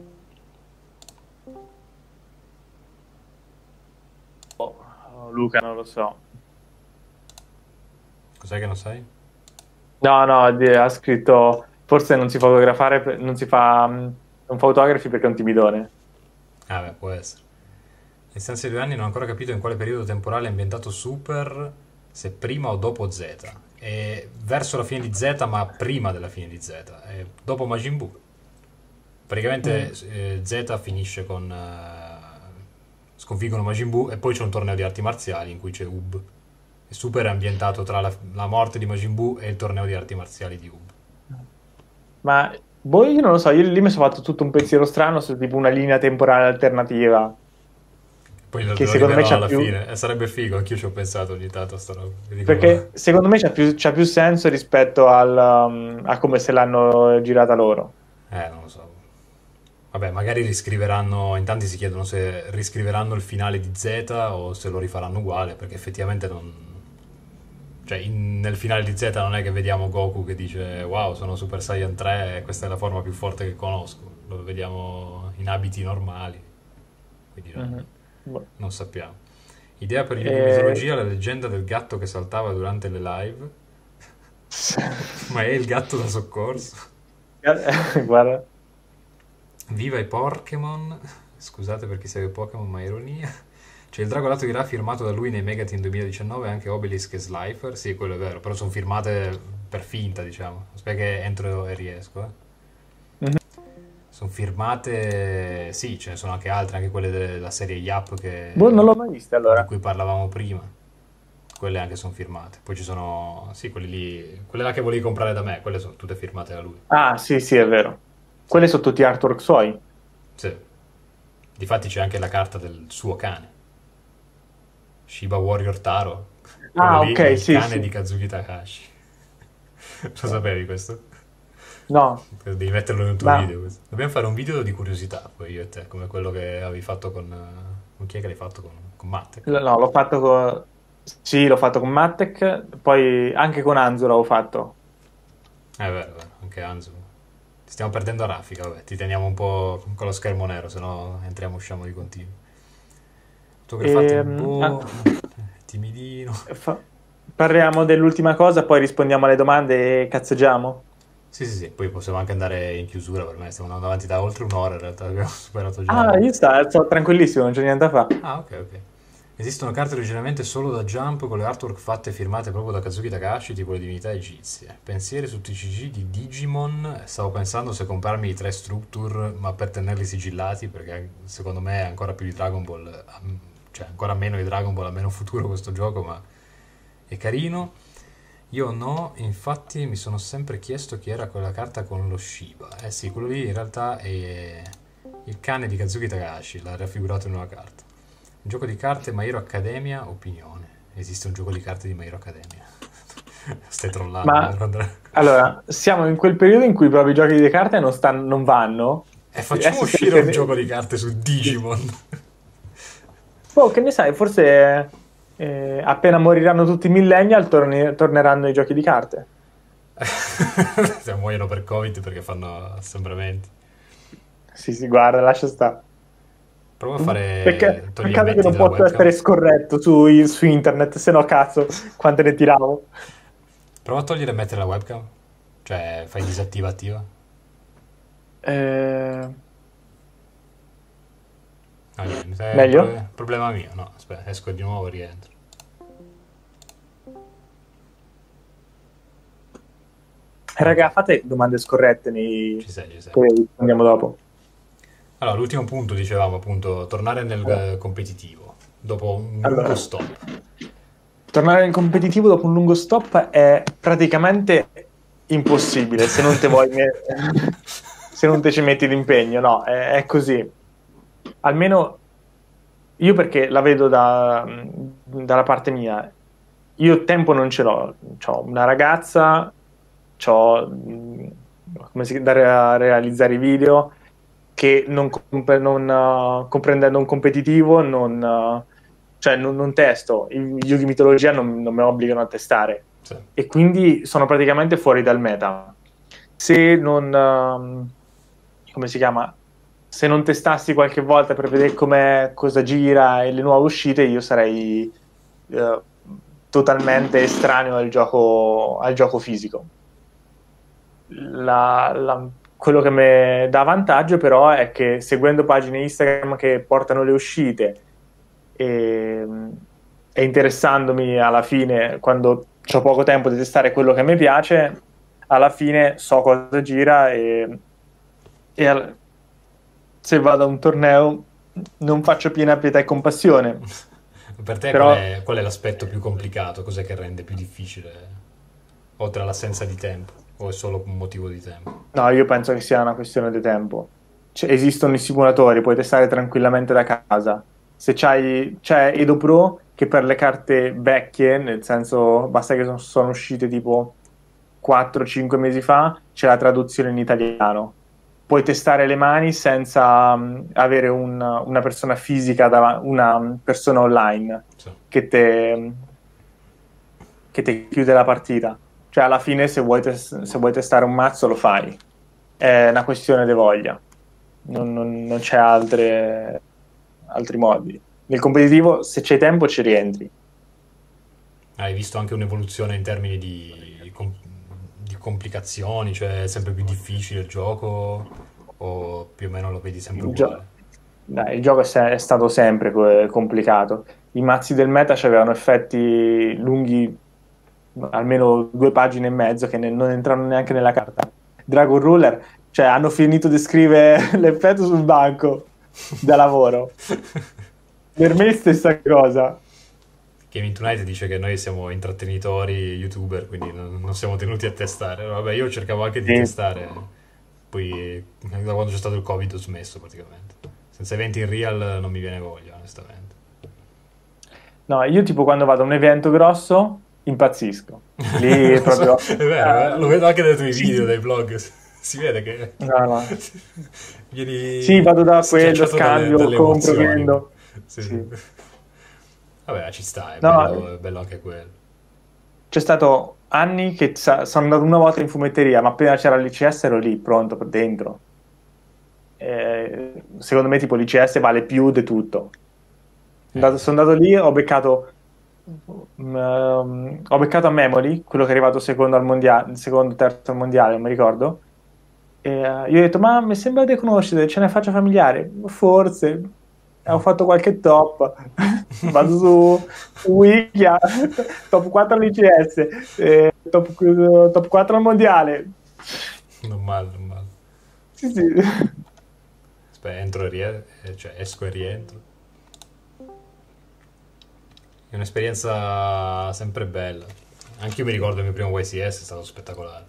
Oh, Luca, non lo so. Cos'è che non sai? No, no, di- ha scritto forse non si fotografare, per- non si fa, mm, non fa autografi perché è un timidone. Ah, beh, può essere. In stanza di due anni non ho ancora capito in quale periodo temporale è ambientato Super, se prima o dopo Z. È verso la fine di Z, ma prima della fine di Z. È dopo Majin Buu. Praticamente Mm. eh, Z finisce con... eh, sconfiggono Majin Buu e poi c'è un torneo di arti marziali in cui c'è Ub. E Super è ambientato tra la, la morte di Majin Buu e il torneo di arti marziali di Ub. Ma boh, io non lo so, io lì mi sono fatto tutto un pensiero strano su tipo una linea temporale alternativa. Poi lo, che lo secondo me rivelano c'ha alla più... fine. Eh, sarebbe figo, anch'io ci ho pensato ogni tanto a sta roba. E dico, Perché secondo me c'ha più, c'ha più senso rispetto al, um, a come se l'hanno girata loro. eh, non lo so. Vabbè, magari riscriveranno, in tanti si chiedono se riscriveranno il finale di Z o se lo rifaranno uguale, perché effettivamente non... Cioè, in- nel finale di Z non è che vediamo Goku che dice wow, sono Super Saiyan tre e questa è la forma più forte che conosco. Lo vediamo in abiti normali, quindi non, Mhm. Boh. non sappiamo. Idea per Yugi E... Mitologia, la leggenda del gatto che saltava durante le live. Ma è il gatto da soccorso? Guarda. Viva i Pokémon! Scusate per chi segue Pokémon, ma ironia. C'è il drago alato di Ra firmato da lui nei Megateam duemiladiciannove, anche Obelisk e Slifer. Sì, quello è vero, però sono firmate per finta, diciamo. Aspetta che entro e riesco, eh. Mhm. Sono firmate... Sì, ce ne sono anche altre, anche quelle della serie Yap che... Boh, non l'ho mai vista di allora. cui parlavamo prima. Quelle anche sono firmate. Poi ci sono... Sì, quelli lì... Quelle là che volevi comprare da me, quelle sono tutte firmate da lui. Ah, sì, sì, è vero. Sì, Quelle sono tutti artwork suoi. sì. Difatti c'è anche la carta del suo cane. Shiba Warrior Taro. Quello Ah, lì è ok, il sì, cane sì. di Kazuki Takahashi. Lo sapevi questo? No, Devi metterlo nel tuo ma video. Questo. Dobbiamo fare un video di curiosità, poi io e te, come quello che avevi fatto con... eh, Con chi è che l'hai fatto? Con, con Matte. l- no, l'ho fatto con... Sì, l'ho fatto con Matek, poi anche con Anzo l'avevo fatto. Eh, è vero, è vero, anche Anzu. Ti stiamo perdendo a raffica, vabbè, ti teniamo un po' con lo schermo nero, se no entriamo e usciamo di continuo. Autografati, Ehm, ah, boh, timidino. fa- Parliamo dell'ultima cosa, poi rispondiamo alle domande e cazzeggiamo. Sì, sì, sì, poi possiamo anche andare in chiusura per me, stiamo andando avanti da oltre un'ora in realtà, abbiamo superato già... Ah, io sta, sto tranquillissimo, non c'è niente da fare. Ah, ok, ok. Esistono carte originariamente solo da Jump con le artwork fatte e firmate proprio da Kazuki Takahashi, tipo le divinità egizie. Pensieri su T C G di Digimon. Stavo pensando se comprarmi i tre Structure, ma per tenerli sigillati, perché secondo me è ancora più di Dragon Ball, am- cioè ancora meno di Dragon Ball, ha meno futuro questo gioco, ma è carino. Io no, infatti mi sono sempre chiesto chi era quella carta con lo Shiba. Eh sì, quello lì in realtà è il cane di Kazuki Takahashi, l'ha raffigurato in una carta. Un gioco di carte My Hero Academia, opinione. Esiste un gioco di carte di My Hero Academia. Stai trollando, Ma vero, Andrea? allora, siamo in quel periodo in cui proprio i giochi di carte non, stanno, non vanno. E facciamo Adesso stiamo uscire un chiedendo- gioco di carte su Digimon. Boh, che ne sai, forse eh, appena moriranno tutti i millennial torni- torneranno i giochi di carte. Se muoiono per Covid perché fanno assembramenti. Sì, sì, guarda, lascia stare. Prova a Perché fare... Togli e peccato che metti non dalla posso webcam. essere scorretto su, su internet, se no cazzo, quante ne tiravo. Prova a togliere e mettere la webcam. Cioè, fai disattiva attiva. Eh, No, niente, è meglio? pro- problema mio. No, aspetta, esco di nuovo e rientro. Raga, fate domande scorrette nei... Ci sei, ci sei. poi rispondiamo dopo. Allora, l'ultimo punto, dicevamo appunto, tornare nel Allora, eh, competitivo. Dopo un allora, lungo stop. tornare nel competitivo dopo un lungo stop è praticamente impossibile se non te vuoi me- se non te ci metti l'impegno, no, è, è così. Almeno io perché la vedo da, dalla parte mia. Io tempo non ce l'ho, ho una ragazza, ho come si da re- realizzare i video che non, comp- non uh, comprendendo un competitivo, non, uh, cioè non, non testo, i Yugi Mitologia non, non mi obbligano a testare Sì. e quindi sono praticamente fuori dal meta. Se non, um, come si chiama? Se non testassi qualche volta per vedere com'è, cosa gira e le nuove uscite, io sarei uh, totalmente estraneo al gioco, al gioco fisico. La, la, quello che mi dà vantaggio però è che seguendo pagine Instagram che portano le uscite e, e interessandomi alla fine quando ho poco tempo di testare quello che mi piace, alla fine so cosa gira e, e al, se vado a un torneo non faccio piena pietà e compassione. Per te Però, qual è, qual è l'aspetto più complicato? Cos'è che rende più difficile? Oltre all'assenza di tempo? O è solo un motivo di tempo? no, io penso che sia una questione di tempo. Cioè, esistono i simulatori, puoi testare tranquillamente da casa. se c'hai, c'è Edo Pro che per le carte vecchie, nel senso basta che sono, sono uscite tipo quattro cinque mesi fa, c'è la traduzione in italiano. Puoi testare le mani senza um, avere un- una persona fisica, dav- una persona online Sì. che te, che te chiude la partita. Cioè, alla fine, se vuoi, tes- se vuoi testare un mazzo, lo fai. È una questione di voglia. Non, non- non c'è altre- altri modi. Nel competitivo, se c'è tempo, ci rientri. Hai visto anche un'evoluzione in termini di, com- di complicazioni, cioè è sempre più difficile il gioco o più o meno lo vedi sempre Il, gio- uguale? dai, il gioco è, se- è stato sempre co- complicato. I mazzi del meta avevano effetti lunghi, almeno due pagine e mezzo, che ne- non entrano neanche nella carta. Dragon Ruler, cioè, hanno finito di scrivere l'effetto sul banco da lavoro. Per me è stessa cosa. Gaming Tonight dice che noi siamo intrattenitori, youtuber, quindi non, non siamo tenuti a testare. Vabbè, io cercavo anche di Sì. testare, poi da quando c'è stato il Covid ho smesso praticamente. Senza eventi in real non mi viene voglia, onestamente. No, io tipo quando vado a un evento grosso impazzisco. Lì proprio... È vero, eh? Lo eh, vedo anche dai tuoi sì. video, dai vlog. Si vede che No, no. Sì, vieni vado da quello, schiacciato dalle, scambio, dalle compro, emozioni. vendo. Sì. Sì. Vabbè, ci sta, è bello, No, è bello anche quello. c'è stato anni che sa- sono andato una volta in fumetteria, ma appena c'era l'I C S ero lì, pronto, per dentro. Eh, secondo me tipo l'I C S vale più di tutto. Eh, Andato- sono andato lì, ho beccato, um, ho beccato a Memory, quello che è arrivato secondo al mondiale, secondo, terzo al mondiale, non mi ricordo. E, eh, io ho detto, ma mi sembra di conoscere, ce ne faccio familiare? Forse. Ho fatto qualche top. Vado su, su Wikia, top quattro all'I C S, eh, top, top quattro al mondiale. non male, non male. Sì, sì. Aspetta, entro e rientro, cioè esco e rientro. È un'esperienza sempre bella. Anche io mi ricordo il mio primo Y C S, è stato spettacolare.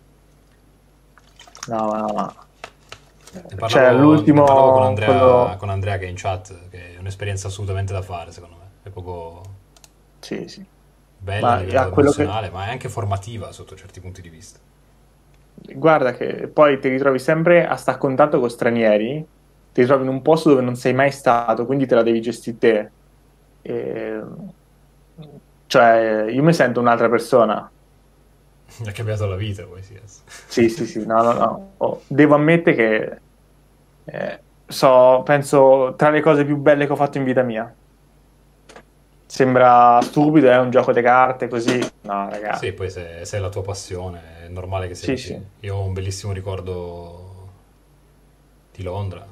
No, no, no. Ne Cioè, parlavo, ne parlavo con l'ultimo, Andrea, quello... con Andrea che è in chat, che è un'esperienza assolutamente da fare, secondo me. È proprio Sì, sì. bella a Ma livello a quello che... emozionale, ma è anche formativa sotto certi punti di vista. Guarda che poi ti ritrovi sempre a stare a contatto con stranieri, ti ritrovi in un posto dove non sei mai stato, quindi te la devi gestire te. E... Cioè, io mi sento un'altra persona. Mi ha cambiato la vita Y C S. Sì, sì, sì, no, no, no. Oh, devo ammettere che eh, so, penso, tra le cose più belle che ho fatto in vita mia. Sembra stupido, è un gioco di carte, così. No, Sì, ragazzi. poi se, se è la tua passione è normale che sia Sì, sì. così. Io ho un bellissimo ricordo di Londra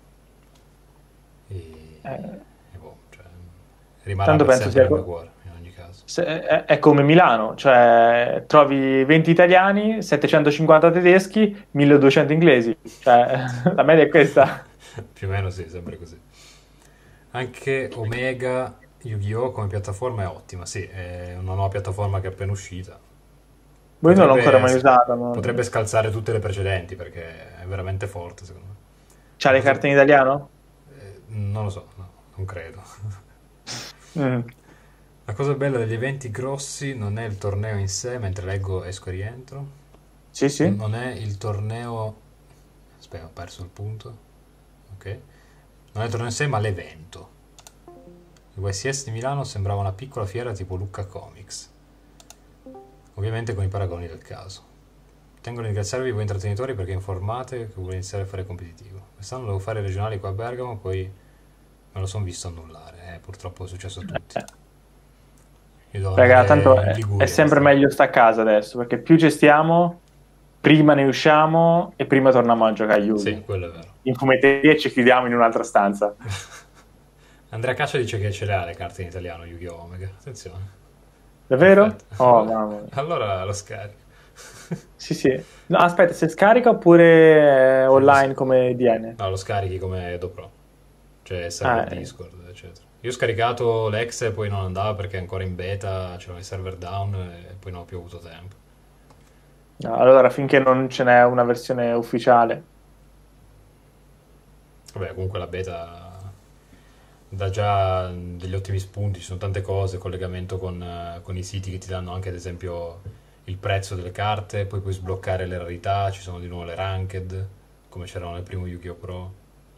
e, Eh, e boh, cioè, rimarrà tanto per penso sempre sia... nel mio co- cuore, in ogni caso. se- è, è come Milano, cioè trovi venti italiani, settecentocinquanta tedeschi, milleduecento inglesi. Cioè, la media è questa. Più o meno sì, sempre così. Anche Omega Yu-Gi-Oh! Come piattaforma è ottima, sì, è una nuova piattaforma che è appena uscita. Voi non l'ho ancora Potrebbe, mai usata, potrebbe non... scalzare tutte le precedenti perché è veramente forte, secondo me. C'ha La le cosa, carte in italiano? eh, non lo so, no, non credo. Mm. La cosa bella degli eventi grossi non è il torneo in sé, mentre leggo esco e rientro. Sì, sì. Non è il torneo. Aspetta, ho perso il punto. Ok. Non è il torneo in sé, ma l'evento. Il Y C S di Milano sembrava una piccola fiera tipo Lucca Comics. Ovviamente con i paragoni del caso. Tengo a ringraziarvi voi intrattenitori perché informate che vuole iniziare a fare competitivo. Quest'anno devo fare regionali qua a Bergamo, poi me lo sono visto annullare. Eh, purtroppo è successo a tutti. Io devo Raga, andare tanto in è, è Liguria sempre quest'anno. meglio sta a casa adesso, perché più gestiamo, prima ne usciamo e prima torniamo a giocare a Sì, Yugi. quello è vero. In fumetteria ci chiudiamo in un'altra stanza. Andrea Caccia dice che ce le ha le carte in italiano Yu-Gi-Oh! Omega. Attenzione. Davvero? Perfetto. Oh, Allora, mamma mia. allora lo scarico. Sì, sì. No, aspetta, se scarica oppure è Lo s- online come D N? No, lo scarichi come DoPro. Cioè Ah, server eh. Discord, eccetera. Io ho scaricato l'ex e poi non andava perché è ancora in beta, c'erano i server down e poi non ho più avuto tempo. No, allora, finché non ce n'è una versione ufficiale. Vabbè, comunque la beta dà già degli ottimi spunti, ci sono tante cose, collegamento con, eh, con i siti che ti danno anche ad esempio il prezzo delle carte, poi puoi sbloccare le rarità, ci sono di nuovo le ranked, come c'erano nel primo Yu-Gi-Oh! Pro.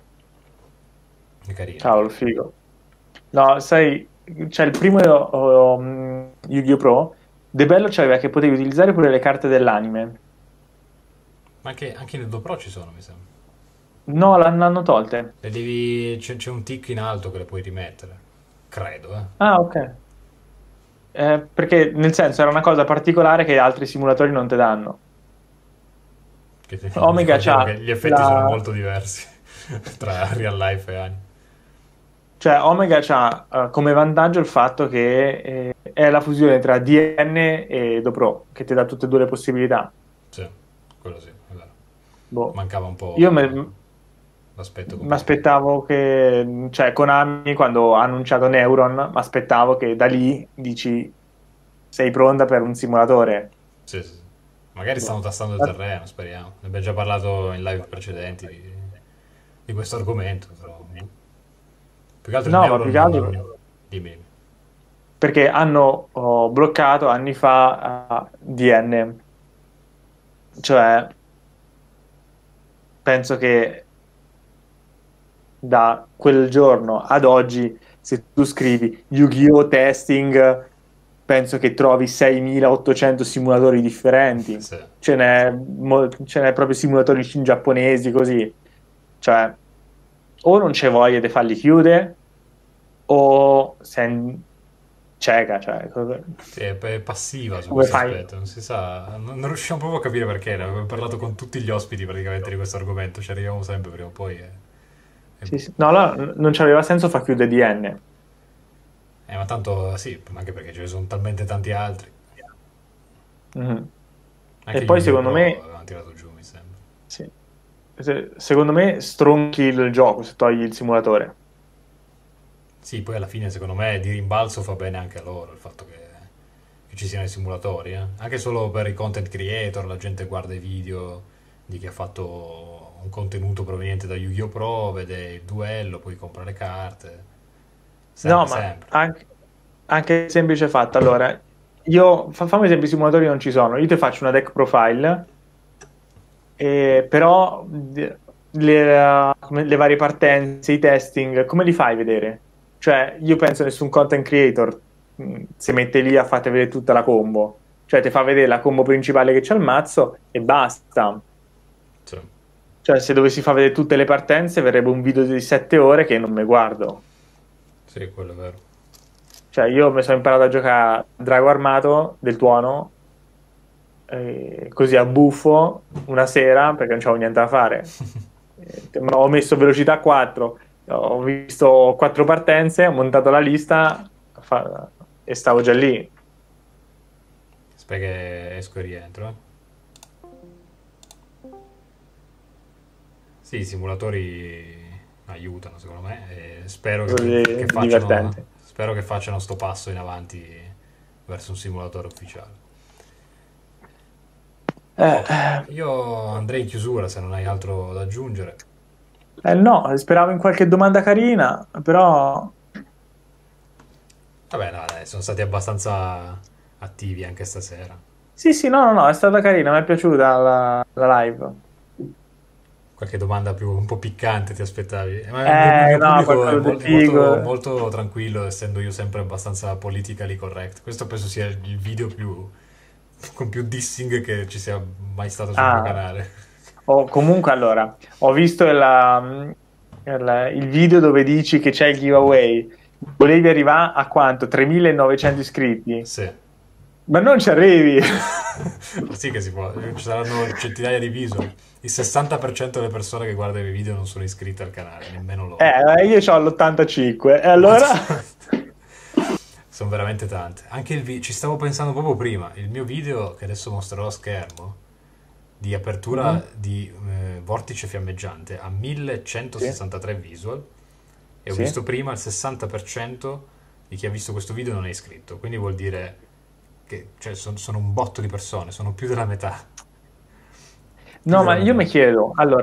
È carino. Cavolo, figo. No, sai, cioè il primo oh, um, Yu-Gi-Oh! Pro, De Bello c'aveva che potevi utilizzare pure le carte dell'anime. Ma anche, anche nel Do Pro ci sono, mi sembra. No, l'hanno hanno tolte. Le devi, c'è, c'è un tick in alto che le puoi rimettere. Credo, eh. Ah, ok. Eh, perché nel senso era una cosa particolare che altri simulatori non te danno. Che ti- Omega ricordiamo c'ha che gli effetti sono la... molto diversi tra real life e anime. Cioè, Omega c'ha eh, come vantaggio il fatto che eh, è la fusione tra D N e Dopro, che ti dà tutte e due le possibilità. Sì, quello sì, è vero. Boh. Mancava un po' Io mi l'aspetto competitivo. aspettavo che, cioè, Konami, quando ha annunciato Neuron, mi aspettavo che da lì dici sei pronta per un simulatore. Sì, sì, sì. Magari stanno Boh. tastando il terreno, speriamo. Ne abbiamo già parlato in live precedenti di, di questo argomento. Però, boh. Più che altro il No, ma più Neuron che non... altro Dimmi, dimmi. perché hanno oh, bloccato anni fa uh, D N, cioè penso che da quel giorno ad oggi, se tu scrivi Yu-Gi-Oh! Testing, penso che trovi seimilaottocento simulatori differenti. Sì. Ce n'è, mo- ce n'è proprio simulatori in giapponesi, così. Cioè, o non c'è voglia di farli chiudere, o sei cieca, cioè, cosa- Sì, è è passiva su come questo fai? aspetto, non si sa, non, non riusciamo proprio a capire perché. Ne avevo parlato con tutti gli ospiti praticamente di questo argomento, ci arriviamo sempre prima o poi. E, e Sì, boh. sì. No, allora n- non c'aveva senso far chiudere D N. Eh, ma tanto sì, anche perché ce ne sono talmente tanti altri. Mhm. E Anche poi Yu-Gi-Oh! secondo Pro me, avevano tirato giù, mi sembra. sì, se- secondo me stronchi il gioco se togli il simulatore. Sì, poi alla fine secondo me di rimbalzo fa bene anche a loro il fatto che, che ci siano i simulatori, eh. Anche solo per i content creator, la gente guarda i video di chi ha fatto un contenuto proveniente da Yu-Gi-Oh! Pro, vede il duello, poi compra le carte. No, Serve ma sempre. anche, anche il semplice fatto. Allora, io fa- fammi esempi, i simulatori non ci sono. Io ti faccio una deck profile, e, però d- le, come- le varie partenze, i testing, come li fai vedere? Cioè, io penso nessun content creator mh, si mette lì a farti vedere tutta la combo. Cioè, ti fa vedere la combo principale che c'è al mazzo e basta. Sì, Cioè, se dovessi far vedere tutte le partenze, verrebbe un video di sette ore che non mi guardo. sì, quello è vero. Cioè, io mi sono imparato a giocare a Drago Armato del tuono, eh, così a buffo una sera perché non c'avevo niente da fare. Eh, ma ho messo velocità quattro, ho visto quattro partenze, ho montato la lista fa- e stavo già lì. Aspetta che esco e rientro, eh. Sì, i simulatori aiutano secondo me e spero che, Così che facciano, divertente. spero che facciano sto passo in avanti verso un simulatore ufficiale. Eh, Oh, io andrei in chiusura se non hai altro da aggiungere. eh, no, speravo in qualche domanda carina, però Vabbè, no, dai, sono stati abbastanza attivi anche stasera. sì, sì, no, no, no, è stata carina, mi è piaciuta la, la live. Qualche domanda più un po' piccante ti aspettavi? Eh, Ma il mio, il Eh, mio no, pubblico è, qualcosa di mol- è molto, figo. molto tranquillo, essendo io sempre abbastanza politically correct. Questo penso sia il video più, con più dissing che ci sia mai stato sul mio Ah, canale. o comunque allora, ho visto la- il, il video dove dici che c'è il giveaway. Volevi arrivare a quanto? tremilanovecento iscritti? Sì. Ma non ci arrivi. Sì che si può, ci saranno centinaia di visual. Il sessanta per cento delle persone che guardano i miei video non sono iscritte al canale, nemmeno loro. Eh, io ho l'ottantacinque. E allora? Sono veramente tante. Anche il vi- ci stavo pensando proprio prima. Il mio video, che adesso mostrerò a schermo, di apertura Mhm. di eh, Vortice Fiammeggiante, ha Sì, millecentosessantatré visual. E ho sì. visto prima il sessanta per cento di chi ha visto questo video non è iscritto. Quindi vuol dire che cioè, son- sono un botto di persone, sono più della metà. Più No, della ma io metà. mi chiedo, allora,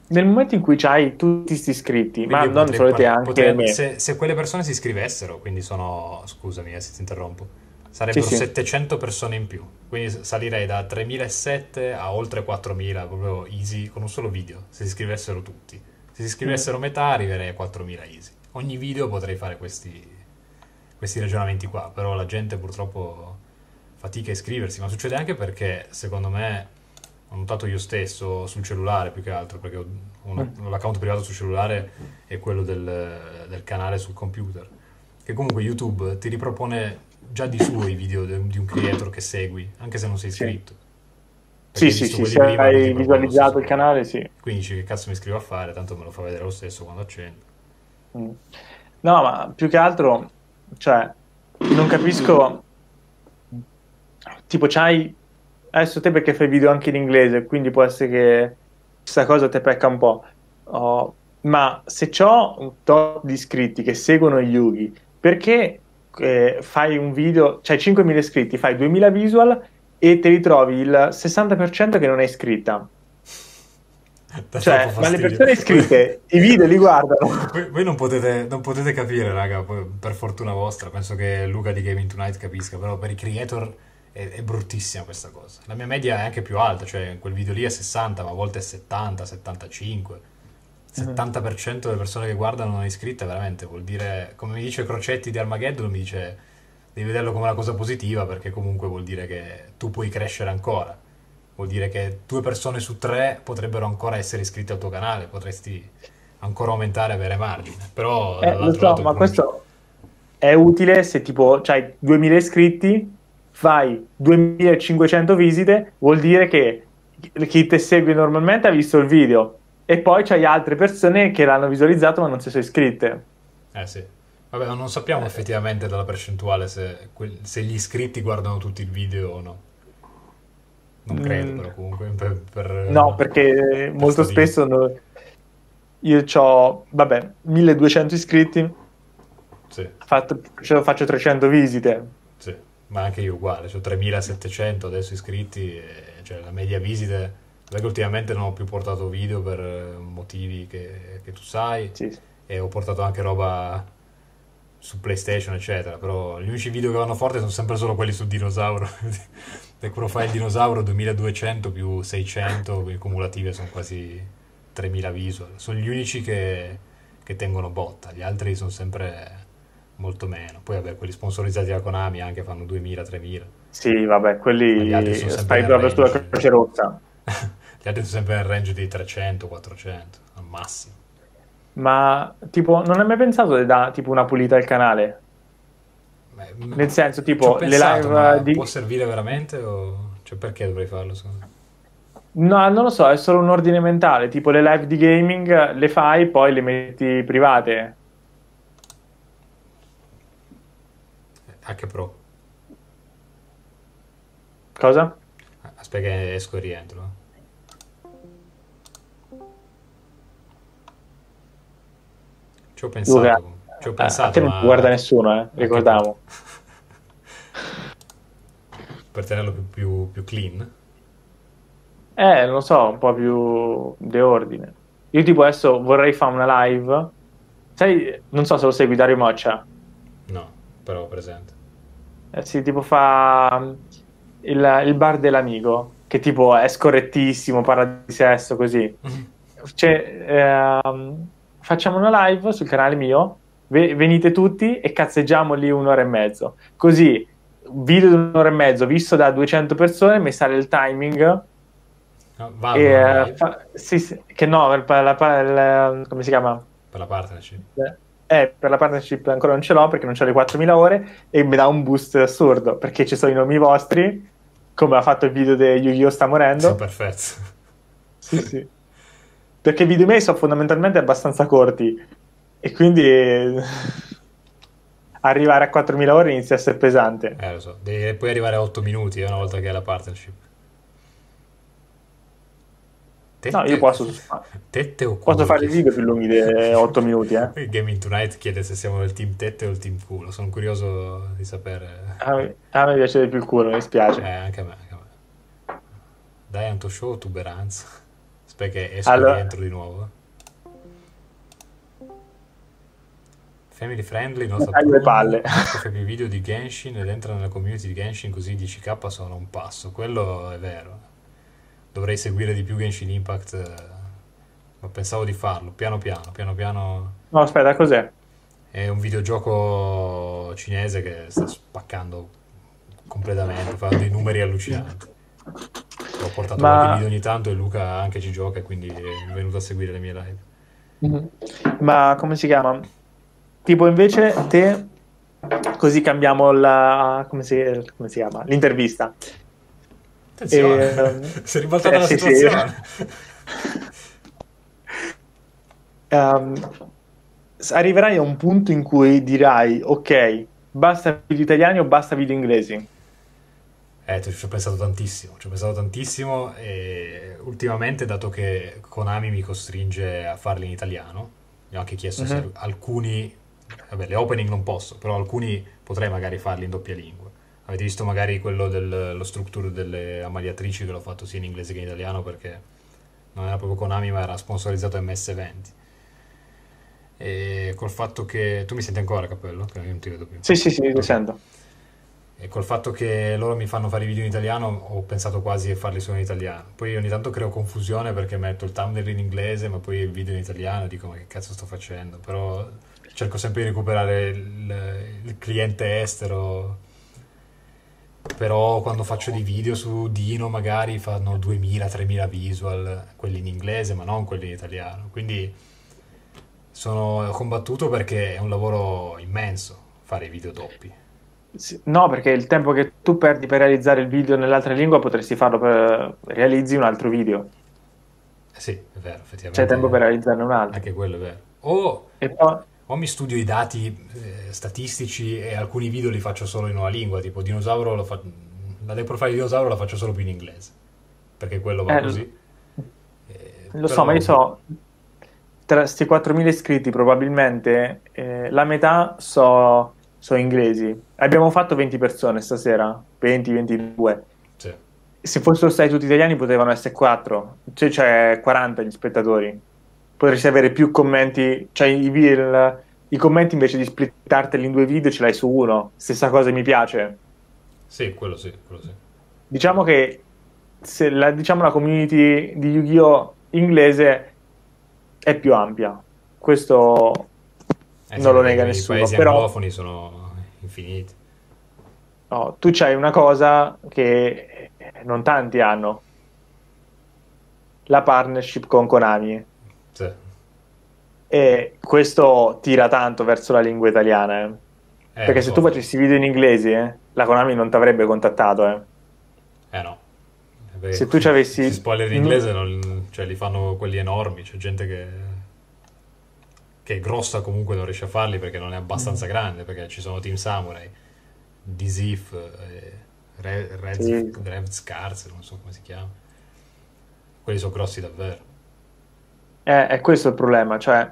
nel momento in cui c'hai tutti questi iscritti, Quindi ma io non potrei, solo te, par- anche potrei- me. se, se quelle persone si iscrivessero, quindi sono, scusami eh, se ti interrompo, Sì, sarebbero sì. settecento persone in più. Quindi s- salirei da tremilasettecento a oltre quattromila, proprio easy, con un solo video, se si iscrivessero tutti. Se si Mm. iscrivessero metà, arriverei a quattromila easy. Ogni video potrei fare questi, questi ragionamenti qua, però la gente purtroppo fatica a iscriversi, ma succede anche perché, secondo me, ho notato io stesso sul cellulare più che altro, perché ho una- Mm. l'account privato sul cellulare è quello del, del canale sul computer, che comunque YouTube ti ripropone già di suo i video de- di un creator che segui, anche se non sei Sì. iscritto, perché Sì, hai sì, visto sì, quelli se prima e lui ti hai propone lo visualizzato stesso il video. canale, sì. Quindi dici che cazzo mi iscrivo a fare, tanto me lo fa vedere lo stesso quando accendo. Mm. No, ma più che altro, cioè, non capisco, tipo, c'hai, adesso te perché fai video anche in inglese, quindi può essere che questa cosa te pecca un po'. Oh, ma se c'ho un tot di iscritti che seguono Yugi, perché eh, fai un video, c'hai cinquemila iscritti, fai duemila visual e te ritrovi il sessanta per cento che non è iscritta? Dà troppo Cioè, ma le fastidio. persone Voi, iscritte i video li guardano. voi- voi non potete, non potete capire, raga, poi, per fortuna vostra, penso che Luca di Gaming Tonight capisca, però per i creator è, è bruttissima questa cosa. La mia media è anche più alta, cioè quel video lì è sessanta, ma a volte è settanta, settantacinque. Mhm. settanta per cento delle persone che guardano non è iscritta, veramente, vuol dire, come mi dice Crocetti di Armageddon, mi dice devi vederlo come una cosa positiva perché comunque vuol dire che tu puoi crescere ancora. Vuol dire che due persone su tre potrebbero ancora essere iscritte al tuo canale, potresti ancora aumentare e avere margine. Però Eh, lo dall'altro so, lato ma bruci. questo è utile se tipo c'hai duemila iscritti, fai duemilacinquecento visite, vuol dire che chi ti segue normalmente ha visto il video e poi c'hai altre persone che l'hanno visualizzato ma non si sono iscritte. Eh sì. Vabbè, ma non sappiamo Eh, effettivamente dalla percentuale se, quel- se gli iscritti guardano tutti il video o no. Non credo, mm, però comunque per, no, per, perché per molto spesso statistica. no- io ho, vabbè, milleduecento iscritti, Sì. fatto- cioè, faccio trecento visite. Sì, ma anche io uguale, ho tremilasettecento adesso iscritti, e, cioè la media visite, perché ultimamente non ho più portato video per eh, motivi che, che tu sai, Sì, sì. e ho portato anche roba su PlayStation, eccetera, però gli unici video che vanno forte sono sempre solo quelli sul dinosauro. Il profile dinosauro duemiladuecento più seicento, quindi cumulative sono quasi tremila visual. Sono gli unici che, che tengono botta, gli altri sono sempre molto meno. Poi vabbè, quelli sponsorizzati da Konami anche fanno duemila tremila, Sì, vabbè, ma gli altri sono quelli sempre stai nel proprio sulla range. Croce Rossa. Gli altri sono sempre nel range di trecento quattrocento al massimo. Ma tipo, non hai mai pensato di dare tipo una pulita al canale? Beh, m- Nel senso, ci ho tipo, le pensato, live eh, ma può di... servire veramente? O... Cioè, perché dovrei farlo? Secondo me? No, non lo so, è solo un ordine mentale. Tipo, le live di gaming eh, le fai, poi le metti private. H Pro. Cosa? Aspetta che esco e rientro. eh. Ci ho Luca, pensato, ci ho a a te pensato, non ti guarda ma nessuno, eh? anche per, Ricordiamo. per tenerlo più, più, più clean. Eh, non lo so, un po' più di ordine. Io tipo adesso vorrei fare una live. Sai, non so se lo segui Dario Moccia. No, però presente. Eh sì, tipo fa mm, il, il bar dell'amico, che tipo è scorrettissimo, parla di sesso, così. Cioè, ehm, facciamo una live sul canale mio, ve- venite tutti e cazzeggiamo lì un'ora e mezzo. Così, video di un'ora e mezzo visto da duecento persone, mi sale il timing No, e valgono le eh, live fa- sì, sì, che no, il- la- la- il- come si chiama? per la partnership. Eh, per la partnership ancora non ce l'ho perché non c'ho le quattromila ore e mi dà un boost assurdo perché ci sono i nomi vostri, come ha fatto il video di Yu-Gi-Oh! Sta Sì, morendo. perfetto. Sì, sì. Perché i video miei sono fondamentalmente abbastanza corti e quindi eh, arrivare a quattromila ore inizia a essere pesante. Eh, lo so. Devi poi arrivare a otto minuti eh, una volta che è la partnership. No, io Tette, posso, tette o posso culo? fare i video più lunghi di otto minuti, eh. Il Gaming Tonight chiede se siamo nel team tette o il team culo. Sono curioso di sapere. A me, a me piace di più il culo, mi Eh, spiace. anche a me, anche a me. Dai, Anto Show, tuberanza. Aspetta che esco Allora- e rientro di nuovo. Family friendly, nota Taglio le Bruno. palle. Marco fa più video di Genshin ed entra nella community di Genshin, così dieci k sono un passo. Quello è vero. Dovrei seguire di più Genshin Impact, eh, ma pensavo di farlo, piano piano, piano piano. No, aspetta, cos'è? È un videogioco cinese che sta spaccando completamente, fa dei numeri allucinanti. Ho portato Ma- qualche video ogni tanto e Luca anche ci gioca e quindi è venuto a seguire le mie live. Mhm. Ma come si chiama? Tipo invece te, così cambiamo la... come si, come si chiama? L'intervista. Attenzione, Ehm, si è ribaltata eh, la sì, sì. situazione. Ehm, s- arriverai a un punto in cui dirai, ok, basta video italiani o basta video inglesi? Eh, ci ho pensato tantissimo, ci ho pensato tantissimo e ultimamente, dato che Konami mi costringe a farli in italiano, gli ho anche chiesto se Mhm. alcuni, vabbè, le opening non posso, però alcuni potrei magari farli in doppia lingua. Avete visto magari quello dello structure delle ammaliatrici che l'ho fatto sia in inglese che in italiano perché non era proprio Konami ma era sponsorizzato M S venti. E col fatto che... Tu mi senti ancora, Cappello? Che io non ti vedo più. Sì, sì, sì, lo Ok. sento. E col fatto che loro mi fanno fare i video in italiano, ho pensato quasi a farli solo in italiano. Poi ogni tanto creo confusione perché metto il thumbnail in inglese, ma poi il video in italiano e dico ma che cazzo sto facendo? Però cerco sempre di recuperare il, il cliente estero. Però quando faccio dei video su Dino magari fanno duemila-tremila visual, quelli in inglese, ma non quelli in italiano. Quindi sono combattuto perché è un lavoro immenso fare i video doppi. Sì, no, perché il tempo che tu perdi per realizzare il video nell'altra lingua potresti farlo per... realizzi un altro video. Eh sì, è vero, effettivamente. C'è tempo per realizzarne un altro. Anche quello è vero. O, E poi... o mi studio i dati eh, statistici e alcuni video li faccio solo in una lingua, tipo dinosauro lo fa... la deep profile di dinosauro la faccio solo più in inglese, perché quello va eh, così. Eh, Lo so, ma io so, tra sti quattromila iscritti probabilmente eh, la metà so, so inglesi. Abbiamo fatto venti persone stasera, venti ventidue. Sì. Se fossero stati tutti italiani potevano essere quattro, cioè c'è quaranta gli spettatori. Potresti avere più commenti, cioè i, il- i commenti invece di splittarteli in due video ce l'hai su uno. Stessa cosa mi piace. Sì, quello sì, quello sì. Diciamo che se la, diciamo, la community di Yu-Gi-Oh! Inglese è più ampia. Questo Eh sì, non lo perché nega i nessuno. paesi Però anglofoni sono infiniti. no, tu c'hai una cosa che non tanti hanno: la partnership con Konami. Sì. E questo tira tanto verso la lingua italiana. eh. Eh, Perché lo se so. tu facessi video in inglese, eh, la Konami non ti avrebbe contattato. eh. Eh no. Eh, beh, Se tu ci avessi- gli spoiler in inglese non- cioè, li fanno quelli enormi, c'è gente che che è grossa comunque non riesce a farli perché non è abbastanza grande, perché ci sono Team Samurai, Disif, eh, Re- Red, Sì. Red Scars, non so come si chiama. Quelli sono grossi davvero. Eh, è questo il problema, cioè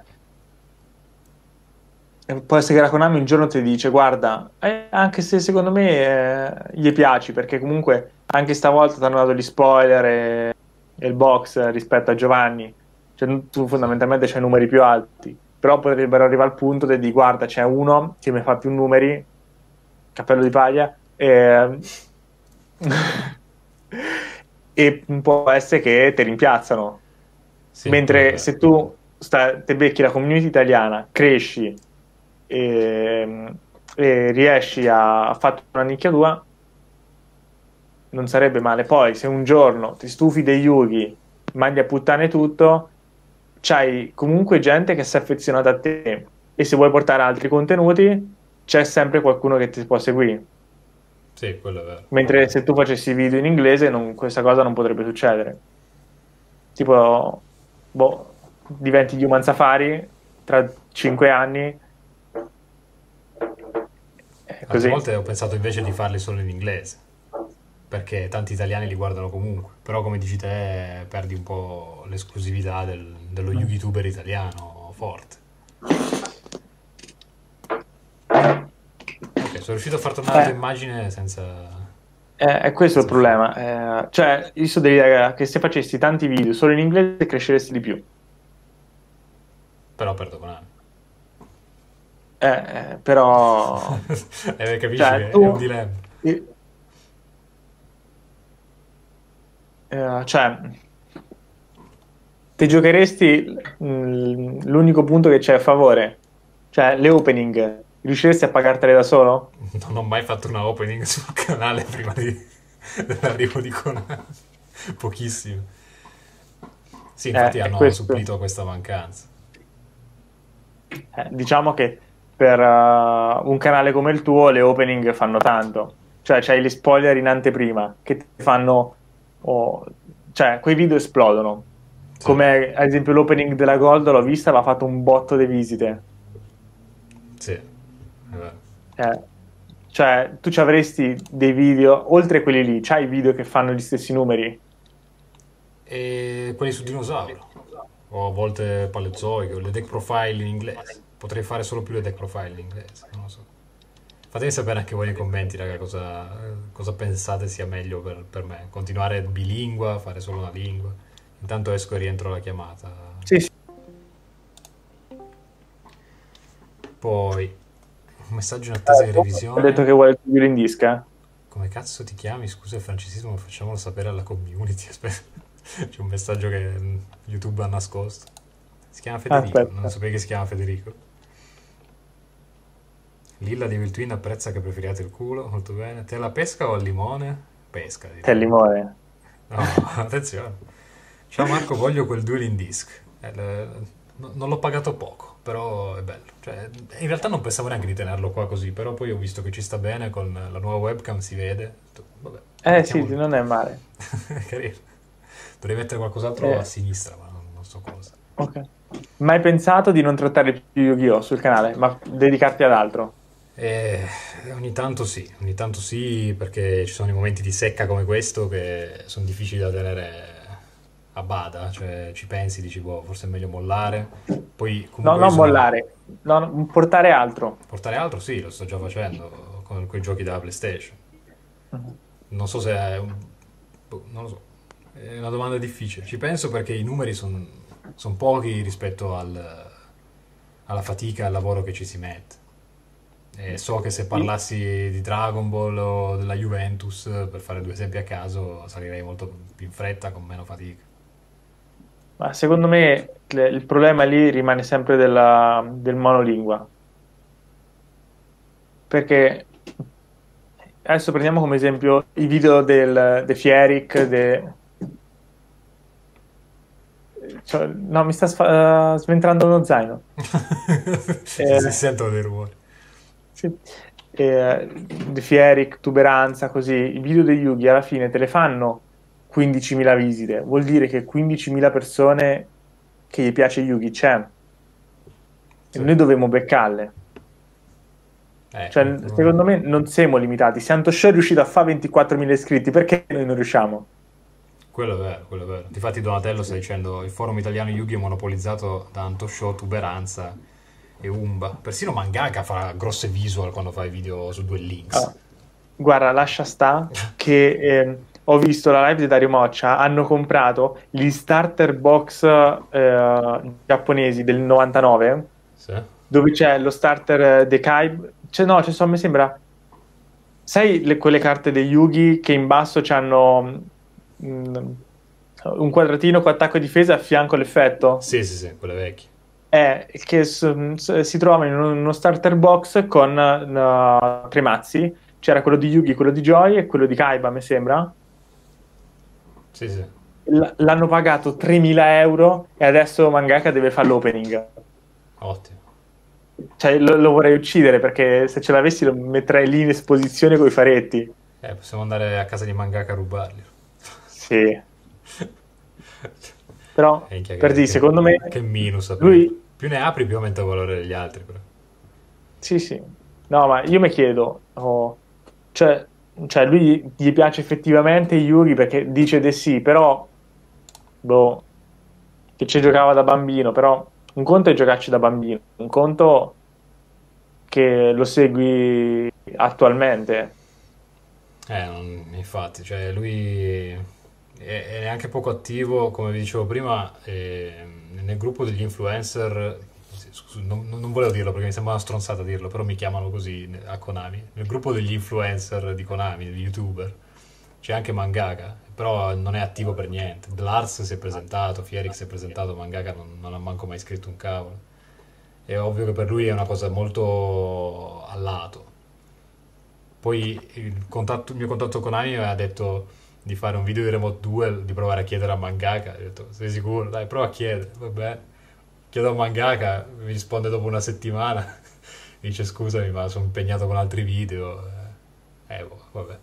eh, può essere che la Konami un giorno ti dice guarda, eh, anche se secondo me eh, gli piaci, perché comunque anche stavolta ti hanno dato gli spoiler e, e il box rispetto a Giovanni, cioè tu fondamentalmente c'hai numeri più alti, però potrebbero arrivare al punto di dire guarda c'è uno che mi fa più numeri, cappello di paglia, e, e può essere che ti rimpiazzano. Sì, quello è Mentre vero. se tu sta, te becchi la community italiana, cresci e, e riesci a, a fare una nicchia tua, non sarebbe male. Poi se un giorno ti stufi dei Yugi, mandi a puttane tutto, c'hai comunque gente che si è affezionata a te e se vuoi portare altri contenuti c'è sempre qualcuno che ti può seguire. Sì, quello è vero. Mentre se tu facessi video in inglese non- questa cosa non potrebbe succedere. Tipo, boh, diventi Human Safari tra cinque anni. È Altre così. volte ho pensato invece di farli solo in inglese, perché tanti italiani li guardano comunque, però come dici te perdi un po' l'esclusività del- dello YouTuber italiano forte. Ok, sono riuscito a far tornare la tua Eh. immagine senza... Eh, è questo il problema. Eh, cioè, io so dell'idea che se facessi tanti video solo in inglese cresceresti di più. Però perdo con anni. Eh, eh, però, Eh, capisci cioè, che è un tu, dilemma. eh, eh, cioè, ti giocheresti mm, l'unico punto che c'è a favore, cioè le opening, riusciresti a pagartele da solo? Non ho mai fatto una opening sul canale prima di, dell'arrivo di Conan. Pochissimo. Sì, Eh, infatti è hanno questo. supplito questa mancanza. Eh, diciamo che per uh, un canale come il tuo le opening fanno tanto, cioè c'hai gli spoiler in anteprima che ti fanno, oh, cioè quei video esplodono, Sì, come ad esempio l'opening della Gold l'ho vista, aveva fatto un botto di visite. sì, è vero. Eh, cioè tu ci avresti dei video, oltre a quelli lì, c'hai video che fanno gli stessi numeri? E quelli su dinosauro. O a volte paleozoiche, o le deck profile in inglese. Potrei fare solo più le deck profile in inglese, non lo so. Fatemi sapere anche voi nei commenti, raga, cosa, cosa pensate sia meglio per, per me. Continuare bilingua, fare solo una lingua. Intanto esco e rientro alla chiamata. Sì, sì. Poi, un messaggio in attesa di Ha detto revisione. che vuole il video in disca. Come cazzo ti chiami? Scusa il francesismo, ma facciamolo sapere alla community. Aspetta. C'è un messaggio che mm, YouTube ha nascosto. Si chiama Federico, non Aspetta, sapevi che si chiama Federico. Lilla di Evil Twin apprezza che preferiate il culo, molto bene. Te la pesca o al limone? Pesca, c'è il direi. limone. No, attenzione. Ciao Marco, voglio quel dueling disc. Eh, le- no- non l'ho pagato poco, però è bello. Cioè, in realtà non pensavo neanche di tenerlo qua così, però poi ho visto che ci sta bene con la nuova webcam, si vede. Ho detto, vabbè, Eh sì, mettiamolo. non è male. È carino. Dovrei mettere qualcos'altro a Eh, sinistra, ma non, non so cosa. ok. Mai pensato di non trattare più Yu-Gi-Oh! Sul canale, ma dedicarti ad altro? E ogni tanto sì, ogni tanto sì, perché ci sono i momenti di secca come questo che sono difficili da tenere a bada, cioè ci pensi, dici, boh, forse è meglio mollare. Poi No, comunque io non sono... mollare, no, portare altro. Portare altro sì, lo sto già facendo con quei giochi della PlayStation. Mhm. Non so se è un... boh, non lo so. È una domanda difficile. Ci penso perché i numeri sono pochi rispetto al- alla fatica e al lavoro che ci si mette. E so che se Sì. parlassi di Dragon Ball o della Juventus, per fare due esempi a caso, salirei molto più in fretta, con meno fatica. Ma secondo me le- il problema lì rimane sempre della- del monolingua, perché adesso prendiamo come esempio i video del, de Fieric, de... cioè, no, mi sta sfa- eh, sventrando uno zaino. si, si Eh, sentono dei rumori. sì. Eh, De Fieric, Tuberanza, così, i video degli Yugi alla fine te le fanno quindicimila visite, vuol dire che quindicimila persone che gli piace Yugi c'è e Sì. noi dovremmo beccarle. Eh, Cioè, secondo me non siamo limitati. Se Antosciò è riuscito a fare ventiquattromila iscritti, perché noi non riusciamo? quello è vero, quello è vero. Difatti Donatello sta dicendo il forum italiano Yugi è monopolizzato da Antoshow, Tuberanza e Umba. Persino Mangaka fa grosse visual quando fa i video su Duel Links. Ah, guarda, lascia sta che ehm, ho visto la live di Dario Moccia, hanno comprato gli starter box eh, giapponesi del novantanove, Sì? dove c'è lo starter eh, Dekai, cioè no, ci sono, mi sembra, sai le- quelle carte dei Yugi che in basso c'hanno mm, un quadratino con attacco e difesa a fianco l'effetto? Sì, sì, sì, quelle vecchie. È che s- s- si trovava in uno uno starter box con uh, tre mazzi. C'era quello di Yugi, quello di Joy e quello di Kaiba, mi sembra. Sì, sì. L- l'hanno pagato tremila euro e adesso Mangaka deve fare l'opening. Ottimo. Cioè, lo, lo vorrei uccidere perché se ce l'avessi lo metterei lì in esposizione con i faretti. Eh, possiamo andare a casa di Mangaka a rubarli. Sì, però Minchia, per che, dire, che, secondo me che minus aprire. lui, Più ne apri, più aumenta il valore degli altri, però. sì, sì. No, ma io mi chiedo, oh, cioè, cioè, lui gli piace effettivamente Yugi perché dice di sì, però, boh, che ci giocava da bambino, però un conto è giocarci da bambino, un conto che lo segui attualmente. Eh, non- infatti, cioè lui è, è anche poco attivo, come vi dicevo prima, ehm, nel gruppo degli influencer. Sì, scusi, non, non volevo dirlo perché mi sembra una stronzata dirlo, però mi chiamano così a Konami. Nel gruppo degli influencer di Konami, degli youtuber, c'è anche Mangaka, però non è attivo per niente. Lars si è presentato, Fierix si è presentato, Mangaka non, non ha manco mai scritto un cavolo. È ovvio che per lui è una cosa molto a lato. Poi il, contatto- il mio contatto con Ami mi aveva detto di fare un video di Remote Duel, di provare a chiedere a Mangaka. Ho detto, sei sicuro? Dai, prova a chiedere. Vabbè, chiedo a Mangaka, mi risponde dopo una settimana. Mi dice scusami, ma sono impegnato con altri video. Eh, boh, vabbè.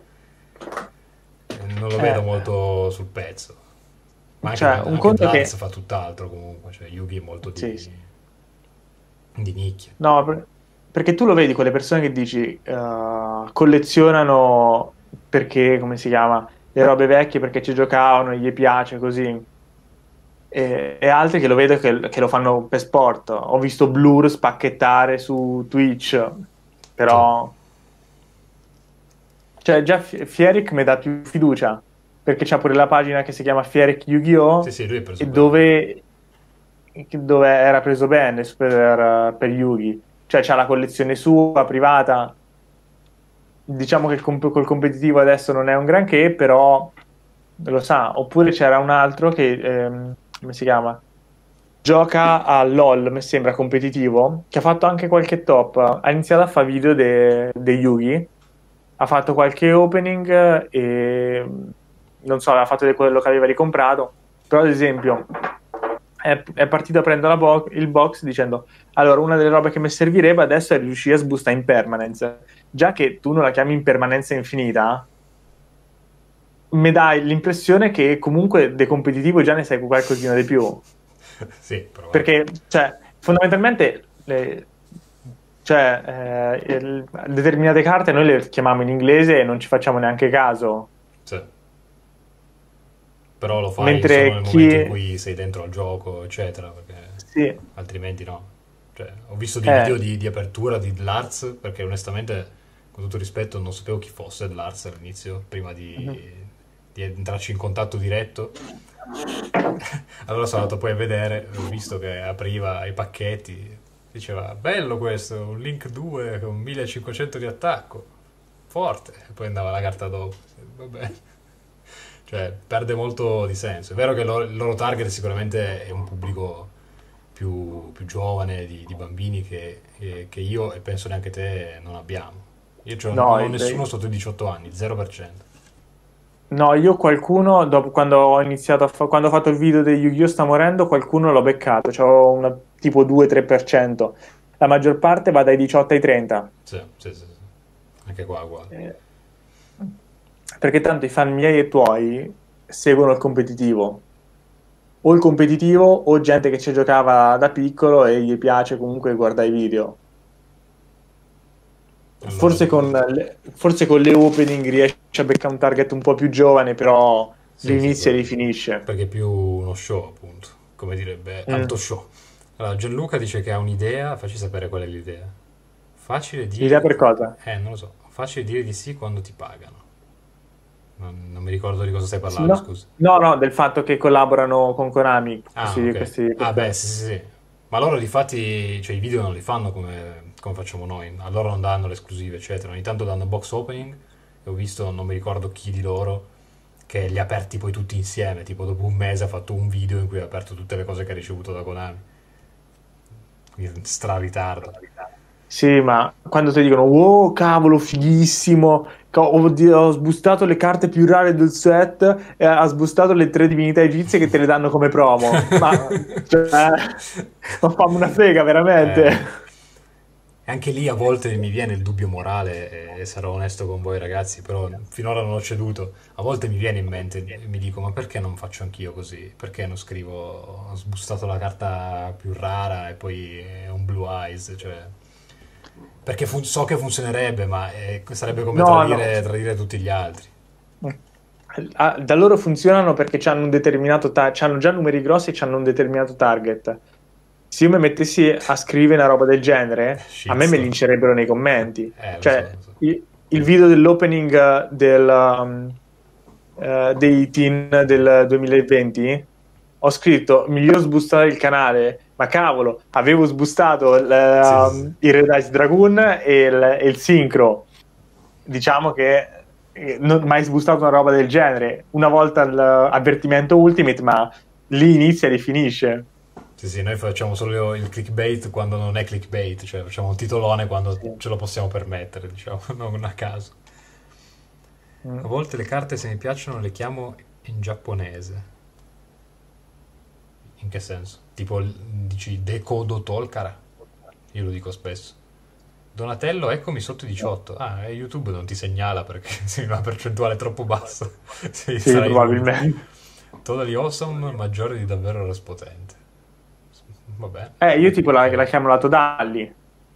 Eh, Non lo vedo Eh, molto sul pezzo. Ma anche, cioè, un anche conto Dlars che... fa tutt'altro comunque. Cioè, Yugi è molto Sì, di, sì. di nicchia. No, per- perché tu lo vedi quelle persone che dici eh, collezionano perché, come si chiama, le robe vecchie perché ci giocavano, gli piace così. E, e altri che lo vedo che, che lo fanno per sport. Ho visto Blur spacchettare su Twitch, Sì, però cioè già F- Fierik mi dà più fiducia perché c'ha pure la pagina che si chiama Fierik sì, Yu-Gi-Oh! sì, lui è preso E bene. dove, dove era preso bene per, per Yugi. Cioè c'ha la collezione sua privata. Diciamo che il comp- col competitivo adesso non è un granché, però lo sa. Oppure c'era un altro che, ehm, come si chiama? Gioca a LOL, mi sembra competitivo, che ha fatto anche qualche top. Ha iniziato a fare video de- dei Yugi, ha fatto qualche opening e non so, aveva fatto di quello che aveva ricomprato. Però, ad esempio, è, è partito a prendere la bo- il box dicendo: allora, una delle robe che mi servirebbe adesso è riuscire a sboostare in permanence. Già che tu non la chiami in permanenza infinita, mi dai l'impressione che comunque de competitivo già ne sai qualcosina di più. Sì, probabile. Perché, cioè, fondamentalmente, le- cioè, eh, il- determinate carte noi le chiamiamo in inglese e non ci facciamo neanche caso. Sì. Però lo fai solo Mentre nel momento in chi... cui sei dentro al gioco, eccetera, perché Sì, altrimenti no. Cioè, ho visto dei eh, video di, di apertura di Dlars, perché onestamente, con tutto rispetto, non sapevo chi fosse Dlars all'inizio, prima mhm. di, di entrarci in contatto diretto. Allora sono andato poi a vedere, ho visto che apriva i pacchetti, diceva, bello questo, un Link due con millecinquecento di attacco, forte, e poi andava la carta dopo. Vabbè. Cioè, perde molto di senso. È vero che lo- il loro target sicuramente è un pubblico più, più giovane, di, di bambini che, eh, che io e penso neanche te non abbiamo. Io c'ho- No, non ho il- nessuno sotto i diciotto anni, zero per cento. no, io qualcuno, dopo, quando ho iniziato a fa- quando ho fatto il video di Yu-Gi-Oh! Sta morendo, qualcuno l'ho beccato, c'ho una, tipo due-tre per cento. La maggior parte va dai diciotto ai trenta. Sì, sì, sì, sì. Anche qua è uguale. Eh, Perché tanto i fan miei e tuoi seguono il competitivo. O il competitivo o gente che ci giocava da piccolo e gli piace comunque guardare i video. Allora, Forse con le, forse con le opening riesce a beccare un target un po' più giovane, però li sì, sì, inizia e li probabilmente. finisce. Perché è più uno show, appunto. Come direbbe Mm. alto show. Allora, Gianluca dice che ha un'idea, facci sapere qual è l'idea. Facile L'idea dire... per cosa? Eh, non lo so. Facile dire di sì quando ti pagano. Non, non mi ricordo di cosa stai Sì, parlando, no? scusa. No, no, del fatto che collaborano con Konami, Ah, questi, ok. questi, Ah, beh, queste- sì, sì, sì. Ma loro di fatti, cioè i video non li fanno come, come facciamo noi. A loro non danno le esclusive, eccetera. Ogni tanto danno box opening e ho visto, non mi ricordo chi di loro, che li ha aperti poi tutti insieme. Tipo dopo un mese ha fatto un video in cui ha aperto tutte le cose che ha ricevuto da Konami. Quindi stra ritardo. Sì, ma quando ti dicono, wow, cavolo, fighissimo, ca- ho, di- ho sbustato le carte più rare del set e ha sbustato le tre divinità egizie che te le danno come promo. Ma, cioè, ma fammi una frega, Eh, veramente. E anche lì a volte mi viene il dubbio morale, e sarò onesto con voi ragazzi, però finora non ho ceduto. A volte mi viene in mente e mi dico, ma perché non faccio anch'io così? Perché non scrivo, ho sbustato la carta più rara e poi è un Blue Eyes, cioè... Perché fun- so che funzionerebbe, ma eh, sarebbe come No, no. tradire, tradire tutti gli altri. Ah, da loro funzionano perché hanno un determinato ta- c'hanno già numeri grossi e hanno un determinato target. Se io mi mettessi a scrivere una roba del genere, a me me Shitstorm. lincerebbero nei commenti. Eh, lo so, Cioè, lo so. io, il video dell'opening del, um, uh, dei teen del duemilaventi, ho scritto miglior sbustare il canale, ma cavolo, avevo sbustato il, Sì, um, sì, sì. il Red Ice Dragoon e il, e il Synchro. Diciamo che eh, non ho mai sbustato una roba del genere. Una volta l'avvertimento Ultimate, ma lì inizia e lì finisce. Sì, sì, noi facciamo solo il clickbait quando non è clickbait, cioè facciamo un titolone quando Sì. ce lo possiamo permettere, diciamo, non a caso. Mm. A volte le carte, se mi piacciono, le chiamo in giapponese. In che senso? Tipo, l- dici Dekodo Tolkara? Io lo dico spesso. Donatello, eccomi sotto i diciotto. Ah, e YouTube non ti segnala perché sei una percentuale troppo bassa. Sì, Sì, sarai l'unico. probabilmente. Totally awesome, maggiore di davvero raspotente. Vabbè. Eh, io tipo la, la Eh, chiamo la Todalli.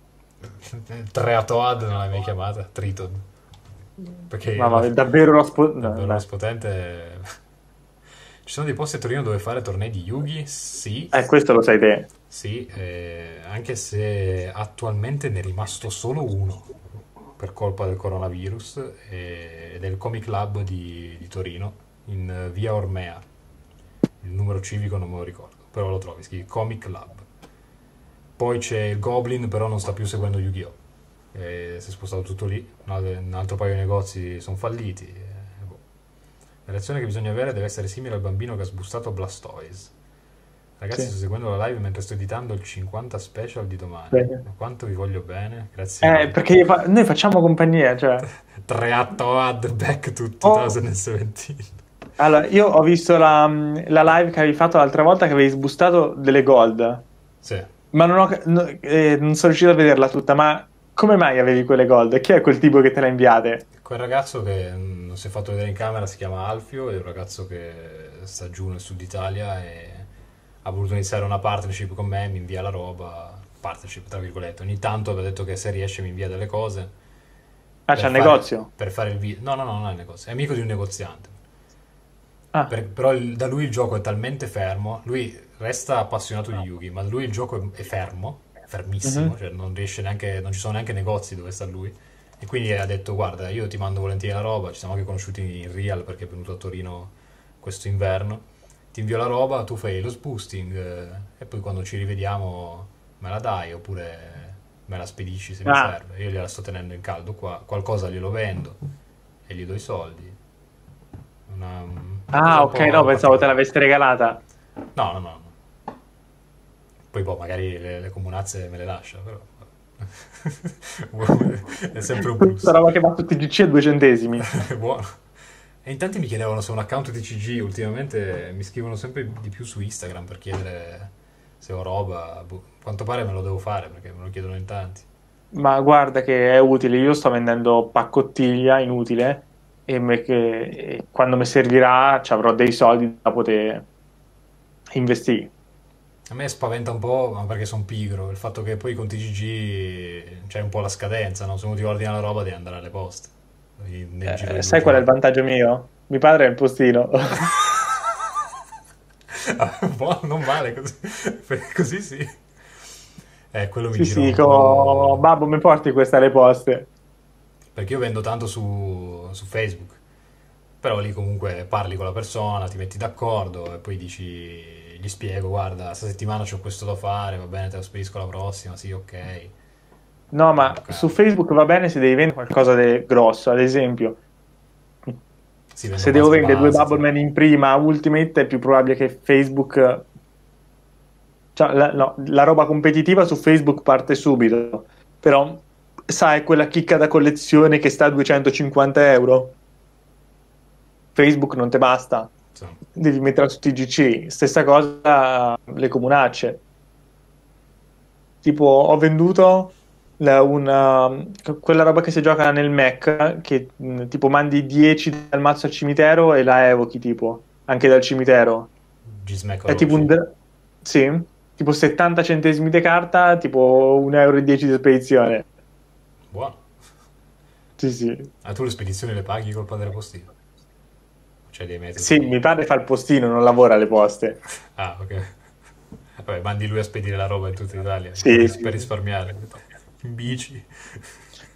Treatoad non l'hai mai chiamata? Triton. Perché Ma la- va, davvero la spo- no, davvero dai. raspotente. Ci sono dei posti a Torino dove fare tornei di Yugi? Sì, Eh, questo lo sai te. sì, eh, anche se attualmente ne è rimasto solo uno per colpa del coronavirus eh, ed è il Comic Club di, di Torino in eh, via Ormea. Il numero civico non me lo ricordo, però lo trovi, scrivi Comic Club. Poi c'è il Goblin, però non sta più seguendo Yu-Gi-Oh! Eh, si è spostato tutto lì, un al- un altro paio di negozi sono falliti. eh, boh. La reazione che bisogna avere deve essere simile al bambino che ha sbustato Blastoise. Ragazzi, Sì. sto seguendo la live mentre sto editando il cinquanta special di domani. Bene. Ma quanto vi voglio bene, grazie Eh, mille. perché io fa- noi facciamo compagnia, cioè. Treatto ad back to Oh, duemiladiciotto. allora, io ho visto la, la live che avevi fatto l'altra volta che avevi sbustato delle gold, Sì, ma non, ho, no- eh, non sono riuscito a vederla tutta, ma come mai avevi quelle gold? Chi è quel tipo che te le ha inviate? quel ragazzo che mm, non si è fatto vedere in camera si chiama Alfio, è un ragazzo che sta giù nel sud Italia e ha voluto iniziare una partnership con me, mi invia la roba, partnership tra virgolette, ogni tanto aveva detto che se riesce mi invia delle cose Ah, c'è per il fare, negozio? per fare il video. No, no, no, non è il negozio, è amico di un negoziante. Ah, Per- però il- da lui il gioco è talmente fermo, lui resta appassionato di Yugi, ma da lui il gioco è, è fermo, fermissimo, mhm. cioè non riesce neanche, non ci sono neanche negozi dove sta lui. E quindi ha detto, guarda, io ti mando volentieri la roba, ci siamo anche conosciuti in real perché è venuto a Torino questo inverno, ti invio la roba, tu fai lo spoosting eh, e poi quando ci rivediamo me la dai oppure me la spedisci se mi Ah, serve. Io gliela sto tenendo in caldo qua, qualcosa glielo vendo e gli do i soldi. Una, una cosa ah, un ok, no, po' pensavo te particolare. l'aveste regalata. No, no, no, no. Poi boh, magari le, le comunazze me le lascia, però è sempre un Questa plus. roba che va su T G C a due centesimi. È buono. E in tanti mi chiedevano se ho un account T C G, ultimamente mi scrivono sempre di più su Instagram per chiedere se ho roba. Boh, a quanto pare me lo devo fare perché me lo chiedono in tanti. Ma guarda che è utile, io sto vendendo paccottiglia inutile e, me- che- e quando mi servirà ci avrò dei soldi da poter investire. A me spaventa un po', ma perché sono pigro, il fatto che poi con T C G c'è un po' la scadenza, no? Se uno ti ordina la roba devi andare alle poste nel giro Eh, di due sai qual è il giorni. vantaggio mio? Mio padre è il postino. Ah, boh, non male così. Così sì. Eh, quello mi Sì, gira sì, un dico, po'. babbo, mi porti questa alle poste? Perché io vendo tanto su, su Facebook. Però lì comunque parli con la persona, ti metti d'accordo e poi dici, gli spiego, guarda, questa settimana c'ho questo da fare, va bene, te lo spedisco la prossima, sì, ok. No, ma su Ok. Facebook va bene se devi vendere qualcosa di grosso, ad esempio. Si vendo Se devo base vendere due base, tipo. Bubbleman in prima Ultimate è più probabile che Facebook. Cioè, la, no, la roba competitiva su Facebook parte subito, però sai, quella chicca da collezione che sta a duecentocinquanta euro, Facebook non te basta, Sì. devi metterla su T G C. Stessa cosa le comunacce. Tipo, ho venduto la- una, quella roba che si gioca nel Mac, che mh, tipo mandi dieci dal mazzo al cimitero e la evochi, tipo, anche dal cimitero. G-Smack È tipo un... orologi. dra- Sì, tipo settanta centesimi di carta, tipo un euro e dieci di spedizione. Buono. Sì, sì. Ah, tu le spedizioni le paghi col padre postino? C'è dei Sì, metodi. mi pare fa il postino, non lavora alle poste. Ah, ok. Vabbè, mandi lui a spedire la roba in tutta Italia Sì, per, sì, per sì. risparmiare. In bici.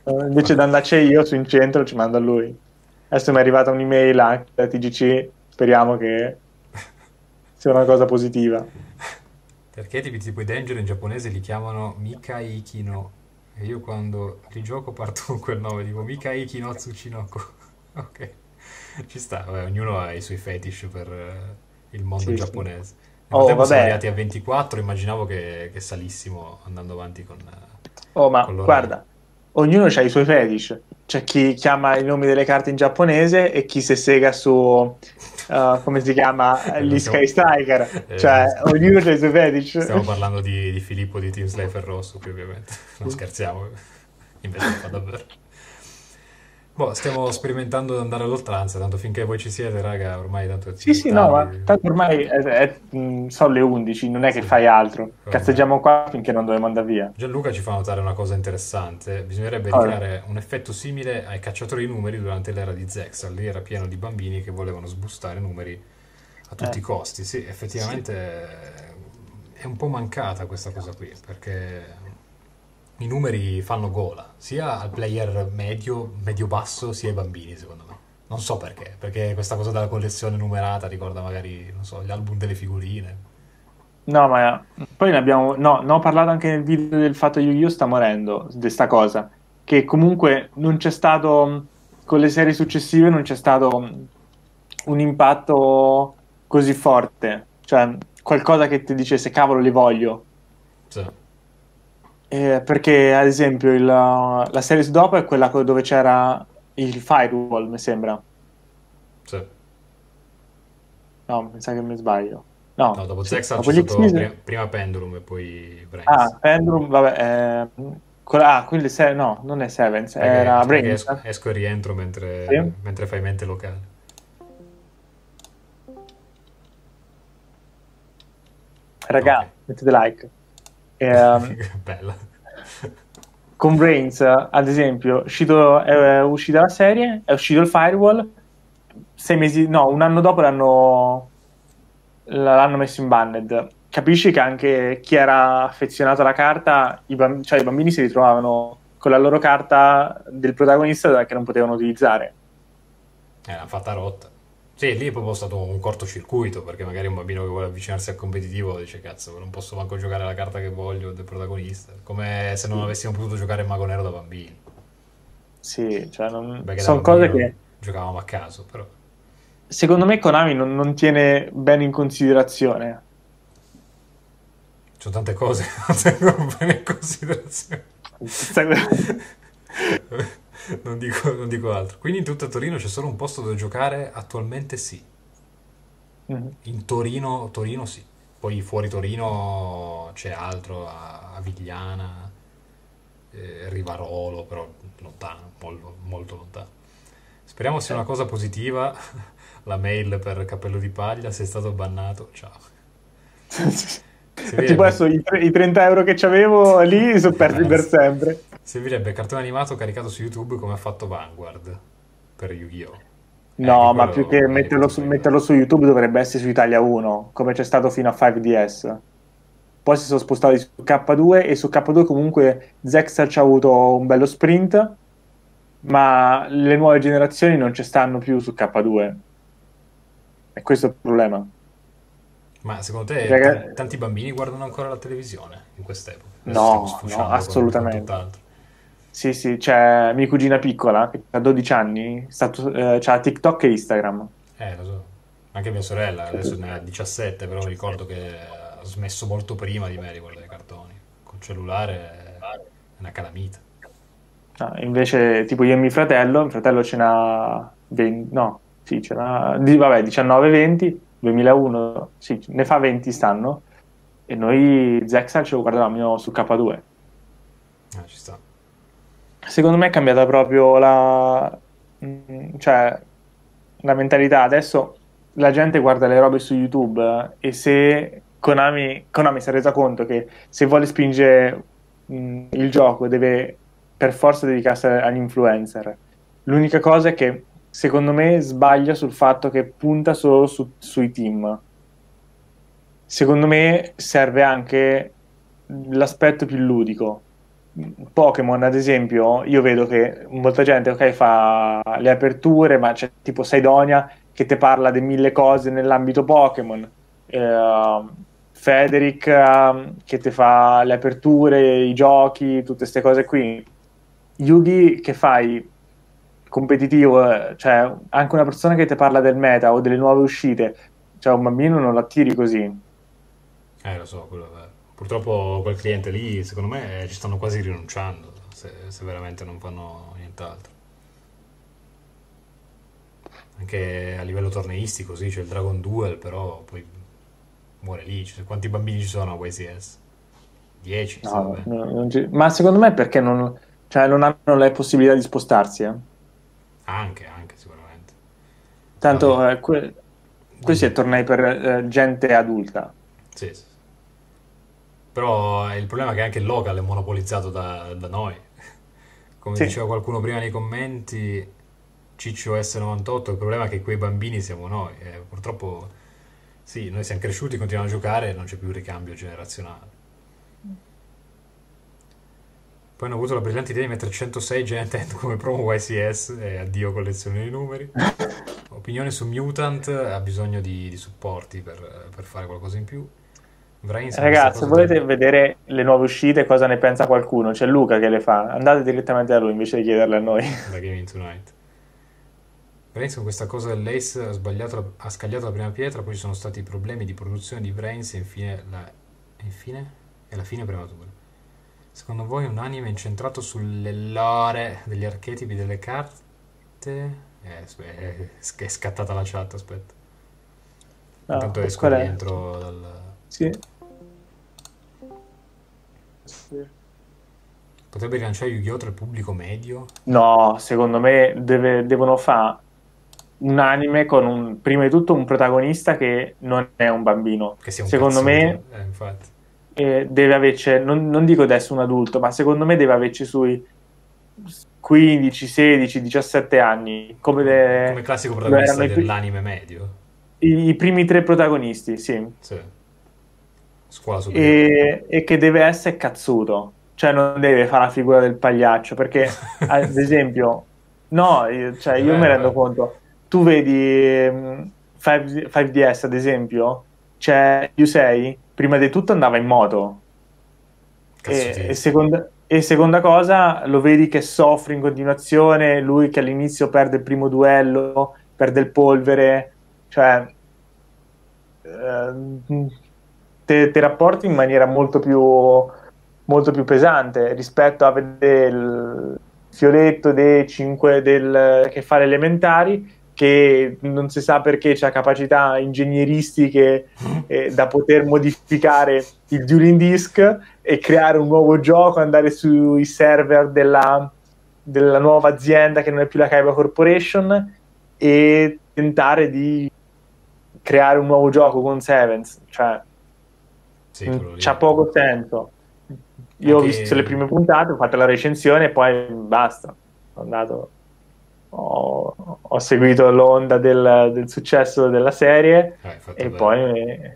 Invece di andarci io su in centro ci mando a lui. Adesso mi è arrivata un'email anche da T G C, speriamo che sia una cosa positiva. Perché tipi tipo i Danger in giapponese li chiamano Mikai Ikino. E io quando li gioco parto con quel nome, dico Mikai Ikino Tsuchinoko. Ok, ci sta, vabbè, ognuno ha i suoi fetish per eh, il mondo Sì, sì. giapponese. Nel Oh, frattempo siamo vabbè. arrivati a ventiquattro, immaginavo che, che salissimo andando avanti con, eh, Oh, ma con l'orario. guarda, ognuno ha i suoi fetish. C'è chi chiama i nomi delle carte in giapponese e chi si sega su, uh, come si chiama, Eh, gli non Sky stiamo, Striker. eh, Cioè, ognuno ha i suoi stiamo fetish. parlando di, di Filippo di Team Slayer Rosso qui ovviamente, non Sì, scherziamo, invece lo fa davvero. Boh, stiamo sperimentando di andare all'oltranza, tanto finché voi ci siete, raga, ormai tanto è sì, sì, no, ma tardi. tanto ormai è- è- mh, sono le undici, non è che Sì, fai altro. vabbè. Cazzeggiamo qua finché non dobbiamo andare via. Gianluca ci fa notare una cosa interessante, bisognerebbe Allora, ricreare un effetto simile ai cacciatori di numeri durante l'era di Zexal, lì era pieno di bambini che volevano sbustare numeri a tutti eh, i costi. Sì, sì. effettivamente è un po' mancata questa cosa qui, perché i numeri fanno gola, sia al player medio, medio-basso, sia ai bambini, secondo me. Non so perché, perché questa cosa della collezione numerata ricorda magari, non so, gli album delle figurine. No, ma poi ne abbiamo. No, ne ho parlato anche nel video del fatto che Yu-Gi-Oh! Sta morendo di sta cosa. Che comunque non c'è stato, mh, con le serie successive, non c'è stato mh, un impatto così forte. Cioè, qualcosa che ti dicesse, cavolo, li voglio. Sì, Eh, perché, ad esempio, il- la serie dopo è quella co- dove c'era il Firewall, mi sembra. sì. No, mi sa che mi sbaglio. No, No, dopo sì, Zexal dopo c'è gli stato X-Men. prima, prima Pendulum e poi Brains. Ah, Pendulum, vabbè, eh, quella- ah, quindi se- no, non è Sevens, Aspetta che, era aspetta che Brains. esco, esco e rientro Sì. mentre, mentre fai mente locale. Ok, Raga, mettete like. Ehm, bella. con Brains, ad esempio, è uscito, è uscita la serie, è uscito il Firewall, sei mesi, no, un anno dopo l'hanno l'hanno messo in banned. Capisci che anche chi era affezionato alla carta, i bamb- cioè i bambini si ritrovavano con la loro carta del protagonista che non potevano utilizzare. Eh, l'hanno fatta rotta. Sì, lì è proprio stato un cortocircuito, perché magari un bambino che vuole avvicinarsi al competitivo dice cazzo, non posso manco giocare la carta che voglio del protagonista. Come se non Sì, avessimo potuto giocare il mago nero da bambini. sì, cioè non- Beh, che da sono bambini cose non che giocavamo a caso, però. secondo me Konami non, non tiene bene in considerazione. Ci sono tante cose che non tengo bene in considerazione. Non dico, non dico altro. Quindi in tutta Torino c'è solo un posto dove giocare? Attualmente sì. Mhm. In Torino, Torino sì. Poi fuori Torino c'è altro, a, a Vigliana, eh, Rivarolo, però lontano, molto, molto lontano. Speriamo sia Eh. una cosa positiva. La mail per Cappello di Paglia, sei stato bannato. Ciao. Tipo Servirebbe, adesso i, tre- i trenta euro che c'avevo lì sono persi per sempre. servirebbe cartone animato caricato su YouTube come ha fatto Vanguard per Yu-Gi-Oh! Eh, che No, ma più quello che magari metterlo potremmo su, aiutare. metterlo su YouTube dovrebbe essere su Italia uno, come c'è stato fino a cinque D S. Poi si sono spostati su K due e su K due comunque Zexal ci ha avuto un bello sprint, ma le nuove generazioni non ci stanno più su K due. E questo è il problema. Ma secondo I te tan- raga- tanti bambini guardano ancora la televisione in quest'epoca? Adesso stiamo No, no, sfociando con, con assolutamente. tutt'altro. Sì, sì, c'è mia cugina piccola che ha dodici anni, stato, eh, c'ha TikTok e Instagram. Eh, lo so. Anche mia sorella, Cioè, adesso ne ha diciassette, però ricordo che ha smesso molto prima di me di guardare i cartoni. Col cellulare è una calamita. no, invece, tipo io e mio fratello, mio fratello ce n'ha venti, no, sì, ce n'ha, di- vabbè, diciannove venti, duemilauno, sì, ne fa venti stanno, e noi Zexal ce lo guardavamo su K due. Ah, ci sta. Secondo me è cambiata proprio la, mm, cioè, la mentalità. Adesso la gente guarda le robe su YouTube eh, e se Konami, Konami si è resa conto che se vuole spingere mm, il gioco deve per forza dedicarsi agli influencer. L'unica cosa è che secondo me sbaglia sul fatto che punta solo su- sui team. Secondo me serve anche l'aspetto più ludico. Pokémon, ad esempio, io vedo che molta gente, ok, fa le aperture, ma c'è tipo Saidonia che ti parla di mille cose nell'ambito Pokémon, eh, Federic eh, che ti fa le aperture, i giochi, tutte queste cose qui. Yugi che fai competitivo, eh, cioè anche una persona che ti parla del meta o delle nuove uscite, cioè un bambino non lo attiri così. Eh, lo so, quello è vero. Purtroppo quel cliente lì, secondo me, ci stanno quasi rinunciando, se, se veramente non fanno nient'altro. Anche a livello torneistico, sì, c'è il Dragon Duel, però poi muore lì. Cioè, quanti bambini ci sono a Y C S? dieci, se va No, bene. no, non ci- ma secondo me è perché non, cioè, non hanno le possibilità di spostarsi. Eh. Anche, anche, sicuramente. No, di- Tanto eh, que- questi dimmi. è tornei per eh, gente adulta. Sì, sì, sì. Però eh, il problema è che anche il local è monopolizzato da, da noi. Come Sì, diceva qualcuno prima nei commenti, Ciccio S novantotto, il problema è che quei bambini siamo noi. E purtroppo, sì, noi siamo cresciuti, continuiamo a giocare e non c'è più il ricambio generazionale. Poi hanno avuto la brillante idea di mettere centosei Giant End come promo Y C S e addio collezione di numeri. Opinione su Mutant, ha bisogno di, di supporti per, per fare qualcosa in più. Brains con questa ragazzi, se cosa volete dovrebbe... vedere le nuove uscite, cosa ne pensa qualcuno? C'è Luca che le fa. Andate direttamente da lui invece di chiederle a noi. da Gaming Tonight. Brains con questa cosa dell'Ace ha, sbagliato la- ha scagliato la prima pietra, poi ci sono stati problemi di produzione di Brains e infine la, e infine? E la fine prematura. Secondo voi un anime incentrato sulle lore degli archetipi delle carte? Eh, aspe- è, è scattata la chat, aspetta. No, Intanto esco e qual è? rientro dal... Sì. Potrebbe rilanciare Yu-Gi-Oh! Tra il pubblico medio? No, secondo me deve- devono fare un anime con un, prima di tutto un protagonista che non è un bambino. Che sia un Secondo me cazzuto, eh, infatti. eh, deve averci, non, non dico adesso un adulto, ma secondo me deve averci sui quindici, sedici, diciassette anni, come Come, come le- classico lo protagonista erano i, pri- dell'anime medio. i- i primi tre protagonisti, sì. Sì. Scuola superiore. E, e che deve essere cazzuto, cioè non deve fare la figura del pagliaccio, perché ad esempio, no, io, cioè, È io mi vero, è rendo vero. conto, tu vedi mh, cinque, cinque D S ad esempio, c'è Yusei, prima di tutto andava in moto e, e Cazzutissimo. seconda, e seconda cosa lo vedi che soffre in continuazione, lui che all'inizio perde il primo duello, perde il polvere, cioè eh, te, te rapporti in maniera molto più, molto più pesante rispetto a vedere il fioletto dei cinque del, che fa le elementari, che non si sa perché ha capacità ingegneristiche eh, da poter modificare il Dueling Disk e creare un nuovo gioco, andare sui server della, della nuova azienda che non è più la Kaiba Corporation e tentare di creare un nuovo gioco con Sevens, cioè Sì, mh, quello lì. c'ha poco senso. Io ho visto le Anche... prime puntate, ho fatto la recensione e poi basta. Sono andato, ho, ho seguito l'onda del, del successo della serie Eh, fatto e bene. poi eh,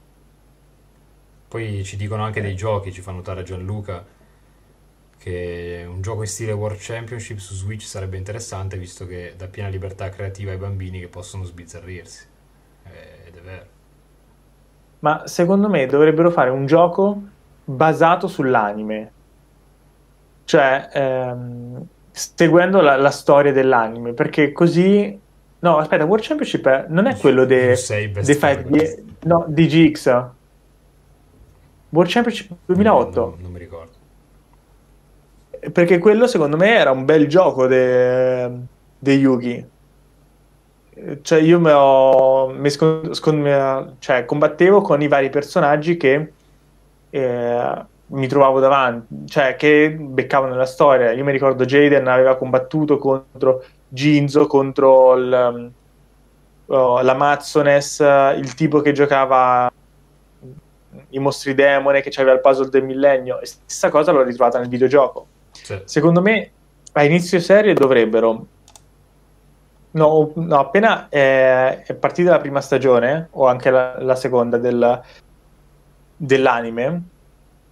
Poi ci dicono anche dei giochi, ci fa notare Gianluca, che un gioco in stile World Championship su Switch sarebbe interessante, visto che dà piena libertà creativa ai bambini che possono sbizzarrirsi. Eh, ed è vero. ma secondo me dovrebbero fare un gioco basato sull'anime, cioè ehm, seguendo la, la storia dell'anime, perché così... No, aspetta, World Championship è- non è quello dei Yusei Best five Protagonist. D, no, di G X. World Championship Non, non- duemilaotto, non mi ricordo. perché quello secondo me era un bel gioco de, de Yugi. Cioè io me ho, mi scon- scon- me- cioè, combattevo con i vari personaggi che eh, mi trovavo davanti, cioè che beccavo nella storia. Io mi ricordo Jaden aveva combattuto contro Ginzo, contro il, um, oh, l'Amazones, il tipo che giocava i mostri demone, che aveva il puzzle del millennio, e stessa cosa l'ho ritrovata nel videogioco. Sì. Secondo me a inizio serie dovrebbero, no, no, appena è, è partita la prima stagione o anche la, la seconda del- dell'anime,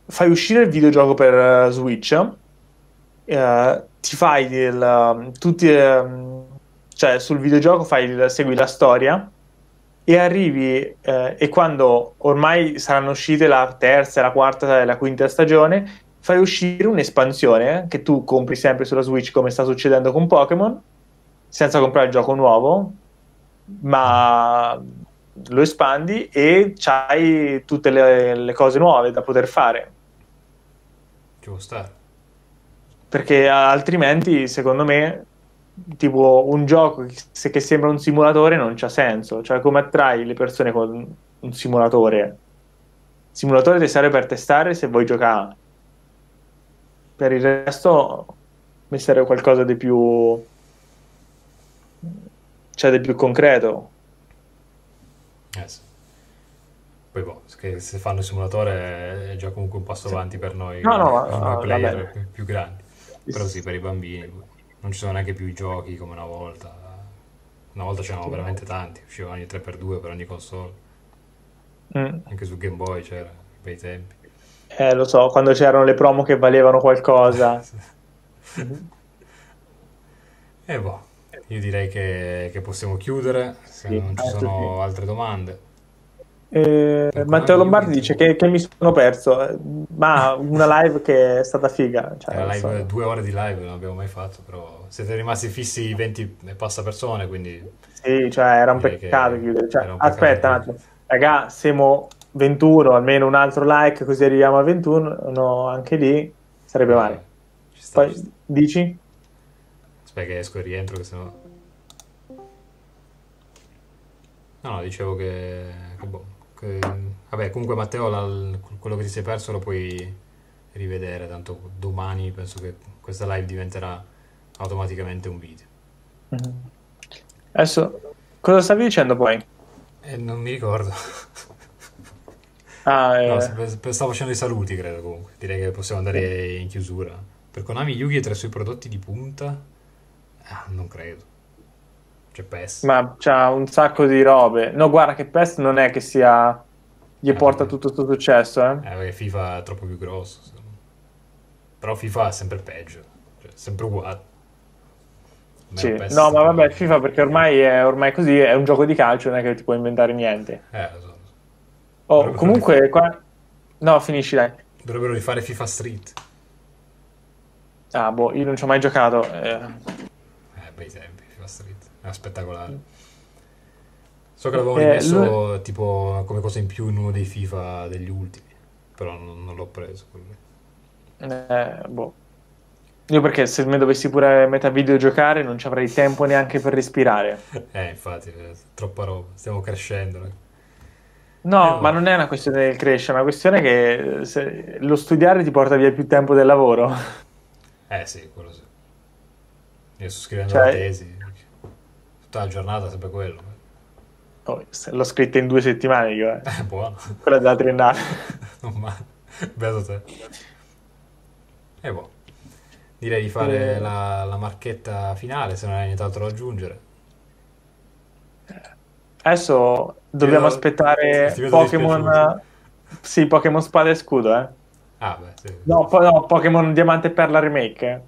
fai uscire il videogioco per eh, Switch, eh, ti fai il, tutti, ehm, cioè sul videogioco fai il- segui la storia e arrivi, eh, e quando ormai saranno uscite la terza, la quarta e la quinta stagione, fai uscire un'espansione che tu compri sempre sulla Switch come sta succedendo con Pokémon, senza comprare il gioco nuovo, ma lo espandi e c'hai tutte le, le cose nuove da poter fare. Ci può stare. Perché altrimenti, secondo me, tipo un gioco che se- che sembra un simulatore non c'ha senso. Cioè, come attrai le persone con un simulatore? Il simulatore ti serve per testare se vuoi giocare. Per il resto mi serve qualcosa di più, cioè di più concreto. Eh sì. Poi boh, che se fanno il simulatore è già comunque un passo avanti per noi, No, no, per noi no, va player bene. più, più grandi. Però sì, per i bambini non ci sono neanche più i giochi come una volta. Una volta c'erano veramente tanti, uscivano ogni tre per due per ogni console. Mm. Anche su Game Boy c'era, bei tempi. Eh, lo so, quando c'erano le promo che valevano qualcosa. Mhm. E boh, io direi che, che possiamo chiudere, se Sì, non ci anche sì. sono altre domande. Eh, Per Matteo Konami Lombardi Yugi dice che, che mi sono perso, eh, ma una live che è stata figa. era Cioè, live, so- due ore di live, non abbiamo mai fatto, però siete rimasti fissi venti e passa persone, quindi sì, cioè, era un direi peccato che chiudere. Cioè, era un peccato aspetta un chiudere. attimo, raga, siamo ventuno, almeno un altro like così arriviamo a ventuno, no, anche lì sarebbe Vai, vai, male. ci sta, ci Poi sta. dici? Aspetta che esco e rientro, che sennò... No, no, dicevo che... che boh, che- Vabbè, comunque Matteo, la- quello che ti sei perso lo puoi rivedere, tanto domani penso che questa live diventerà automaticamente un video. Mhm. Adesso, cosa stavi dicendo poi? E non mi ricordo. Ah, No, eh, st- stavo facendo i saluti, credo comunque. Direi che possiamo sì. andare in chiusura. Per Konami Yugi è tra i suoi prodotti di punta? Ah, non credo. C'è PES. Ma c'ha un sacco di robe. No, guarda che Pest non è che sia gli Eh, porta perché? tutto questo successo, eh. Eh, perché FIFA è troppo più grosso. secondo me. Però FIFA è sempre peggio. Cioè, sempre uguale. Almeno Sì, PES è no, ma sempre vabbè, meglio. FIFA perché ormai è ormai così, è un gioco di calcio, non è che ti puoi inventare niente. Eh, lo so, lo so. Oh, Dovrebbero, rif- comunque qua... No, finisci dai. dovrebbero rifare FIFA Street. Ah, boh, io non ci ho mai giocato. eh. Eh, bei tempi, FIFA Street. Era spettacolare. So che l'avevano Eh, l- rimesso tipo come cosa in più in uno dei FIFA degli ultimi. Però non, non l'ho preso quello lì. eh, boh. Io perché se mi dovessi pure mettere a videogiocare non ci avrei tempo neanche per respirare. Eh, infatti, eh, troppa roba. Stiamo crescendo. Eh, Eh, No, ma boh. non è una questione del crescere, è una questione che eh, se- lo studiare ti porta via più tempo del lavoro. Eh sì, quello sì. Io sto scrivendo la Cioè, tesi. Tutta la giornata sempre quello. oh, se- l'ho scritta in due settimane io, eh. Eh, buono. Quella della triennale. Non male. Beato te. E boh. Direi di fare Eh, la, la marchetta finale, se non hai nient'altro da aggiungere. Adesso Ti dobbiamo vedo, ti aspettare vedo dispiaciuto. Pokémon. Sì, Pokémon Spada e Scudo, eh. Ah, beh, sì. No, poi no, Pokémon Diamante e Perla Remake. Eh.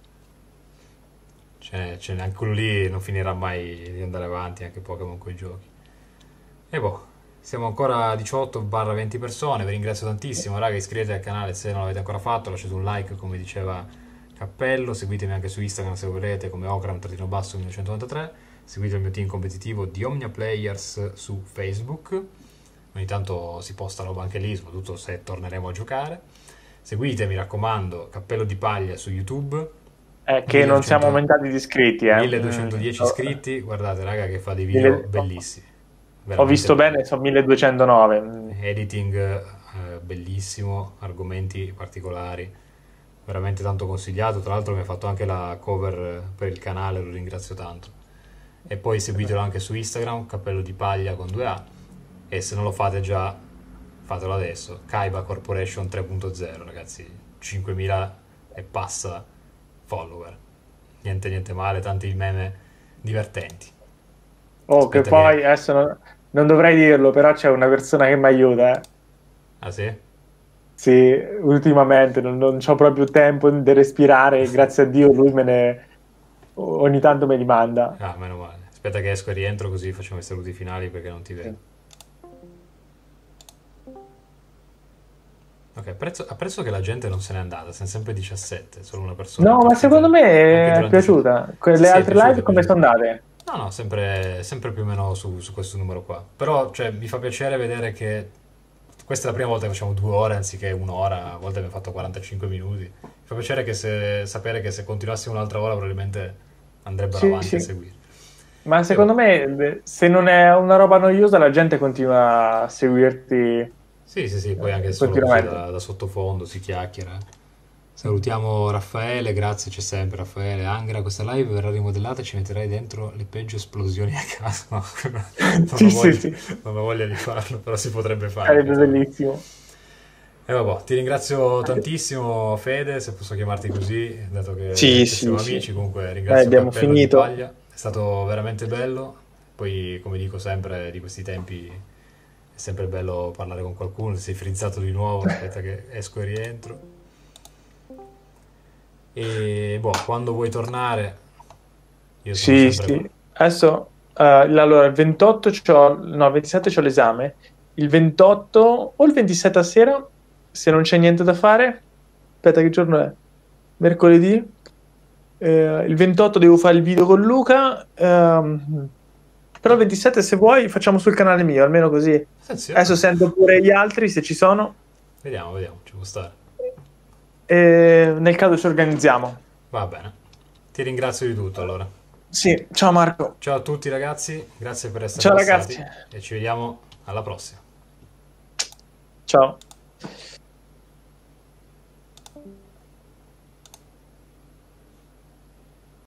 Ce ce n'è anche quello lì, non finirà mai di andare avanti, anche Pokémon con i giochi. E boh, siamo ancora a diciotto venti persone, vi ringrazio tantissimo, raga, iscrivetevi al canale se non l'avete ancora fatto, lasciate un like come diceva Cappello, seguitemi anche su Instagram se volete come Ocram-basso millenovecentonovantatré, seguite il mio team competitivo di Omnia Players su Facebook, ogni tanto si posta roba anche lì, soprattutto se torneremo a giocare. Seguite, mi raccomando, Cappello di Paglia su YouTube, Eh, che non siamo milleduecento aumentati di iscritti, eh. Mm, milleduecentodieci ho, iscritti, guardate raga che fa dei video mille- bellissimi, ho veramente visto belli. bene, sono milleduecentonove. Mm. Editing eh, bellissimo, argomenti particolari, veramente tanto consigliato. Tra l'altro mi ha fatto anche la cover eh, per il canale, lo ringrazio tanto. E poi seguitelo anche su Instagram, Cappello di Paglia con due A. E se non lo fate già, fatelo adesso. Kaiba Corporation tre punto zero, ragazzi, cinquemila e passa follower. Niente, niente male, tanti meme divertenti. Oh, che Aspetta che... poi adesso non, non dovrei dirlo, però c'è una persona che mi aiuta, eh. Ah sì? Sì, ultimamente non, non ho proprio tempo di respirare, grazie a Dio lui me ne ogni tanto me li manda. Ah, meno male. Aspetta che esco e rientro così facciamo i saluti finali perché non ti Sì. vedo. Ok, apprezzo, apprezzo che la gente non se n'è andata, siamo sempre diciassette, solo una persona è No, ma secondo partita anche me è durante il saluto. piaciuta. Sì, Quelle sì, è altre piaciuto, live è come piaciuto. sono andate? No, no, sempre, sempre più o meno su, su questo numero qua. Però, cioè, mi fa piacere vedere che questa è la prima volta che facciamo due ore anziché un'ora, a volte abbiamo fatto quarantacinque minuti. Mi fa piacere che se, sapere che se continuassimo un'altra ora probabilmente andrebbero Sì, avanti a sì. seguire. Ma E boh. secondo me, beh, se non è una roba noiosa, la gente continua a seguirti eh, Sì, sì, sì, poi anche solo così continuamente. da, da sottofondo si chiacchiera. Salutiamo Raffaele, grazie, c'è sempre Raffaele. Angra, questa live verrà rimodellata e ci metterai dentro le peggio esplosioni a caso. No, non Sì, ho sì, voglia, sì, non ho voglia di farlo, però si potrebbe fare sarebbe effettivamente. bellissimo. E vabbè, ti ringrazio tantissimo Fede, se posso chiamarti così, dato che, Sì, che siamo sì, sì. amici, comunque Dai, ringrazio abbiamo Cappello di finito. Paglia, è stato veramente bello, poi come dico sempre di questi tempi è sempre bello parlare con qualcuno, sei frizzato di nuovo, aspetta che esco e rientro. E boh, quando vuoi tornare, io sono Sì, sempre qua. sì. Adesso, eh, allora, il ventotto c'ho, no, il ventisette c'ho l'esame. Il ventotto o il ventisette a sera, se non c'è niente da fare. Aspetta, che giorno è? Mercoledì. Eh, il ventotto devo fare il video con Luca. ehm, però il ventisette, se vuoi, facciamo sul canale mio, almeno così. Adesso Attenzione, sento pure gli altri, se ci sono. vediamo, vediamo, ci può stare. E nel caso ci organizziamo. Va bene, ti ringrazio di tutto allora. Sì, ciao Marco. Ciao a tutti ragazzi, grazie per essere Ciao ragazzi. passati e ci vediamo alla prossima. Ciao.